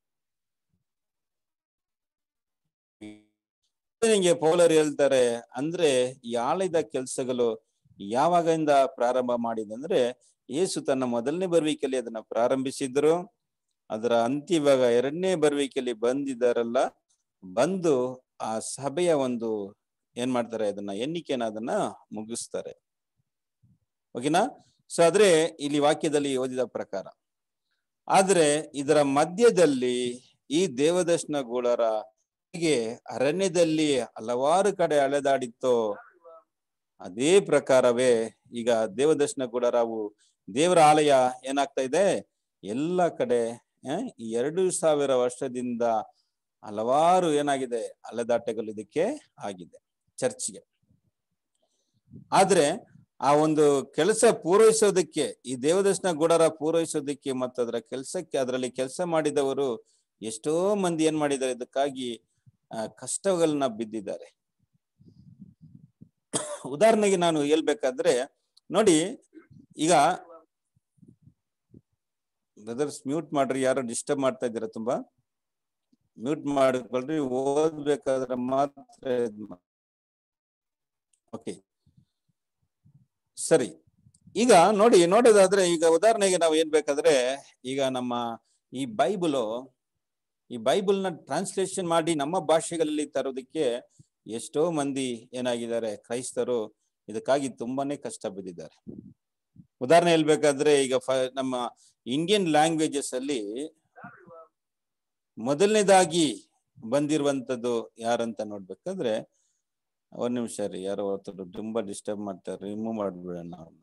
ನಿಂಗೆ ಪೌಲರು ಹೇಳ್ತಾರೆ, ಅಂದ್ರೆ ಈ ಆಲಯದ ಕೆಲಸಗಳು ಯಾವಾಗಿಂದ ಪ್ರಾರಂಭ ಮಾಡಿದಂದ್ರೆ, ಯೇಸು ತನ್ನ ಮೊದಲನೇ ಬರುವಿಕೆಯಲ್ಲಿ ಅದನ್ನ ಪ್ರಾರಂಭಿಸಿದ್ರು. ಅದರ ಅಂತ್ಯ ಇವಾಗ ಎರಡನೇ ಬರುವಿಕೆಯಲ್ಲಿ ಬಂದಿದ್ದಾರಲ್ಲ, ಬಂದು ಆ ಸಭೆಯ ಒಂದು ಏನ್ ಮಾಡ್ತಾರೆ, ಅದನ್ನ ಎಣ್ಣಿಕೆನ ಅದನ್ನ ಮುಗಿಸ್ತಾರೆ. ಓಕೆನಾ? ಸೊ ಆದ್ರೆ ಇಲ್ಲಿ ವಾಕ್ಯದಲ್ಲಿ ಓದಿದ ಪ್ರಕಾರ, ಆದ್ರೆ ಇದರ ಮಧ್ಯದಲ್ಲಿ ಈ ದೇವದರ್ಶನ ಗುಡಾರ ಹೇಗೆ ಅರಣ್ಯದಲ್ಲಿ ಹಲವಾರು ಕಡೆ ಅಲೆದಾಡಿತ್ತೋ, ಅದೇ ಪ್ರಕಾರವೇ ಈಗ ದೇವದರ್ಶನ ಗುಡಾರವು, ದೇವರ ಆಲಯ ಏನಾಗ್ತಾ ಇದೆ, ಎಲ್ಲ ಕಡೆ ಈ 2000 ವರ್ಷದಿಂದ ಹಲವಾರು ಏನಾಗಿದೆ, ಅಲೆದಾಟಗಳು ಇದಕ್ಕೆ ಆಗಿದೆ, ಚರ್ಚ್ಗೆ. ಆದ್ರೆ ಆ ಒಂದು ಕೆಲಸ ಪೂರೈಸೋದಕ್ಕೆ, ಈ ದೇವದರ್ಶನ ಗುಡಾರ ಪೂರೈಸೋದಕ್ಕೆ ಮತ್ತು ಅದರ ಕೆಲಸಕ್ಕೆ, ಅದರಲ್ಲಿ ಕೆಲಸ ಮಾಡಿದವರು ಎಷ್ಟೋ ಮಂದಿ ಏನ್ ಮಾಡಿದ್ದಾರೆ, ಇದಕ್ಕಾಗಿ ಕಷ್ಟಗಳನ್ನ ಬಿದ್ದಿದ್ದಾರೆ. ಉದಾಹರಣೆಗೆ ನಾನು ಹೇಳ್ಬೇಕಾದ್ರೆ ನೋಡಿ, ಈಗ ಬ್ರದರ್ಸ್ ಮ್ಯೂಟ್ ಮಾಡ್ರಿ, ಯಾರೋ ಡಿಸ್ಟರ್ಬ್ ಮಾಡ್ತಾ ಇದ್ದೀರಾ, ತುಂಬಾ ಮ್ಯೂಟ್ ಮಾಡಿಕೊಳ್ರಿ, ಓದ್ಬೇಕಾದ್ರೆ ಮಾತ್ರ. ಓಕೆ, ಸರಿ. ಈಗ ನೋಡೋದಾದ್ರೆ, ಈಗ ಉದಾಹರಣೆಗೆ ನಾವು ಏನ್ ಬೇಕಾದ್ರೆ, ಈಗ ನಮ್ಮ ಈ ಬೈಬಲ್ನ ಟ್ರಾನ್ಸ್ಲೇಷನ್ ಮಾಡಿ ನಮ್ಮ ಭಾಷೆಗಳಲ್ಲಿ ತರೋದಕ್ಕೆ ಎಷ್ಟೋ ಮಂದಿ ಏನಾಗಿದ್ದಾರೆ, ಕ್ರೈಸ್ತರು ಇದಕ್ಕಾಗಿ ತುಂಬಾನೇ ಕಷ್ಟ ಬಿದ್ದಿದ್ದಾರೆ. ಉದಾಹರಣೆ ಹೇಳ್ಬೇಕಾದ್ರೆ, ಈಗ ನಮ್ಮ ಇಂಡಿಯನ್ ಲ್ಯಾಂಗ್ವೇಜಸ್ ಅಲ್ಲಿ ಮೊದಲನೇದಾಗಿ ಬಂದಿರುವಂತದ್ದು ಯಾರಂತ ನೋಡ್ಬೇಕಾದ್ರೆ, ಒಂದ್ ನಿಮಿಷ ರೀ, ಯಾರೋ ಹೊರತು ತುಂಬಾ ಡಿಸ್ಟರ್ಬ್ ಮಾಡ್ತಾರೆ, ರಿಮೂವ್ ಮಾಡ್ಬಿಡೋಣ ಅವ್ರನ್ನ.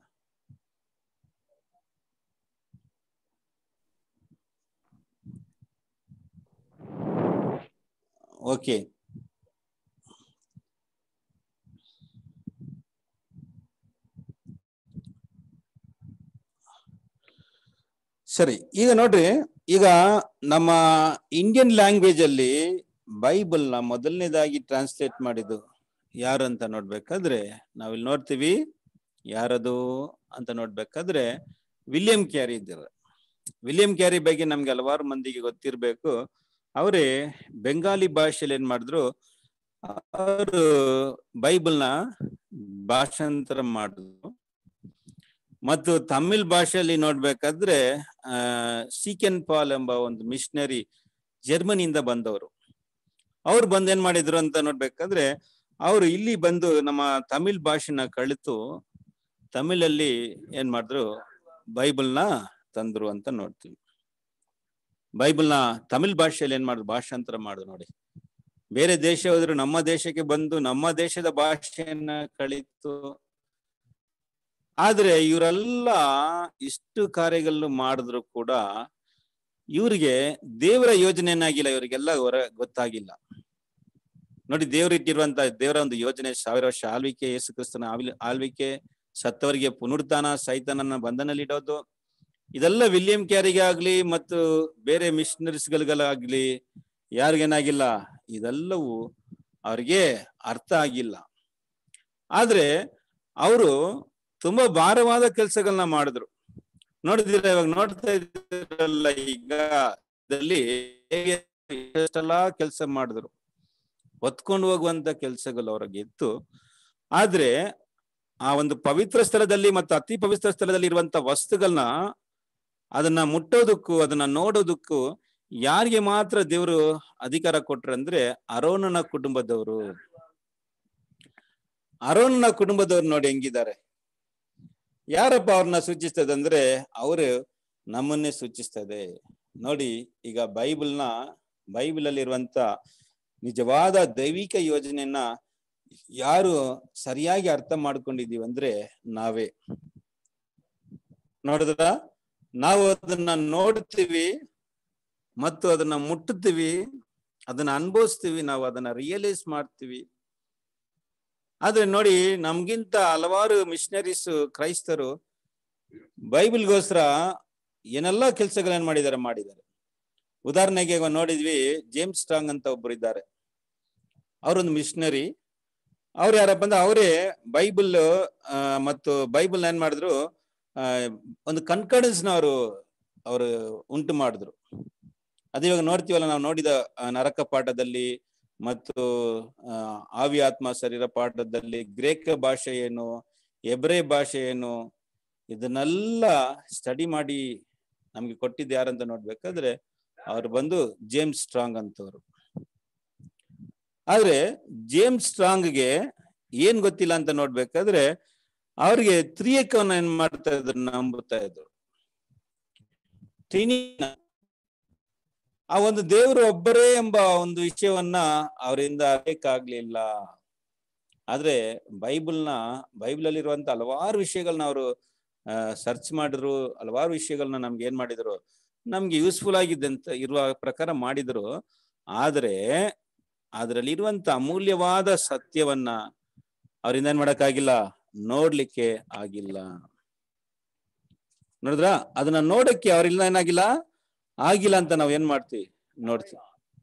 ಓಕೆ, ಸರಿ. ಈಗ ನೋಡ್ರಿ, ಈಗ ನಮ್ಮ ಇಂಡಿಯನ್ ಲ್ಯಾಂಗ್ವೇಜ್ ಅಲ್ಲಿ ಬೈಬಲ್ನ ಮೊದಲನೇದಾಗಿ ಟ್ರಾನ್ಸ್ಲೇಟ್ ಮಾಡಿದ್ದು ಯಾರು ಅಂತ ನೋಡ್ಬೇಕಾದ್ರೆ, ನಾವಿಲ್ಲಿ ನೋಡ್ತೀವಿ ಯಾರದು ಅಂತ ನೋಡ್ಬೇಕಾದ್ರೆ, ವಿಲಿಯಂ ಕ್ಯಾರಿ ಇದ್ದಾರೆ. ವಿಲಿಯಂ ಕ್ಯಾರಿ ಬಗ್ಗೆ ನಮ್ಗೆ ಹಲವಾರು ಮಂದಿಗೆ ಗೊತ್ತಿರ್ಬೇಕು. ಅವರೇ ಬೆಂಗಾಲಿ ಭಾಷೆಯಲ್ಲಿ ಏನ್ ಮಾಡಿದ್ರು, ಅವರು ಬೈಬಲ್ನ ಭಾಷಾಂತರ ಮಾಡಿದ್ರು. ಮತ್ತು ತಮಿಳ್ ಭಾಷೆಯಲ್ಲಿ ನೋಡ್ಬೇಕಾದ್ರೆ ಸೀಕೆನ್ ಪಾಲ್ ಎಂಬ ಒಂದು ಮಿಷನರಿ ಜರ್ಮನಿಯಿಂದ ಬಂದವರು. ಅವ್ರು ಬಂದ್ ಏನ್ ಮಾಡಿದ್ರು ಅಂತ ನೋಡ್ಬೇಕಾದ್ರೆ, ಅವರು ಇಲ್ಲಿ ಬಂದು ನಮ್ಮ ತಮಿಳ್ ಭಾಷೆನ ಕಲಿತು ತಮಿಳಲ್ಲಿ ಏನ್ ಮಾಡಿದ್ರು, ಬೈಬಲ್ನ ತಂದ್ರು ಅಂತ ನೋಡ್ತೀವಿ. ಬೈಬಲ್ನ ತಮಿಳ್ ಭಾಷೆಯಲ್ಲಿ ಏನ್ ಮಾಡಿದ್ರು, ಭಾಷಾಂತರ ಮಾಡಿದ್ರು. ನೋಡಿ, ಬೇರೆ ದೇಶ ಹೋದ್ರು ನಮ್ಮ ದೇಶಕ್ಕೆ ಬಂದು ನಮ್ಮ ದೇಶದ ಭಾಷೆಯನ್ನ ಕಲಿತು. ಆದ್ರೆ ಇವರೆಲ್ಲ ಇಷ್ಟು ಕಾರ್ಯಗಳನ್ನು ಮಾಡಿದ್ರು ಕೂಡ ಇವ್ರಿಗೆ ದೇವರ ಯೋಜನೆ ಏನಾಗಿಲ್ಲ, ಇವರಿಗೆಲ್ಲ ಗೊತ್ತಾಗಿಲ್ಲ. ನೋಡಿ, ದೇವರ ಒಂದು ಯೋಜನೆ 1000 ವರ್ಷ ಆಳ್ವಿಕೆ, ಯೇಸು ಕ್ರಿಸ್ತನ ಆಳ್ವಿಕೆ, ಸತ್ತವರಿಗೆ ಪುನರುತ್ಥಾನ, ಸೈತಾನನ ಬಂಧನಲ್ಲಿಡೋದು, ಇದೆಲ್ಲ ವಿಲಿಯಂ ಕ್ಯಾರಿಗೆ ಆಗ್ಲಿ ಮತ್ತು ಬೇರೆ ಮಿಷನರೀಸ್ಗಳಿಗಾಗ್ಲಿ ಯಾರಿಗೇನಾಗಿಲ್ಲ, ಇದೆಲ್ಲವೂ ಅವ್ರಿಗೆ ಅರ್ಥ ಆಗಿಲ್ಲ. ಆದ್ರೆ ಅವರು ತುಂಬಾ ಭಾರವಾದ ಕೆಲಸಗಳನ್ನ ಮಾಡಿದ್ರು. ನೋಡಿದಿರ, ಇವಾಗ ನೋಡ್ತಾ ಇದ್ರಲ್ಲ, ಈಗ ಎಷ್ಟೆಲ್ಲ ಕೆಲಸ ಮಾಡಿದ್ರು, ಹೊತ್ಕೊಂಡು ಹೋಗುವಂತ ಕೆಲಸಗಳು ಅವ್ರಿಗೆ ಇತ್ತು. ಆದ್ರೆ ಆ ಒಂದು ಪವಿತ್ರ ಸ್ಥಳದಲ್ಲಿ ಮತ್ತು ಅತಿ ಪವಿತ್ರ ಸ್ಥಳದಲ್ಲಿ ಇರುವಂತ ವಸ್ತುಗಳನ್ನ ಅದನ್ನ ಮುಟ್ಟೋದಕ್ಕೂ ಅದನ್ನ ನೋಡೋದಕ್ಕೂ ಯಾರಿಗೆ ಮಾತ್ರ ದೇವರು ಅಧಿಕಾರ ಕೊಟ್ರಂದ್ರೆ ಅರೋನನ ಕುಟುಂಬದವರು. ಅರೋನನ ಕುಟುಂಬದವ್ರು ನೋಡಿ ಹೆಂಗಿದ್ದಾರೆ. ಯಾರಪ್ಪ ಅವ್ರನ್ನ ಸೂಚಿಸ್ತದೆ ಅಂದ್ರೆ ಅವರು ನಮ್ಮನ್ನೇ ಸೂಚಿಸ್ತದೆ. ನೋಡಿ, ಈಗ ಬೈಬಲ್ ಅಲ್ಲಿ ಇರುವಂತ ನಿಜವಾದ ದೈವಿಕ ಯೋಜನೆಯನ್ನ ಯಾರು ಸರಿಯಾಗಿ ಅರ್ಥ ಮಾಡ್ಕೊಂಡಿದೀವಿ ಅಂದ್ರೆ ನಾವೇ. ನೋಡಿದ್ರ, ನಾವು ಅದನ್ನ ನೋಡ್ತೀವಿ ಮತ್ತು ಅದನ್ನ ಮುಟ್ಟುತ್ತೀವಿ, ಅದನ್ನ ಅನುಭವಿಸ್ತೀವಿ, ನಾವು ಅದನ್ನ ರಿಯಲೈಸ್ ಮಾಡ್ತೀವಿ. ಆದ್ರೆ ನೋಡಿ, ನಮ್ಗಿಂತ ಹಲವಾರು ಮಿಷನರೀಸ್, ಕ್ರೈಸ್ತರು ಬೈಬಲ್ಗೋಸ್ಕರ ಏನೆಲ್ಲ ಕೆಲಸಗಳನ್ನ ಮಾಡಿದ್ದಾರೆ. ಉದಾಹರಣೆಗೆ ನೋಡಿದ್ವಿ, ಜೇಮ್ಸ್ ಸ್ಟ್ರಾಂಗ್ ಅಂತ ಒಬ್ರು ಇದ್ದಾರೆ. ಅವರೊಂದು ಮಿಷನರಿ. ಅವ್ರು ಯಾರಪ್ಪ ಅಂದ್ರೆ ಅವರೇ ಬೈಬಲ್ ಮತ್ತು ಬೈಬಲ್ ಏನ್ ಮಾಡಿದ್ರು, ಒಂದು ಕನ್ಕರ್ಡೆನ್ಸ್ ನ ಅವರು ಉಂಟು ಮಾಡಿದ್ರು. ಅದೇ ಇವಾಗ ನೋಡ್ತೀವಲ್ಲ, ನಾವು ನೋಡಿದ ನರಕ ಪಾಠದಲ್ಲಿ ಮತ್ತು ಆವಿ ಆತ್ಮ ಶರೀರ ಪಾಠದಲ್ಲಿ ಗ್ರೇಕ ಭಾಷೆ ಏನು, ಎಬ್ರೇ ಭಾಷೆ ಏನು, ಇದನ್ನೆಲ್ಲ ಸ್ಟಡಿ ಮಾಡಿ ನಮ್ಗೆ ಕೊಟ್ಟಿದ್ದು ಯಾರಂತ ನೋಡ್ಬೇಕಾದ್ರೆ ಅವ್ರು ಬಂದು ಜೇಮ್ಸ್ ಸ್ಟ್ರಾಂಗ್ ಅಂತವ್ರು. ಆದ್ರೆ ಜೇಮ್ಸ್ ಸ್ಟ್ರಾಂಗ್ಗೆ ಏನ್ ಗೊತ್ತಿಲ್ಲ ಅಂತ ನೋಡ್ಬೇಕಾದ್ರೆ ಅವ್ರಿಗೆ ತ್ರಿಯೇಕವನ್ನ ಏನ್ ಮಾಡ್ತಾ ಇದ್ರು, ನಂಬುತ್ತಾ ಇದ್ರು. ಆ ಒಂದು ದೇವರು ಒಬ್ಬರೇ ಎಂಬ ಒಂದು ವಿಷಯವನ್ನ ಅವರಿಂದ ಅರಿಯಕ್ಕಾಗ್ಲಿಲ್ಲ. ಆದ್ರೆ ಬೈಬಲ್ ಇರುವಂತ ಹಲವಾರು ವಿಷಯಗಳನ್ನ ಅವರು ಸರ್ಚ್ ಮಾಡಿದ್ರು, ಹಲವಾರು ವಿಷಯಗಳನ್ನ ನಮ್ಗೆ ಏನ್ ಮಾಡಿದ್ರು, ನಮ್ಗೆ ಯೂಸ್ಫುಲ್ ಆಗಿದ್ದಂತ ಇರುವ ಪ್ರಕಾರ ಮಾಡಿದ್ರು. ಆದ್ರೆ ಅದರಲ್ಲಿ ಇರುವಂತ ಅಮೂಲ್ಯವಾದ ಸತ್ಯವನ್ನ ಅವರಿಂದ ಏನ್ ಮಾಡಕ್ಕಾಗಿಲ್ಲ, ನೋಡ್ಲಿಕ್ಕೆ ಆಗಿಲ್ಲ. ನೋಡಿದ್ರ, ಅದನ್ನ ನೋಡಕ್ಕೆ ಅವ್ರಿಂದ ಏನಾಗಿಲ್ಲ ಆಗಿಲ್ಲ ಅಂತ ನಾವ್ ಏನ್ ಮಾಡ್ತೀವಿ, ನೋಡ್ತೀವಿ.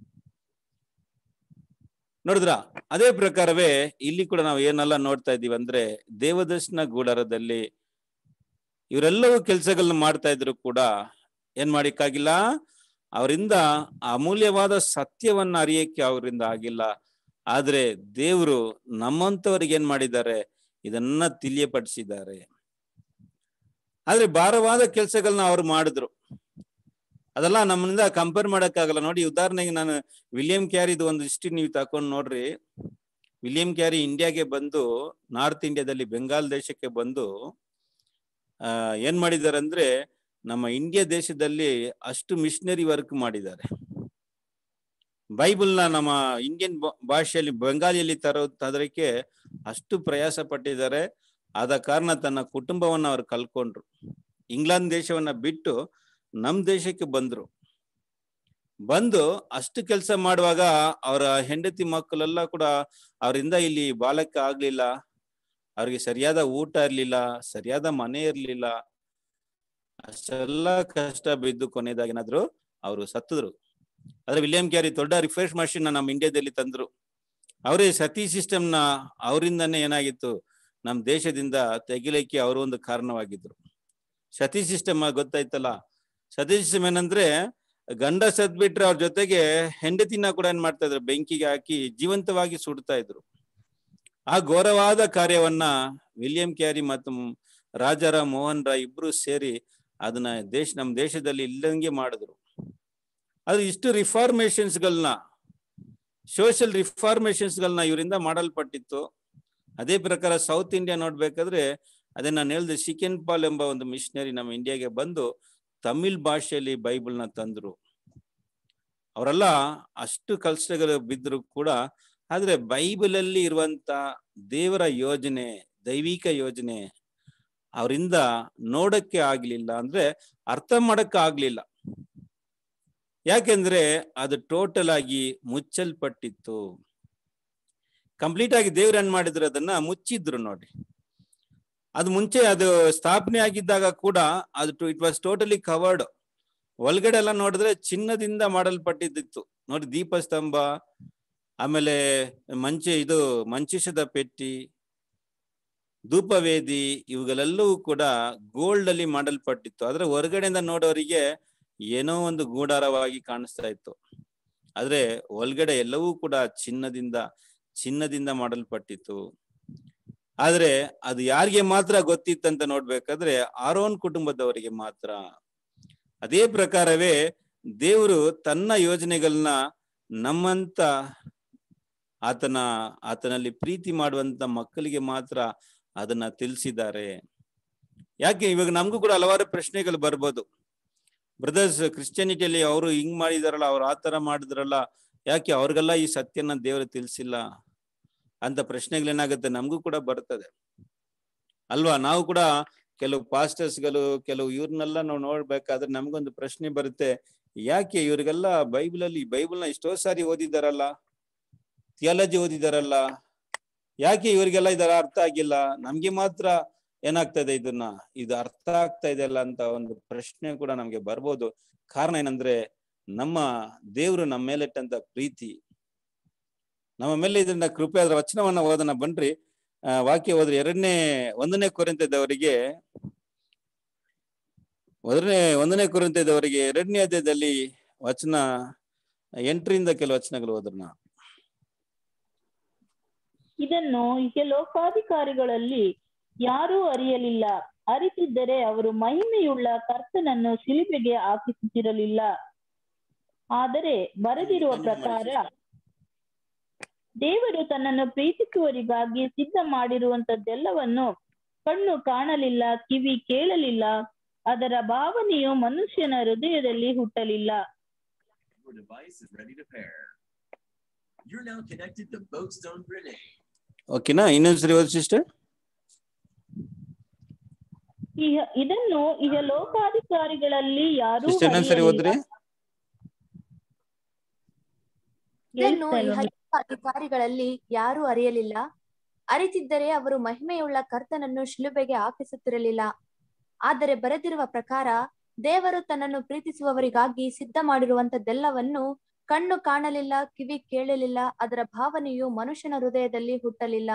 ನೋಡಿದ್ರ, ಅದೇ ಪ್ರಕಾರವೇ ಇಲ್ಲಿ ಕೂಡ ನಾವು ಏನೆಲ್ಲ ನೋಡ್ತಾ ಇದ್ದೀವಿ ಅಂದ್ರೆ, ದೇವದರ್ಶನ ಗೂಡಾರದಲ್ಲಿ ಇವರೆಲ್ಲವೂ ಕೆಲಸಗಳನ್ನ ಮಾಡ್ತಾ ಇದ್ರು ಕೂಡ ಏನ್ ಮಾಡಿಕ್ಕಾಗಿಲ್ಲ, ಅವರಿಂದ ಅಮೂಲ್ಯವಾದ ಸತ್ಯವನ್ನ ಅರಿಯಕ್ಕೆ ಅವರಿಂದ ಆಗಿಲ್ಲ. ಆದ್ರೆ ದೇವರು ನಮ್ಮಂತವರಿಗೆ ಏನ್ ಮಾಡಿದ್ದಾರೆ, ಇದನ್ನ ತಿಳಿಯಪಡಿಸಿದ್ದಾರೆ. ಆದ್ರೆ ಭಾರವಾದ ಕೆಲಸಗಳನ್ನ ಅವ್ರು ಮಾಡಿದ್ರು, ಅದೆಲ್ಲ ನಮ್ಮಿಂದ ಕಂಪೇರ್ ಮಾಡಕ್ಕಾಗಲ್ಲ. ನೋಡಿ, ಉದಾಹರಣೆಗೆ ನಾನು ವಿಲಿಯಂ ಕ್ಯಾರಿದು ಒಂದು ಹಿಸ್ಟ್ರಿ ನೀವು ತಕೊಂಡು ನೋಡ್ರಿ. ವಿಲಿಯಂ ಕ್ಯಾರಿ ಇಂಡಿಯಾಗೆ ಬಂದು, ನಾರ್ತ್ ಇಂಡಿಯಾದಲ್ಲಿ ಬೆಂಗಾಲ್ ದೇಶಕ್ಕೆ ಬಂದು ಏನ್ ಮಾಡಿದ್ದಾರೆ ಅಂದ್ರೆ, ನಮ್ಮ ಇಂಡಿಯಾ ದೇಶದಲ್ಲಿ ಅಷ್ಟು ಮಿಷನರಿ ವರ್ಕ್ ಮಾಡಿದ್ದಾರೆ. ಬೈಬಲ್ನ ನಮ್ಮ ಇಂಡಿಯನ್ ಭಾಷೆಯಲ್ಲಿ ಬೆಂಗಾಲಿಯಲ್ಲಿ ತರೋದಕ್ಕೆ ಅಷ್ಟು ಪ್ರಯಾಸ ಪಟ್ಟಿದ್ದಾರೆ. ಆದ ಕಾರಣ ತನ್ನ ಕುಟುಂಬವನ್ನ ಅವ್ರು ಕಲ್ಕೊಂಡ್ರು. ಇಂಗ್ಲೆಂಡ್ ದೇಶವನ್ನ ಬಿಟ್ಟು ನಮ್ ದೇಶಕ್ಕೆ ಬಂದು ಅಷ್ಟು ಕೆಲಸ ಮಾಡುವಾಗ ಅವರ ಹೆಂಡತಿ ಮಕ್ಕಳೆಲ್ಲ ಕೂಡ ಅವರಿಂದ ಇಲ್ಲಿ ಬಾಲಕ ಆಗ್ಲಿಲ್ಲ. ಅವ್ರಿಗೆ ಸರಿಯಾದ ಊಟ ಇರ್ಲಿಲ್ಲ, ಸರಿಯಾದ ಮನೆ ಇರ್ಲಿಲ್ಲ. ಅಷ್ಟೆಲ್ಲ ಕಷ್ಟ ಬಿದ್ದು ಕೊನೆಯದಾಗಿ ಏನಾದ್ರು ಅವರು ಸತ್ತಿದ್ರು. ಆದ್ರೆ ವಿಲಿಯಂ ಕ್ಯಾರಿ ದೊಡ್ಡ ರಿಫ್ರೆಶ್ ಮಷಿನ್ ನಮ್ಮ ಇಂಡಿಯಾದಲ್ಲಿ ತಂದ್ರು. ಅವರೇ ಸತಿ ಸಿಸ್ಟಮ್ನ ಅವರಿಂದನೇ ಏನಾಗಿತ್ತು, ನಮ್ಮ ದೇಶದಿಂದ ತೆಗಿಲಿಕ್ಕೆ ಅವರು ಒಂದು ಕಾರಣವಾಗಿದ್ರು. ಸತಿ ಸಿಸ್ಟಮ್ ಗೊತ್ತಾಯ್ತಲ್ಲ. ಸತಿ ಸಿಸ್ಟಮ್ ಏನಂದ್ರೆ, ಗಂಡ ಸತ್ ಬಿಟ್ರೆ ಅವ್ರ ಜೊತೆಗೆ ಹೆಂಡತಿನ ಕೂಡ ಏನ್ ಮಾಡ್ತಾ ಇದ್ರು, ಬೆಂಕಿಗೆ ಹಾಕಿ ಜೀವಂತವಾಗಿ ಸುಡ್ತಾ ಇದ್ರು. ಆ ಘೋರವಾದ ಕಾರ್ಯವನ್ನ ವಿಲಿಯಂ ಕ್ಯಾರಿ ಮತ್ತು ರಾಜಾರಾಮ್ ಮೋಹನ್ ರಾಯ್ ಇಬ್ರು ಸೇರಿ ಅದನ್ನ ನಮ್ಮ ದೇಶದಲ್ಲಿ ಇಲ್ಲಂಗೆ ಮಾಡಿದ್ರು. ಆದ್ರೆ ಇಷ್ಟು ರಿಫಾರ್ಮೇಶನ್ಸ್ಗಳನ್ನ, ಸೋಷಿಯಲ್ ರಿಫಾರ್ಮೇಶನ್ಸ್ಗಳನ್ನ ಇವರಿಂದ ಮಾಡಲ್ಪಟ್ಟಿತ್ತು. ಅದೇ ಪ್ರಕಾರ ಸೌತ್ ಇಂಡಿಯಾ ನೋಡ್ಬೇಕಾದ್ರೆ, ಅದೇ ನಾನು ಹೇಳಿದೆ, ಶಿಕೆನ್ ಪಾಲ್ ಎಂಬ ಒಂದು ಮಿಷನರಿ ನಮ್ಮ ಇಂಡಿಯಾಗೆ ಬಂದು ತಮಿಳ್ ಭಾಷೆಯಲ್ಲಿ ಬೈಬಲ್ನ ತಂದ್ರು. ಅವರೆಲ್ಲ ಅಷ್ಟು ಕಷ್ಟಗಳು ಬಿದ್ರು ಕೂಡ, ಆದ್ರೆ ಬೈಬಲ್ ಅಲ್ಲಿ ಇರುವಂತ ದೇವರ ಯೋಜನೆ, ದೈವಿಕ ಯೋಜನೆ ಅವರಿಂದ ನೋಡಕ್ಕೆ ಆಗ್ಲಿಲ್ಲ, ಅಂದ್ರೆ ಅರ್ಥ ಮಾಡಕ್ಕೆ ಆಗ್ಲಿಲ್ಲ. ಯಾಕೆಂದ್ರೆ ಅದು ಟೋಟಲ್ ಆಗಿ ಮುಚ್ಚಲ್ಪಟ್ಟಿತ್ತು. ಕಂಪ್ಲೀಟ್ ಆಗಿ ದೇವ್ರು ಏನ್ ಮಾಡಿದ್ರು, ಅದನ್ನ ಮುಚ್ಚಿದ್ರು ನೋಡಿ. ಅದು ಮುಂಚೆ ಅದು ಸ್ಥಾಪನೆ ಆಗಿದ್ದಾಗ ಕೂಡ ಅದು ಇಟ್ ವಾಸ್ ಟೋಟಲಿ ಕವರ್ಡ್. ಒಳಗಡೆ ಎಲ್ಲ ನೋಡಿದ್ರೆ ಚಿನ್ನದಿಂದ ಮಾಡಲ್ಪಟ್ಟಿದ್ದಿತ್ತು ನೋಡಿ. ದೀಪಸ್ತಂಭ, ಆಮೇಲೆ ಮಂಚಿಷದ ಪೆಟ್ಟಿ, ಧೂಪವೇದಿ, ಇವುಗಳೆಲ್ಲವೂ ಕೂಡ ಗೋಲ್ಡ್ ಅಲ್ಲಿ ಮಾಡಲ್ಪಟ್ಟಿತ್ತು. ಆದ್ರೆ ಹೊರಗಡೆಯಿಂದ ನೋಡೋರಿಗೆ ಏನೋ ಒಂದು ಗೂಢಾರವಾಗಿ ಕಾಣಿಸ್ತಾ ಇತ್ತು. ಆದ್ರೆ ಒಳಗಡೆ ಎಲ್ಲವೂ ಕೂಡ ಚಿನ್ನದಿಂದ ಮಾಡಲ್ಪಟ್ಟಿತ್ತು. ಆದ್ರೆ ಅದು ಯಾರಿಗೆ ಮಾತ್ರ ಗೊತ್ತಿತ್ತಂತ ನೋಡ್ಬೇಕಾದ್ರೆ ಆರೋನ್ ಕುಟುಂಬದವರಿಗೆ ಮಾತ್ರ. ಅದೇ ಪ್ರಕಾರವೇ ದೇವರು ತನ್ನ ಯೋಜನೆಗಳನ್ನ ನಮ್ಮಂತ ಆತನಲ್ಲಿ ಪ್ರೀತಿ ಮಾಡುವಂತ ಮಕ್ಕಳಿಗೆ ಮಾತ್ರ ಅದನ್ನ ತಿಳಿಸಿದ್ದಾರೆ. ಯಾಕೆ ಇವಾಗ ನಮಗೂ ಕೂಡ ಹಲವಾರು ಪ್ರಶ್ನೆಗಳು ಬರ್ಬೋದು. ಬ್ರದರ್ಸ್, ಕ್ರಿಶ್ಚಿಯಾನಿಟಿಯಲ್ಲಿ ಅವರು ಹಿಂಗ್ ಮಾಡಿದಾರಲ್ಲ, ಅವ್ರು ಆತರ ಮಾಡಿದ್ರಲ್ಲ, ಯಾಕೆ ಅವ್ರಿಗೆಲ್ಲ ಈ ಸತ್ಯನ ದೇವರು ತಿಳಿಸಿಲ್ಲ ಅಂತ ಪ್ರಶ್ನೆಗಳೇನಾಗುತ್ತೆ ನಮಗೂ ಕೂಡ ಬರ್ತದೆ ಅಲ್ವಾ. ನಾವು ಕೂಡ ಕೆಲವು ಪಾಸ್ಟರ್ಸ್ಗಳು, ಕೆಲವು ಇವ್ರನ್ನೆಲ್ಲ ನಾವು ನೋಡ್ಬೇಕಾದ್ರೆ ನಮ್ಗೊಂದು ಪ್ರಶ್ನೆ ಬರುತ್ತೆ, ಯಾಕೆ ಇವ್ರಿಗೆಲ್ಲ ಬೈಬಲ್ನ ಎಷ್ಟೋ ಸಾರಿ ಓದಿದಾರಲ್ಲ, ಥಿಯಾಲಜಿ ಓದಿದಾರಲ್ಲ, ಯಾಕೆ ಇವ್ರಿಗೆಲ್ಲ ಇದರ ಅರ್ಥ ಆಗಿಲ್ಲ, ನಮ್ಗೆ ಮಾತ್ರ ಏನಾಗ್ತದೆ ಇದು ಅರ್ಥ ಆಗ್ತಾ ಇದೆಯಲ್ಲ ಅಂತ ಒಂದು ಪ್ರಶ್ನೆ ಕೂಡ ನಮ್ಗೆ ಬರ್ಬೋದು. ಕಾರಣ ಏನಂದ್ರೆ ನಮ್ಮ ದೇವರು ನಮ್ಮ ಮೇಲೆ ಇಟ್ಟಂತ ಪ್ರೀತಿ, ನಮ್ಮ ಮೇಲೆ ಇದನ್ನ ಕೃಪೆ. ಅದರ ವಚನವನ್ನ ಓದೋಣ ಬನ್ರಿ. ವಾಕ್ಯ ಹೋದ್ರೆ 1ನೇ ಕೊರಿಂಥದವರಿಗೆ 2ನೇ ಅಧ್ಯಾಯದಲ್ಲಿ ವಚನ 8ರಿಂದ ಕೆಲವು ವಚನಗಳು ಓದ್ರಣ. ಇದನ್ನು ಲೋಕಾಧಿಕಾರಿಗಳಲ್ಲಿ ಯಾರೂ ಅರಿಯಲಿಲ್ಲ. ಅರಿತಿದ್ದರೆ ಅವರು ಮಹಿಮೆಯುಳ್ಳ ಕರ್ತನನ್ನು ಶಿಲುಬೆಗೆ ಹಾಕಿಸುತ್ತಿರಲಿಲ್ಲ. ಆದರೆ ಬರೆದಿರುವ ಪ್ರಕಾರ ದೇವರು ತನ್ನನ್ನು ಪ್ರೀತಿಸುವವರಿಗಾಗಿ ಸಿದ್ಧ ಮಾಡಿರುವಂತದ್ದೆಲ್ಲವನ್ನು ಕಣ್ಣು ಕಾಣಲಿಲ್ಲ, ಕಿವಿ ಕೇಳಲಿಲ್ಲ, ಅದರ ಭಾವನೆಯು ಮನುಷ್ಯನ ಹೃದಯದಲ್ಲಿ ಹುಟ್ಟಲಿಲ್ಲ. ಓಕೆನಾ? ಇನ್ನೊಂದ್ಸರಿ ಓದಿ ಸಿಸ್ಟರ್. ಇದನ್ನು ಲೋಕಾಧಿಕಾರಿಗಳಲ್ಲಿ ಯಾರೂ ಅಧಿಕಾರಿಗಳಲ್ಲಿ ಯಾರೂ ಅರಿಯಲಿಲ್ಲ. ಅರಿತಿದ್ದರೆ ಅವರು ಮಹಿಮೆಯುಳ್ಳ ಕರ್ತನನ್ನು ಶಿಲುಬೆಗೆ ಹಾಕಿಸುತ್ತಿರಲಿಲ್ಲ. ಆದರೆ ಬರೆದಿರುವ ಪ್ರಕಾರ ದೇವರು ತನ್ನನ್ನು ಪ್ರೀತಿಸುವವರಿಗಾಗಿ ಸಿದ್ಧ ಮಾಡಿರುವಂತದ್ದೆಲ್ಲವನ್ನು ಕಣ್ಣು ಕಾಣಲಿಲ್ಲ, ಕಿವಿ ಕೇಳಲಿಲ್ಲ, ಅದರ ಭಾವನೆಯು ಮನುಷ್ಯನ ಹೃದಯದಲ್ಲಿ ಹುಟ್ಟಲಿಲ್ಲ.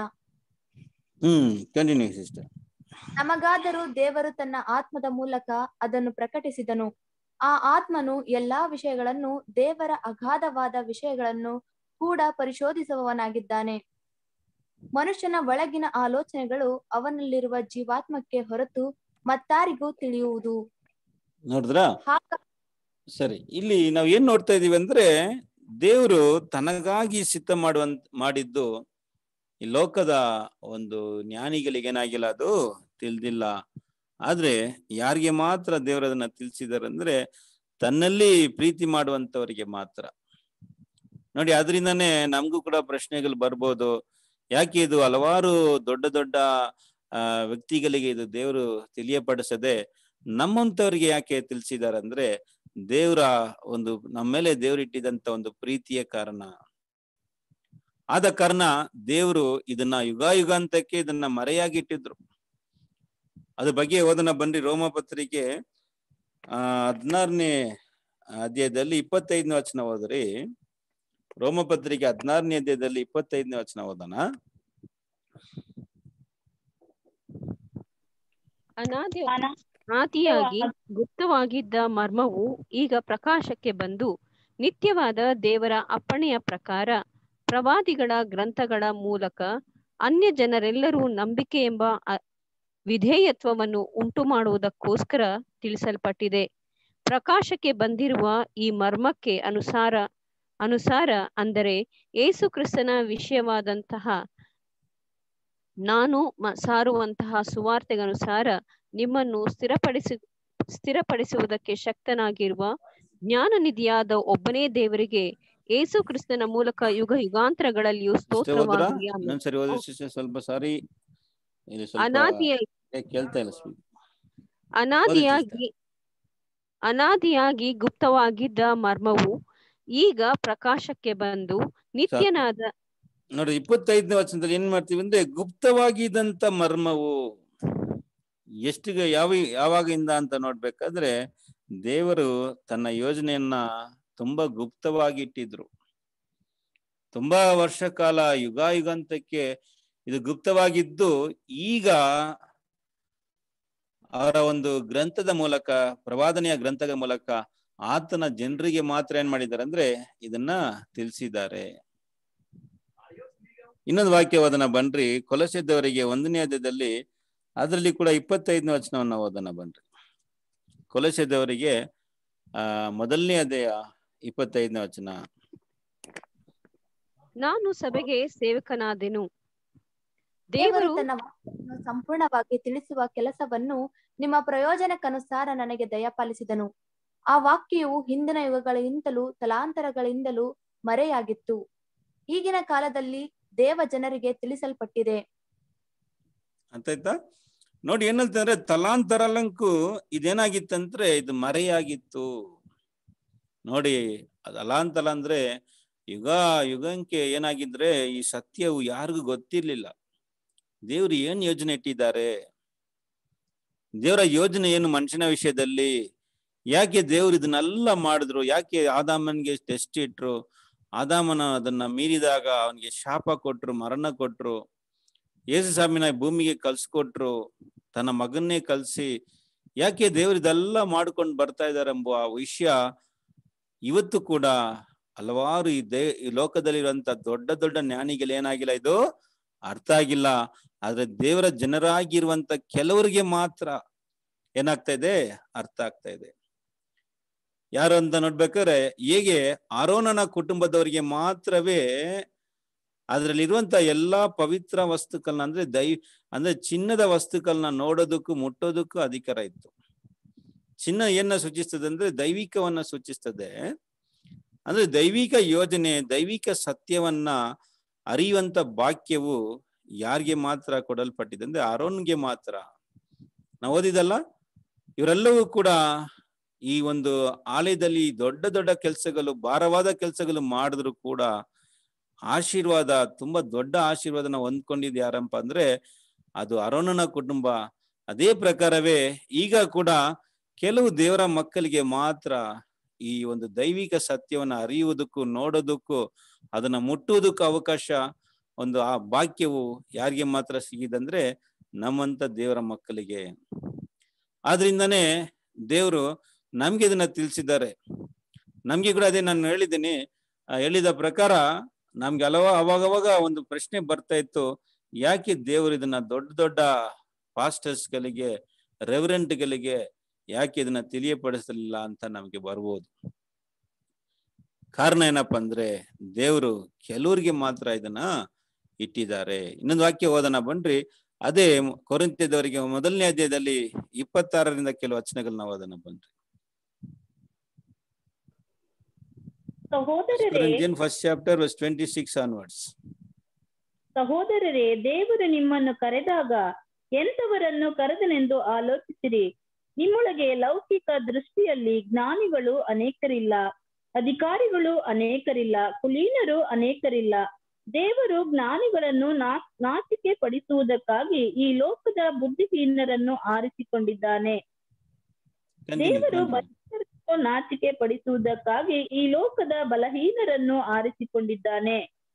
ನಮಗಾದರೂ ದೇವರು ತನ್ನ ಆತ್ಮದ ಮೂಲಕ ಅದನ್ನು ಪ್ರಕಟಿಸಿದನು. ಆ ಆತ್ಮನು ಎಲ್ಲಾ ವಿಷಯಗಳನ್ನು, ದೇವರ ಅಗಾಧವಾದ ವಿಷಯಗಳನ್ನು ಕೂಡ ಪರಿಶೋಧಿಸುವವನಾಗಿದ್ದಾನೆ. ಮನುಷ್ಯನ ಒಳಗಿನ ಆಲೋಚನೆಗಳು ಅವನಲ್ಲಿರುವ ಜೀವಾತ್ಮಕ್ಕೆ ಹೊರತು ಮತ್ತಾರಿಗೂ ತಿಳಿಯುವುದು. ನೋಡಿದ್ರಾ? ಸರಿ, ಇಲ್ಲಿ ನಾವ್ ಏನ್ ನೋಡ್ತಾ ಇದೀವಿ ಅಂದ್ರೆ, ದೇವರು ತನಗಾಗಿ ಸಿದ್ಧ ಮಾಡಿದ್ದು ಈ ಲೋಕದ ಒಂದು ಜ್ಞಾನಿಗಳಿಗೇನಾಗಿಲ್ಲ, ಅದು ತಿಳಿದಿಲ್ಲ. ಆದ್ರೆ ಯಾರಿಗೆ ಮಾತ್ರ ದೇವರು ಅದನ್ನ ತಿಳಿಸಿದಾರೆ ಅಂದ್ರೆ ತನ್ನಲ್ಲಿ ಪ್ರೀತಿ ಮಾಡುವಂತವರಿಗೆ ಮಾತ್ರ. ನೋಡಿ, ಅದರಿಂದಾನೇ ನಮಗೂ ಕೂಡ ಪ್ರಶ್ನೆಗಳು ಬರ್ಬೋದು. ಯಾಕೆ ಇದು ಹಲವಾರು ದೊಡ್ಡ ದೊಡ್ಡ ವ್ಯಕ್ತಿಗಳಿಗೆ ಇದು ದೇವರು ತಿಳಿಯಪಡಿಸದೆ ನಮ್ಮಂತವ್ರಿಗೆ ಯಾಕೆ ತಿಳಿಸಿದಾರೆ ಅಂದ್ರೆ, ದೇವರ ಒಂದು ನಮ್ಮ ಮೇಲೆ ದೇವ್ರು ಇಟ್ಟಿದಂತ ಒಂದು ಪ್ರೀತಿಯ ಕಾರಣ. ಆದ ಕಾರಣ ದೇವರು ಇದನ್ನ ಯುಗಾಂತಕ್ಕೆ ಇದನ್ನ ಮರೆಯಾಗಿ ಇಟ್ಟಿದ್ರು. ಅದ್ರ ಬಗ್ಗೆ ಓದನ ಬನ್ರಿ. ರೋಮಪತ್ರಿಕೆ 16ನೇ ಅಧ್ಯಾಯದಲ್ಲಿ 25ನೇ ವಚನ ಓದ್ರಿ. ರೋಮಪತ್ರಿಕೆ 16ನೇ ಅಧ್ಯಾಯದಲ್ಲಿ 25ನೇ ವಚನ ಓದೋಣ. ಅನಾದಿಯಾಗಿ ಗುಪ್ತವಾಗಿದ್ದ ಮರ್ಮವು ಈಗ ಪ್ರಕಾಶಕ್ಕೆ ಬಂದು, ನಿತ್ಯವಾದ ದೇವರ ಅಪ್ಪಣೆಯ ಪ್ರಕಾರ ಪ್ರವಾದಿಗಳ ಗ್ರಂಥಗಳ ಮೂಲಕ ಅನ್ಯ ಜನರೆಲ್ಲರೂ ನಂಬಿಕೆ ಎಂಬ ವಿಧೇಯತ್ವವನ್ನು ಉಂಟು ಮಾಡುವುದಕ್ಕೋಸ್ಕರ ತಿಳಿಸಲ್ಪಟ್ಟಿದೆ. ಪ್ರಕಾಶಕ್ಕೆ ಬಂದಿರುವ ಈ ಮರ್ಮಕ್ಕೆ ಅನುಸಾರ ಅಂದರೆ ಯೇಸು ಕ್ರಿಸ್ತನ ವಿಷಯವಾದಂತಹ ನಾನು ಸಾರುವಂತಹ ಸುವಾರ್ತೆಗನುಸಾರ ನಿಮ್ಮನ್ನು ಸ್ಥಿರಪಡಿಸುವುದಕ್ಕೆ ಶಕ್ತನಾಗಿರುವ ಜ್ಞಾನನಿಧಿಯಾದ ಒಬ್ಬನೇ ದೇವರಿಗೆ ಯೇಸು ಕ್ರಿಸ್ತನ ಮೂಲಕ ಯುಗ ಯುಗಾಂತರಗಳಲ್ಲಿಯೂ ಸ್ತೋತ್ರವಾಗಲಿ. ಅನಾದಿಯಾಗಿ ಗುಪ್ತವಾಗಿದ್ದ ಮರ್ಮವು ಈಗ ಪ್ರಕಾಶಕ್ಕೆ ಬಂದು ನೋಡಿ 25ನೇ ವಚನದಲ್ಲಿ ಏನ್ ಮಾಡ್ತೀವಿ ಅಂದ್ರೆ, ಗುಪ್ತವಾಗಿದ್ದಂತ ಮರ್ಮವು ಎಷ್ಟಿಗೆ ಯಾವಾಗಿಂದ ಅಂತ ನೋಡ್ಬೇಕಾದ್ರೆ, ದೇವರು ತನ್ನ ಯೋಜನೆಯನ್ನ ತುಂಬಾ ಗುಪ್ತವಾಗಿ ಇಟ್ಟಿದ್ರು. ತುಂಬಾ ವರ್ಷ ಕಾಲ, ಯುಗಾಂತಕ್ಕೆ ಇದು ಗುಪ್ತವಾಗಿದ್ದು, ಈಗ ಅವರ ಒಂದು ಗ್ರಂಥದ ಮೂಲಕ, ಪ್ರವಾದನೆಯ ಗ್ರಂಥದ ಮೂಲಕ ಆತನ ಜನರಿಗೆ ಮಾತ್ರ ಏನ್ ಮಾಡಿದ್ದಾರೆ ಅಂದ್ರೆ ಇದನ್ನ ತಿಳಿಸಿದ್ದಾರೆ. ಇನ್ನೊಂದು ವಾಕ್ಯ ಓದೋಣ ಬನ್ರಿ, ಕೊಲೊಸ್ಸೆದವರಿಗೆ 1ನೇ ಅಧ್ಯಾಯದಲ್ಲಿ, ಅದರಲ್ಲಿ ಕೂಡ 25ನೇ ವಚನವನ್ನ ಓದೋಣ ಬನ್ರಿ. ಕೊಲೊಸ್ಸೆದವರಿಗೆ 1ನೇ ಅಧ್ಯಾಯ 25ನೇ ವಚನ. ನಾನು ಸಭೆಗೆ ಸೇವಕನಾದೆನು. ದೇವರು ದೇವರು ತನ್ನ ವಾಕ್ಯವನ್ನು ಸಂಪೂರ್ಣವಾಗಿ ತಿಳಿಸುವ ಕೆಲಸವನ್ನು ನಿಮ್ಮ ಪ್ರಯೋಜನಕ್ಕನುಸಾರ ನನಗೆ ದಯಪಾಲಿಸಿದನು. ಆ ವಾಕ್ಯವು ಹಿಂದಿನ ಯುಗಗಳಿಂದಲೂ ತಲಾಂತರಗಳಿಂದಲೂ ಮರೆಯಾಗಿತ್ತು, ಈಗಿನ ಕಾಲದಲ್ಲಿ ದೇವ ಜನರಿಗೆ ತಿಳಿಸಲ್ಪಟ್ಟಿದೆ. ಅಂತಾಯ್ತಾ? ನೋಡಿ ಏನಂತಂದ್ರೆ, ತಲಾಂತರಲಂಕು ಇದೇನಾಗಿತ್ತಂದ್ರೆ ಇದು ಮರೆಯಾಗಿತ್ತು. ನೋಡಿ, ತಲಾಂತರ ಅಂದ್ರೆ ಯುಗಕ್ಕೆ ಏನಾಗಿದ್ರೆ ಈ ಸತ್ಯವು ಯಾರಿಗೂ ಗೊತ್ತಿರ್ಲಿಲ್ಲ. ದೇವ್ರು ಏನ್ ಯೋಜನೆ ಇಟ್ಟಿದ್ದಾರೆ, ದೇವರ ಯೋಜನೆ ಏನು ಮನುಷ್ಯನ ವಿಷಯದಲ್ಲಿ, ಯಾಕೆ ದೇವ್ರು ಇದನ್ನೆಲ್ಲ ಮಾಡಿದ್ರು, ಯಾಕೆ ಆದಾಮನ್ಗೆ ಟೆಸ್ಟ್ ಇಟ್ರು, ಆದಾಮನ ಅದನ್ನ ಮೀರಿದಾಗ ಅವನಿಗೆ ಶಾಪ ಕೊಟ್ರು, ಮರಣ ಕೊಟ್ರು, ಯೇಸು ಸ್ವಾಮಿನ ಭೂಮಿಗೆ ಕಲ್ಸ್ಕೊಟ್ರು, ತನ್ನ ಮಗನ್ನೇ ಕಲ್ಸಿ, ಯಾಕೆ ದೇವ್ರು ಇದೆಲ್ಲ ಮಾಡ್ಕೊಂಡು ಬರ್ತಾ ಇದ್ದಾರೆ ಎಂಬ ವಿಷಯ ಇವತ್ತು ಕೂಡ ಹಲವಾರು ಈ ಲೋಕದಲ್ಲಿರುವಂತ ದೊಡ್ಡ ದೊಡ್ಡ ಜ್ಞಾನಿಗಳು ಏನಾಗಿಲ್ಲ, ಇದು ಅರ್ಥ ಆಗಿಲ್ಲ. ಆದ್ರೆ ದೇವರ ಜನರಾಗಿರುವಂತ ಕೆಲವರಿಗೆ ಮಾತ್ರ ಏನಾಗ್ತಾ ಇದೆ, ಅರ್ಥ ಆಗ್ತಾ ಇದೆ. ಯಾರು ಅಂತ ನೋಡ್ಬೇಕಾದ್ರೆ, ಹೇಗೆ ಆರೋನನ ಕುಟುಂಬದವರಿಗೆ ಮಾತ್ರವೇ ಅದ್ರಲ್ಲಿರುವಂತ ಎಲ್ಲಾ ಪವಿತ್ರ ವಸ್ತುಗಳನ್ನ ಅಂದ್ರೆ ಚಿನ್ನದ ವಸ್ತುಗಳನ್ನ ನೋಡೋದಕ್ಕೂ ಮುಟ್ಟೋದಕ್ಕೂ ಅಧಿಕಾರ ಇತ್ತು. ಚಿನ್ನ ಏನ ಸೂಚಿಸ್ತದೆ ಅಂದ್ರೆ ದೈವಿಕವನ್ನ ಸೂಚಿಸ್ತದೆ. ಅಂದ್ರೆ ದೈವಿಕ ಯೋಜನೆ, ದೈವಿಕ ಸತ್ಯವನ್ನ ಅರಿಯುವಂತ ಭಾಗ್ಯವು ಯಾರಿಗೆ ಮಾತ್ರ ಕೊಡಲ್ಪಟ್ಟಿದೆ ಅಂದ್ರೆ ಆರೋನ್ಗೆ ಮಾತ್ರ. ನಾವು ಓದಿದಲ್ಲ, ಇವರೆಲ್ಲವೂ ಕೂಡ ಈ ಒಂದು ಆಲಯದಲ್ಲಿ ದೊಡ್ಡ ದೊಡ್ಡ ಕೆಲಸಗಳು, ಭಾರವಾದ ಕೆಲಸಗಳು ಮಾಡಿದ್ರು ಕೂಡ ಆಶೀರ್ವಾದ, ತುಂಬಾ ದೊಡ್ಡ ಆಶೀರ್ವಾದನ ಹೊಂದ್ಕೊಂಡಿದ್ ಯಾರಪ್ಪ ಅಂದ್ರೆ ಅದು ಆರೋನನ ಕುಟುಂಬ. ಅದೇ ಪ್ರಕಾರವೇ ಈಗ ಕೂಡ ಕೆಲವು ದೇವರ ಮಕ್ಕಳಿಗೆ ಮಾತ್ರ ಈ ಒಂದು ದೈವಿಕ ಸತ್ಯವನ್ನ ಅರಿಯುವುದಕ್ಕೂ ನೋಡೋದಕ್ಕೂ ಅದನ್ನ ಮುಟ್ಟುವುದಕ್ಕೂ ಅವಕಾಶ, ಒಂದು ಆ ಭಾಗ್ಯವು ಯಾರಿಗೆ ಮಾತ್ರ ಸಿಗಿದಂದ್ರೆ ನಮ್ಮಂತ ದೇವರ ಮಕ್ಕಳಿಗೆ. ಆದ್ರಿಂದಾನೇ ದೇವರು ನಮ್ಗೆ ಇದನ್ನ ತಿಳಿಸಿದ್ದಾರೆ. ನಮ್ಗೆ ಕೂಡ ಅದೇ ನಾನು ಹೇಳಿದ ಪ್ರಕಾರ ನಮ್ಗೆ ಅವಾಗವಾಗ ಒಂದು ಪ್ರಶ್ನೆ ಬರ್ತಾ ಇತ್ತು, ಯಾಕೆ ದೇವರು ಇದನ್ನ ದೊಡ್ಡ ದೊಡ್ಡ ಪಾಸ್ಟರ್ಸ್ಗಳಿಗೆ, ರೆವರೆಂಟ್ಗಳಿಗೆ ಯಾಕೆ ಇದನ್ನ ತಿಳಿಯಪಡಿಸಲಿಲ್ಲ ಅಂತ ನಮ್ಗೆ ಬರ್ಬೋದು. ಕಾರಣ ಏನಪ್ಪಾ ಅಂದ್ರೆ ದೇವರು ಕೆಲವ್ರಿಗೆ ಮಾತ್ರ ಇದನ್ನ ಇಟ್ಟಿದ್ದಾರೆ. ಇನ್ನೊಂದು ವಾಕ್ಯ ಓದೋಣ ಬನ್ರಿ, ಅದೇ ಕೊರಿಂಥದವರಿಗೆ 1ನೇ ಅಧ್ಯಾಯದಲ್ಲಿ 26ರಿಂದ ಕೆಲವು ವಚನಗಳನ್ನ ಓದೋಣ ಬನ್ರಿ. ಸಹೋದರರೇ, ಫಸ್ಟ್ ಚಾಪ್ಟರ್ verse 26 onwards. ಸಹೋದರರೇ, ದೇವರು ನಿಮ್ಮನ್ನು ಕರೆದಾಗ ಎಂತವರನ್ನು ಕರೆದನೆಂದು ಆಲೋಚಿಸಿರಿ. ನಿಮ್ಮೊಳಗೆ ಲೌಕಿಕ ದೃಷ್ಟಿಯಲ್ಲಿ ಜ್ಞಾನಿಗಳು ಅನೇಕರಿಲ್ಲ, ಅಧಿಕಾರಿಗಳು ಅನೇಕರಿಲ್ಲ, ಕುಲೀನರು ಅನೇಕರಿಲ್ಲ. ದೇವರು ಜ್ಞಾನಿಗಳನ್ನು ನಾಚಿಕೆ ಪಡಿಸುವುದಕ್ಕಾಗಿ ಈ ಲೋಕದ ಬುದ್ಧಿಹೀನರನ್ನು ಆರಿಸಿಕೊಂಡಿದ್ದಾನೆ. ದೇವರು ಬಲಹೀನರನ್ನು ನಾಚಿಕೆ ಪಡಿಸುವುದಕ್ಕಾಗಿ ಈ ಲೋಕದ ಬಲಹೀನರನ್ನು ಆರಿಸಿಕೊಂಡಿದ್ದಾನೆ.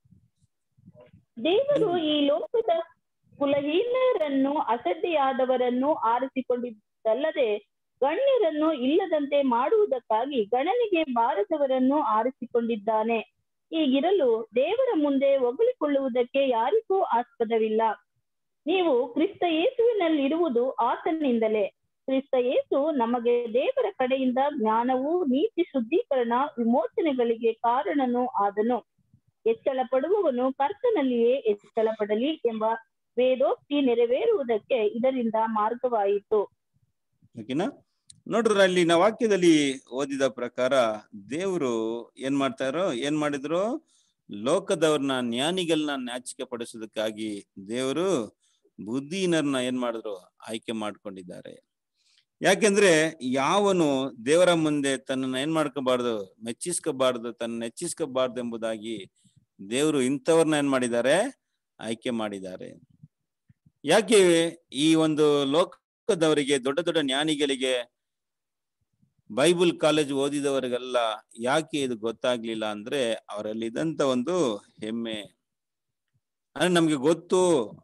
ದೇವರು ಈ ಲೋಕದ ಕುಲಹೀನರನ್ನು, ಅಸಡ್ಡೆಯಾದವರನ್ನು ಆರಿಸಿಕೊಂಡಿದ್ದಲ್ಲದೆ ಗಣ್ಯರನ್ನು ಇಲ್ಲದಂತೆ ಮಾಡುವುದಕ್ಕಾಗಿ ಗಣನೆಗೆ ಬಾರದವರನ್ನು ಆರಿಸಿಕೊಂಡಿದ್ದಾನೆ. ಹೀಗಿರಲು ದೇವರ ಮುಂದೆ ಹೊಗಳಿಕೊಳ್ಳುವುದಕ್ಕೆ ಯಾರಿಗೂ ಆಸ್ಪದವಿಲ್ಲ. ನೀವು ಕ್ರಿಸ್ತ ಯೇಸುವಿನಲ್ಲಿರುವುದು ಆತನಿಂದಲೇ. ಕ್ರಿಸ್ತ ಯೇಸು ನಮಗೆ ದೇವರ ಕಡೆಯಿಂದ ಜ್ಞಾನವೂ ನೀತಿ, ಶುದ್ಧೀಕರಣ, ವಿಮೋಚನೆಗಳಿಗೆ ಕಾರಣನೂ ಆದನು. ಹೆಚ್ಚಳ ಪಡುವವನು ಕರ್ತನಲ್ಲಿಯೇ ಹೆಚ್ಚಳ ಪಡಲಿ ಎಂಬ ವೇದೋಕ್ತಿ ನೆರವೇರುವುದಕ್ಕೆ ಇದರಿಂದ ಮಾರ್ಗವಾಯಿತು. ಓಕೆನಾ? ನೋಡ್ರ, ಅಲ್ಲಿ ನಾವು ವಾಕ್ಯದಲ್ಲಿ ಓದಿದ ಪ್ರಕಾರ ದೇವರು ಏನ್ ಮಾಡಿದ್ರು, ಲೋಕದವ್ರನ್ನ, ಜ್ಞಾನಿಗಳನ್ನ ನಾಚಿಕೆ ಪಡಿಸೋದಕ್ಕಾಗಿ ದೇವರು ಬುದ್ಧಿಹೀನರನ್ನ ಏನ್ ಮಾಡಿದ್ರು, ಆಯ್ಕೆ ಮಾಡ್ಕೊಂಡಿದ್ದಾರೆ. ಯಾಕೆಂದ್ರೆ ಯಾವನು ದೇವರ ಮುಂದೆ ತನ್ನನ್ನ ಏನ್ ಮಾಡ್ಕೋಬಾರ್ದು, ಮೆಚ್ಚಿಸ್ಕೋಬಾರ್ದು, ತನ್ನ ನೆಚ್ಚಿಸ್ಕೋಬಾರ್ದು ಎಂಬುದಾಗಿ ದೇವರು ಇಂಥವ್ರನ್ನ ಏನ್ ಮಾಡಿದ್ದಾರೆ, ಆಯ್ಕೆ ಮಾಡಿದ್ದಾರೆ. ಯಾಕೆ ಈ ಒಂದು ಲೋಕದವರಿಗೆ, ದೊಡ್ಡ ದೊಡ್ಡ ಜ್ಞಾನಿಗಳಿಗೆ, ಬೈಬಲ್ ಕಾಲೇಜ್ ಓದಿದವರಿಗೆಲ್ಲ ಯಾಕೆ ಇದು ಗೊತ್ತಾಗ್ಲಿಲ್ಲ ಅಂದ್ರೆ ಅವರಲ್ಲಿ ಇದಂತ ಒಂದು ಹೆಮ್ಮೆ. ಅಂದ್ರೆ ನಮ್ಗೆ ಗೊತ್ತು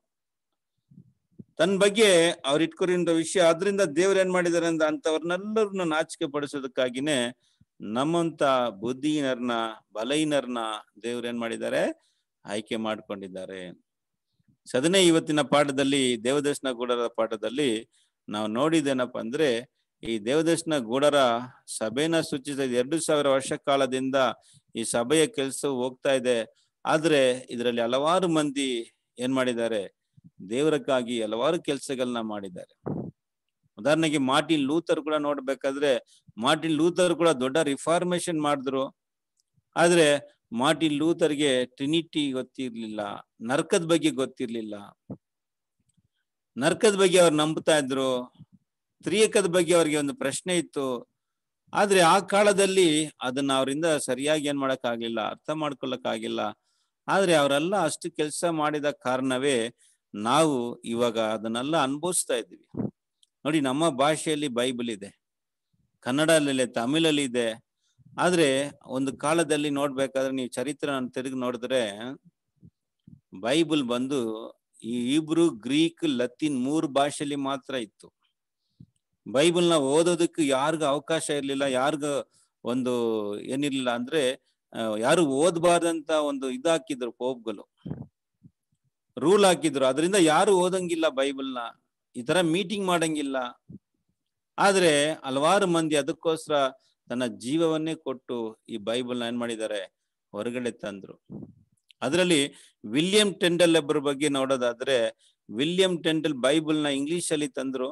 ತನ್ನ ಬಗ್ಗೆ ಅವ್ರು ಇಟ್ಕೊಂಡಿರೋ ವಿಷಯ. ಆದ್ರಿಂದ ದೇವ್ರ ಏನ್ ಮಾಡಿದಾರೆ ಅಂತ ಅಂತವ್ರನ್ನೆಲ್ಲರನ್ನ ನಾಚಿಕೆ ಪಡಿಸೋದಕ್ಕಾಗಿನೇ ನಮ್ಮಂತ ಬುದ್ಧಿಹೀನರ್ನ, ಬಲಹೀನರ್ನ ದೇವ್ರ ಏನ್ ಮಾಡಿದ್ದಾರೆ, ಆಯ್ಕೆ ಮಾಡ್ಕೊಂಡಿದ್ದಾರೆ. ಸದನೆ ಇವತ್ತಿನ ಪಾಠದಲ್ಲಿ, ದೇವದರ್ಶನ ಗೂಢರ ಪಾಠದಲ್ಲಿ ನಾವು ನೋಡಿದೇನಪ್ಪ ಅಂದ್ರೆ, ಈ ದೇವದರ್ಶನ ಗೂಢರ ಸಭೆನ ಸೂಚಿಸಿದ 2000 ವರ್ಷ ಕಾಲದಿಂದ ಈ ಸಭೆಯ ಕೆಲಸ ಹೋಗ್ತಾ ಇದೆ. ಆದ್ರೆ ಇದರಲ್ಲಿ ಹಲವಾರು ಮಂದಿ ಏನ್ ಮಾಡಿದ್ದಾರೆ, ದೇವರಕ್ಕಾಗಿ ಹಲವಾರು ಕೆಲಸಗಳನ್ನ ಮಾಡಿದ್ದಾರೆ. ಉದಾಹರಣೆಗೆ ಮಾರ್ಟಿನ್ ಲೂಥರ್ ಕೂಡ ನೋಡ್ಬೇಕಾದ್ರೆ, ಮಾರ್ಟಿನ್ ಲೂಥರ್ ಕೂಡ ದೊಡ್ಡ ರಿಫಾರ್ಮೇಶನ್ ಮಾಡಿದ್ರು. ಆದ್ರೆ ಮಾರ್ಟಿನ್ ಲೂಥರ್ಗೆ ಟ್ರಿನಿಟಿ ಗೊತ್ತಿರ್ಲಿಲ್ಲ, ನರಕದ ಬಗ್ಗೆ ಗೊತ್ತಿರ್ಲಿಲ್ಲ. ನರಕದ ಬಗ್ಗೆ ಅವ್ರು ನಂಬ್ತಾ ಇದ್ರು, ತ್ರಿಯೇಕದ ಬಗ್ಗೆ ಅವ್ರಿಗೆ ಒಂದು ಪ್ರಶ್ನೆ ಇತ್ತು. ಆದ್ರೆ ಆ ಕಾಲದಲ್ಲಿ ಅದನ್ನ ಅವರಿಂದ ಸರಿಯಾಗಿ ಏನ್ ಮಾಡಕ್ ಆಗ್ಲಿಲ್ಲ, ಅರ್ಥ ಮಾಡ್ಕೊಳಕ್ ಆಗಿಲ್ಲ. ಆದ್ರೆ ಅವರೆಲ್ಲ ಅಷ್ಟು ಕೆಲಸ ಮಾಡಿದ ಕಾರಣವೇ ನಾವು ಇವಾಗ ಅದನ್ನೆಲ್ಲ ಅನುಭವಿಸ್ತಾ ಇದ್ದೀವಿ. ನೋಡಿ, ನಮ್ಮ ಭಾಷೆಯಲ್ಲಿ ಬೈಬಲ್ ಇದೆ, ಕನ್ನಡದಲ್ಲಿ, ತಮಿಳಲ್ಲಿ ಇದೆ. ಆದ್ರೆ ಒಂದು ಕಾಲದಲ್ಲಿ ನೋಡ್ಬೇಕಾದ್ರೆ ನೀವು ಚರಿತ್ರೆ ತಿರುಗಿ ನೋಡಿದ್ರೆ, ಬೈಬಲ್ ಬಂದು ಈ ಹೀಬ್ರೂ, ಗ್ರೀಕ್, ಲತೀನ್ 3 ಭಾಷೆಯಲ್ಲಿ ಮಾತ್ರ ಇತ್ತು. ಬೈಬಲ್ನ ಓದೋದಕ್ಕೆ ಯಾರಿಗೂ ಅವಕಾಶ ಇರ್ಲಿಲ್ಲ, ಯಾರಿಗೂ ಒಂದು ಏನಿರ್ಲಿಲ್ಲ. ಅಂದ್ರೆ ಯಾರು ಓದಬಾರ್ದಂತ ಒಂದು ಹಾಕಿದ್ರು, ಪೋಪ್ಗಳು ರೂಲ್ ಹಾಕಿದ್ರು. ಅದರಿಂದ ಯಾರು ಓದಂಗಿಲ್ಲ ಬೈಬಲ್ನ, ಈ ತರ ಮೀಟಿಂಗ್ ಮಾಡಂಗಿಲ್ಲ. ಆದ್ರೆ ಹಲವಾರು ಮಂದಿ ಅದಕ್ಕೋಸ್ಕರ ತನ್ನ ಜೀವವನ್ನೇ ಕೊಟ್ಟು ಈ ಬೈಬಲ್ನ ಏನ್ ಮಾಡಿದ್ದಾರೆ, ಹೊರಗಡೆ ತಂದ್ರು. ಅದರಲ್ಲಿ ವಿಲಿಯಂ ಟೆಂಡಲ್ ಒಬ್ಬರ ಬಗ್ಗೆ ನೋಡೋದಾದ್ರೆ, ವಿಲಿಯಂ ಟೆಂಡಲ್ ಬೈಬಲ್ನ ಇಂಗ್ಲಿಷ್ ಅಲ್ಲಿ ತಂದ್ರು.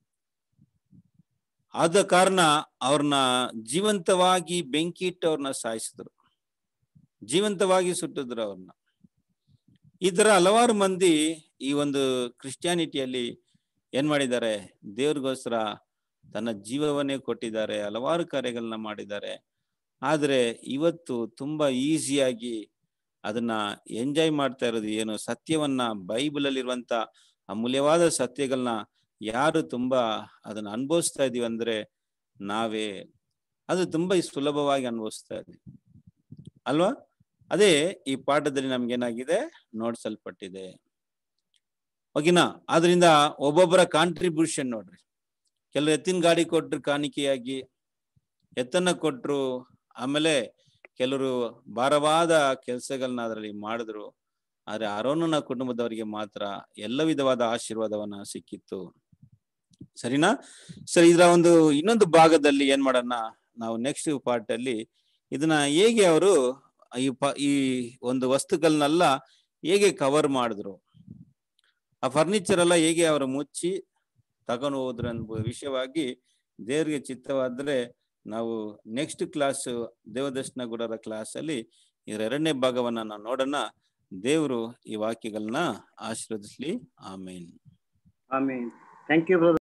ಆದ ಕಾರಣ ಅವ್ರನ್ನ ಜೀವಂತವಾಗಿ ಬೆಂಕಿ ಇಟ್ಟು ಅವ್ರನ್ನ ಸಾಯಿಸಿದ್ರು, ಜೀವಂತವಾಗಿ ಸುಟ್ಟಿದ್ರು ಅವ್ರನ್ನ. ಈ ತರ ಹಲವಾರು ಮಂದಿ ಈ ಒಂದು ಕ್ರಿಶ್ಚಿಯಾನಿಟಿಯಲ್ಲಿ ಏನ್ ಮಾಡಿದ್ದಾರೆ, ದೇವ್ರಿಗೋಸ್ಕರ ತನ್ನ ಜೀವವನ್ನೇ ಕೊಟ್ಟಿದ್ದಾರೆ, ಹಲವಾರು ಕಾರ್ಯಗಳನ್ನ ಮಾಡಿದ್ದಾರೆ. ಆದ್ರೆ ಇವತ್ತು ತುಂಬಾ ಈಸಿಯಾಗಿ ಅದನ್ನ ಎಂಜಾಯ್ ಮಾಡ್ತಾ ಇರೋದು ಏನು, ಸತ್ಯವನ್ನ, ಬೈಬಲ್ ಅಲ್ಲಿ ಇರುವಂತ ಅಮೂಲ್ಯವಾದ ಸತ್ಯಗಳನ್ನ ಯಾರು ತುಂಬಾ ಅದನ್ನ ಅನುಭವಿಸ್ತಾ ಇದೀವಿ ಅಂದ್ರೆ ನಾವೇ. ಅದು ತುಂಬಾ ಸುಲಭವಾಗಿ ಅನುಭವಿಸ್ತಾ ಇದೀವಿ ಅಲ್ವಾ? ಅದೇ ಈ ಪಾಠದಲ್ಲಿ ನಮ್ಗೇನಾಗಿದೆ, ನೋಡ್ಸಲ್ಪಟ್ಟಿದೆ. ಓಕೆನಾ? ಆದ್ರಿಂದ ಒಬ್ಬೊಬ್ಬರ ಕಾಂಟ್ರಿಬ್ಯೂಷನ್ ನೋಡ್ರಿ. ಕೆಲವು ಎತ್ತಿನ ಗಾಡಿ ಕೊಟ್ರು ಕಾಣಿಕೆಯಾಗಿ, ಎತ್ತನ್ನ ಕೊಟ್ರು. ಆಮೇಲೆ ಕೆಲವರು ಭಾರವಾದ ಕೆಲಸಗಳನ್ನ ಅದರಲ್ಲಿ ಮಾಡಿದ್ರು. ಆದ್ರೆ ಆರೋನನ ಕುಟುಂಬದವರಿಗೆ ಮಾತ್ರ ಎಲ್ಲ ವಿಧವಾದ ಆಶೀರ್ವಾದವನ್ನ ಸಿಕ್ಕಿತ್ತು. ಸರಿನಾ? ಸರಿ, ಇದರ ಒಂದು ಇನ್ನೊಂದು ಭಾಗದಲ್ಲಿ ಏನ್ ಮಾಡೋಣ ನಾವು, ನೆಕ್ಸ್ಟ್ ಪಾರ್ಟ್ ಅಲ್ಲಿ ಇದನ್ನ ಹೇಗೆ ಅವರು ಈ ಒಂದು ವಸ್ತುಗಳನ್ನೆಲ್ಲ ಹೇಗೆ ಕವರ್ ಮಾಡಿದ್ರು, ಆ ಫರ್ನಿಚರ್ ಎಲ್ಲ ಹೇಗೆ ಅವರು ಮುಚ್ಚಿ ತಗೊಂಡು ಹೋದ್ರು ಅನ್ನೋ ವಿಷಯವಾಗಿ ದೇವರಿಗೆ ಚಿತ್ತವಾದ್ರೆ ನಾವು ನೆಕ್ಸ್ಟ್ ಕ್ಲಾಸ್, ದೇವದರ್ಶನ ಗೂಢರ ಕ್ಲಾಸ್ ಅಲ್ಲಿ ಇದರ 2ನೇ ಭಾಗವನ್ನ ನಾವು ನೋಡೋಣ. ದೇವರು ಈ ವಾಕ್ಯಗಳನ್ನ ಆಶೀರ್ವದಿಸ್ಲಿ. Amen. Amen. Thank you brother.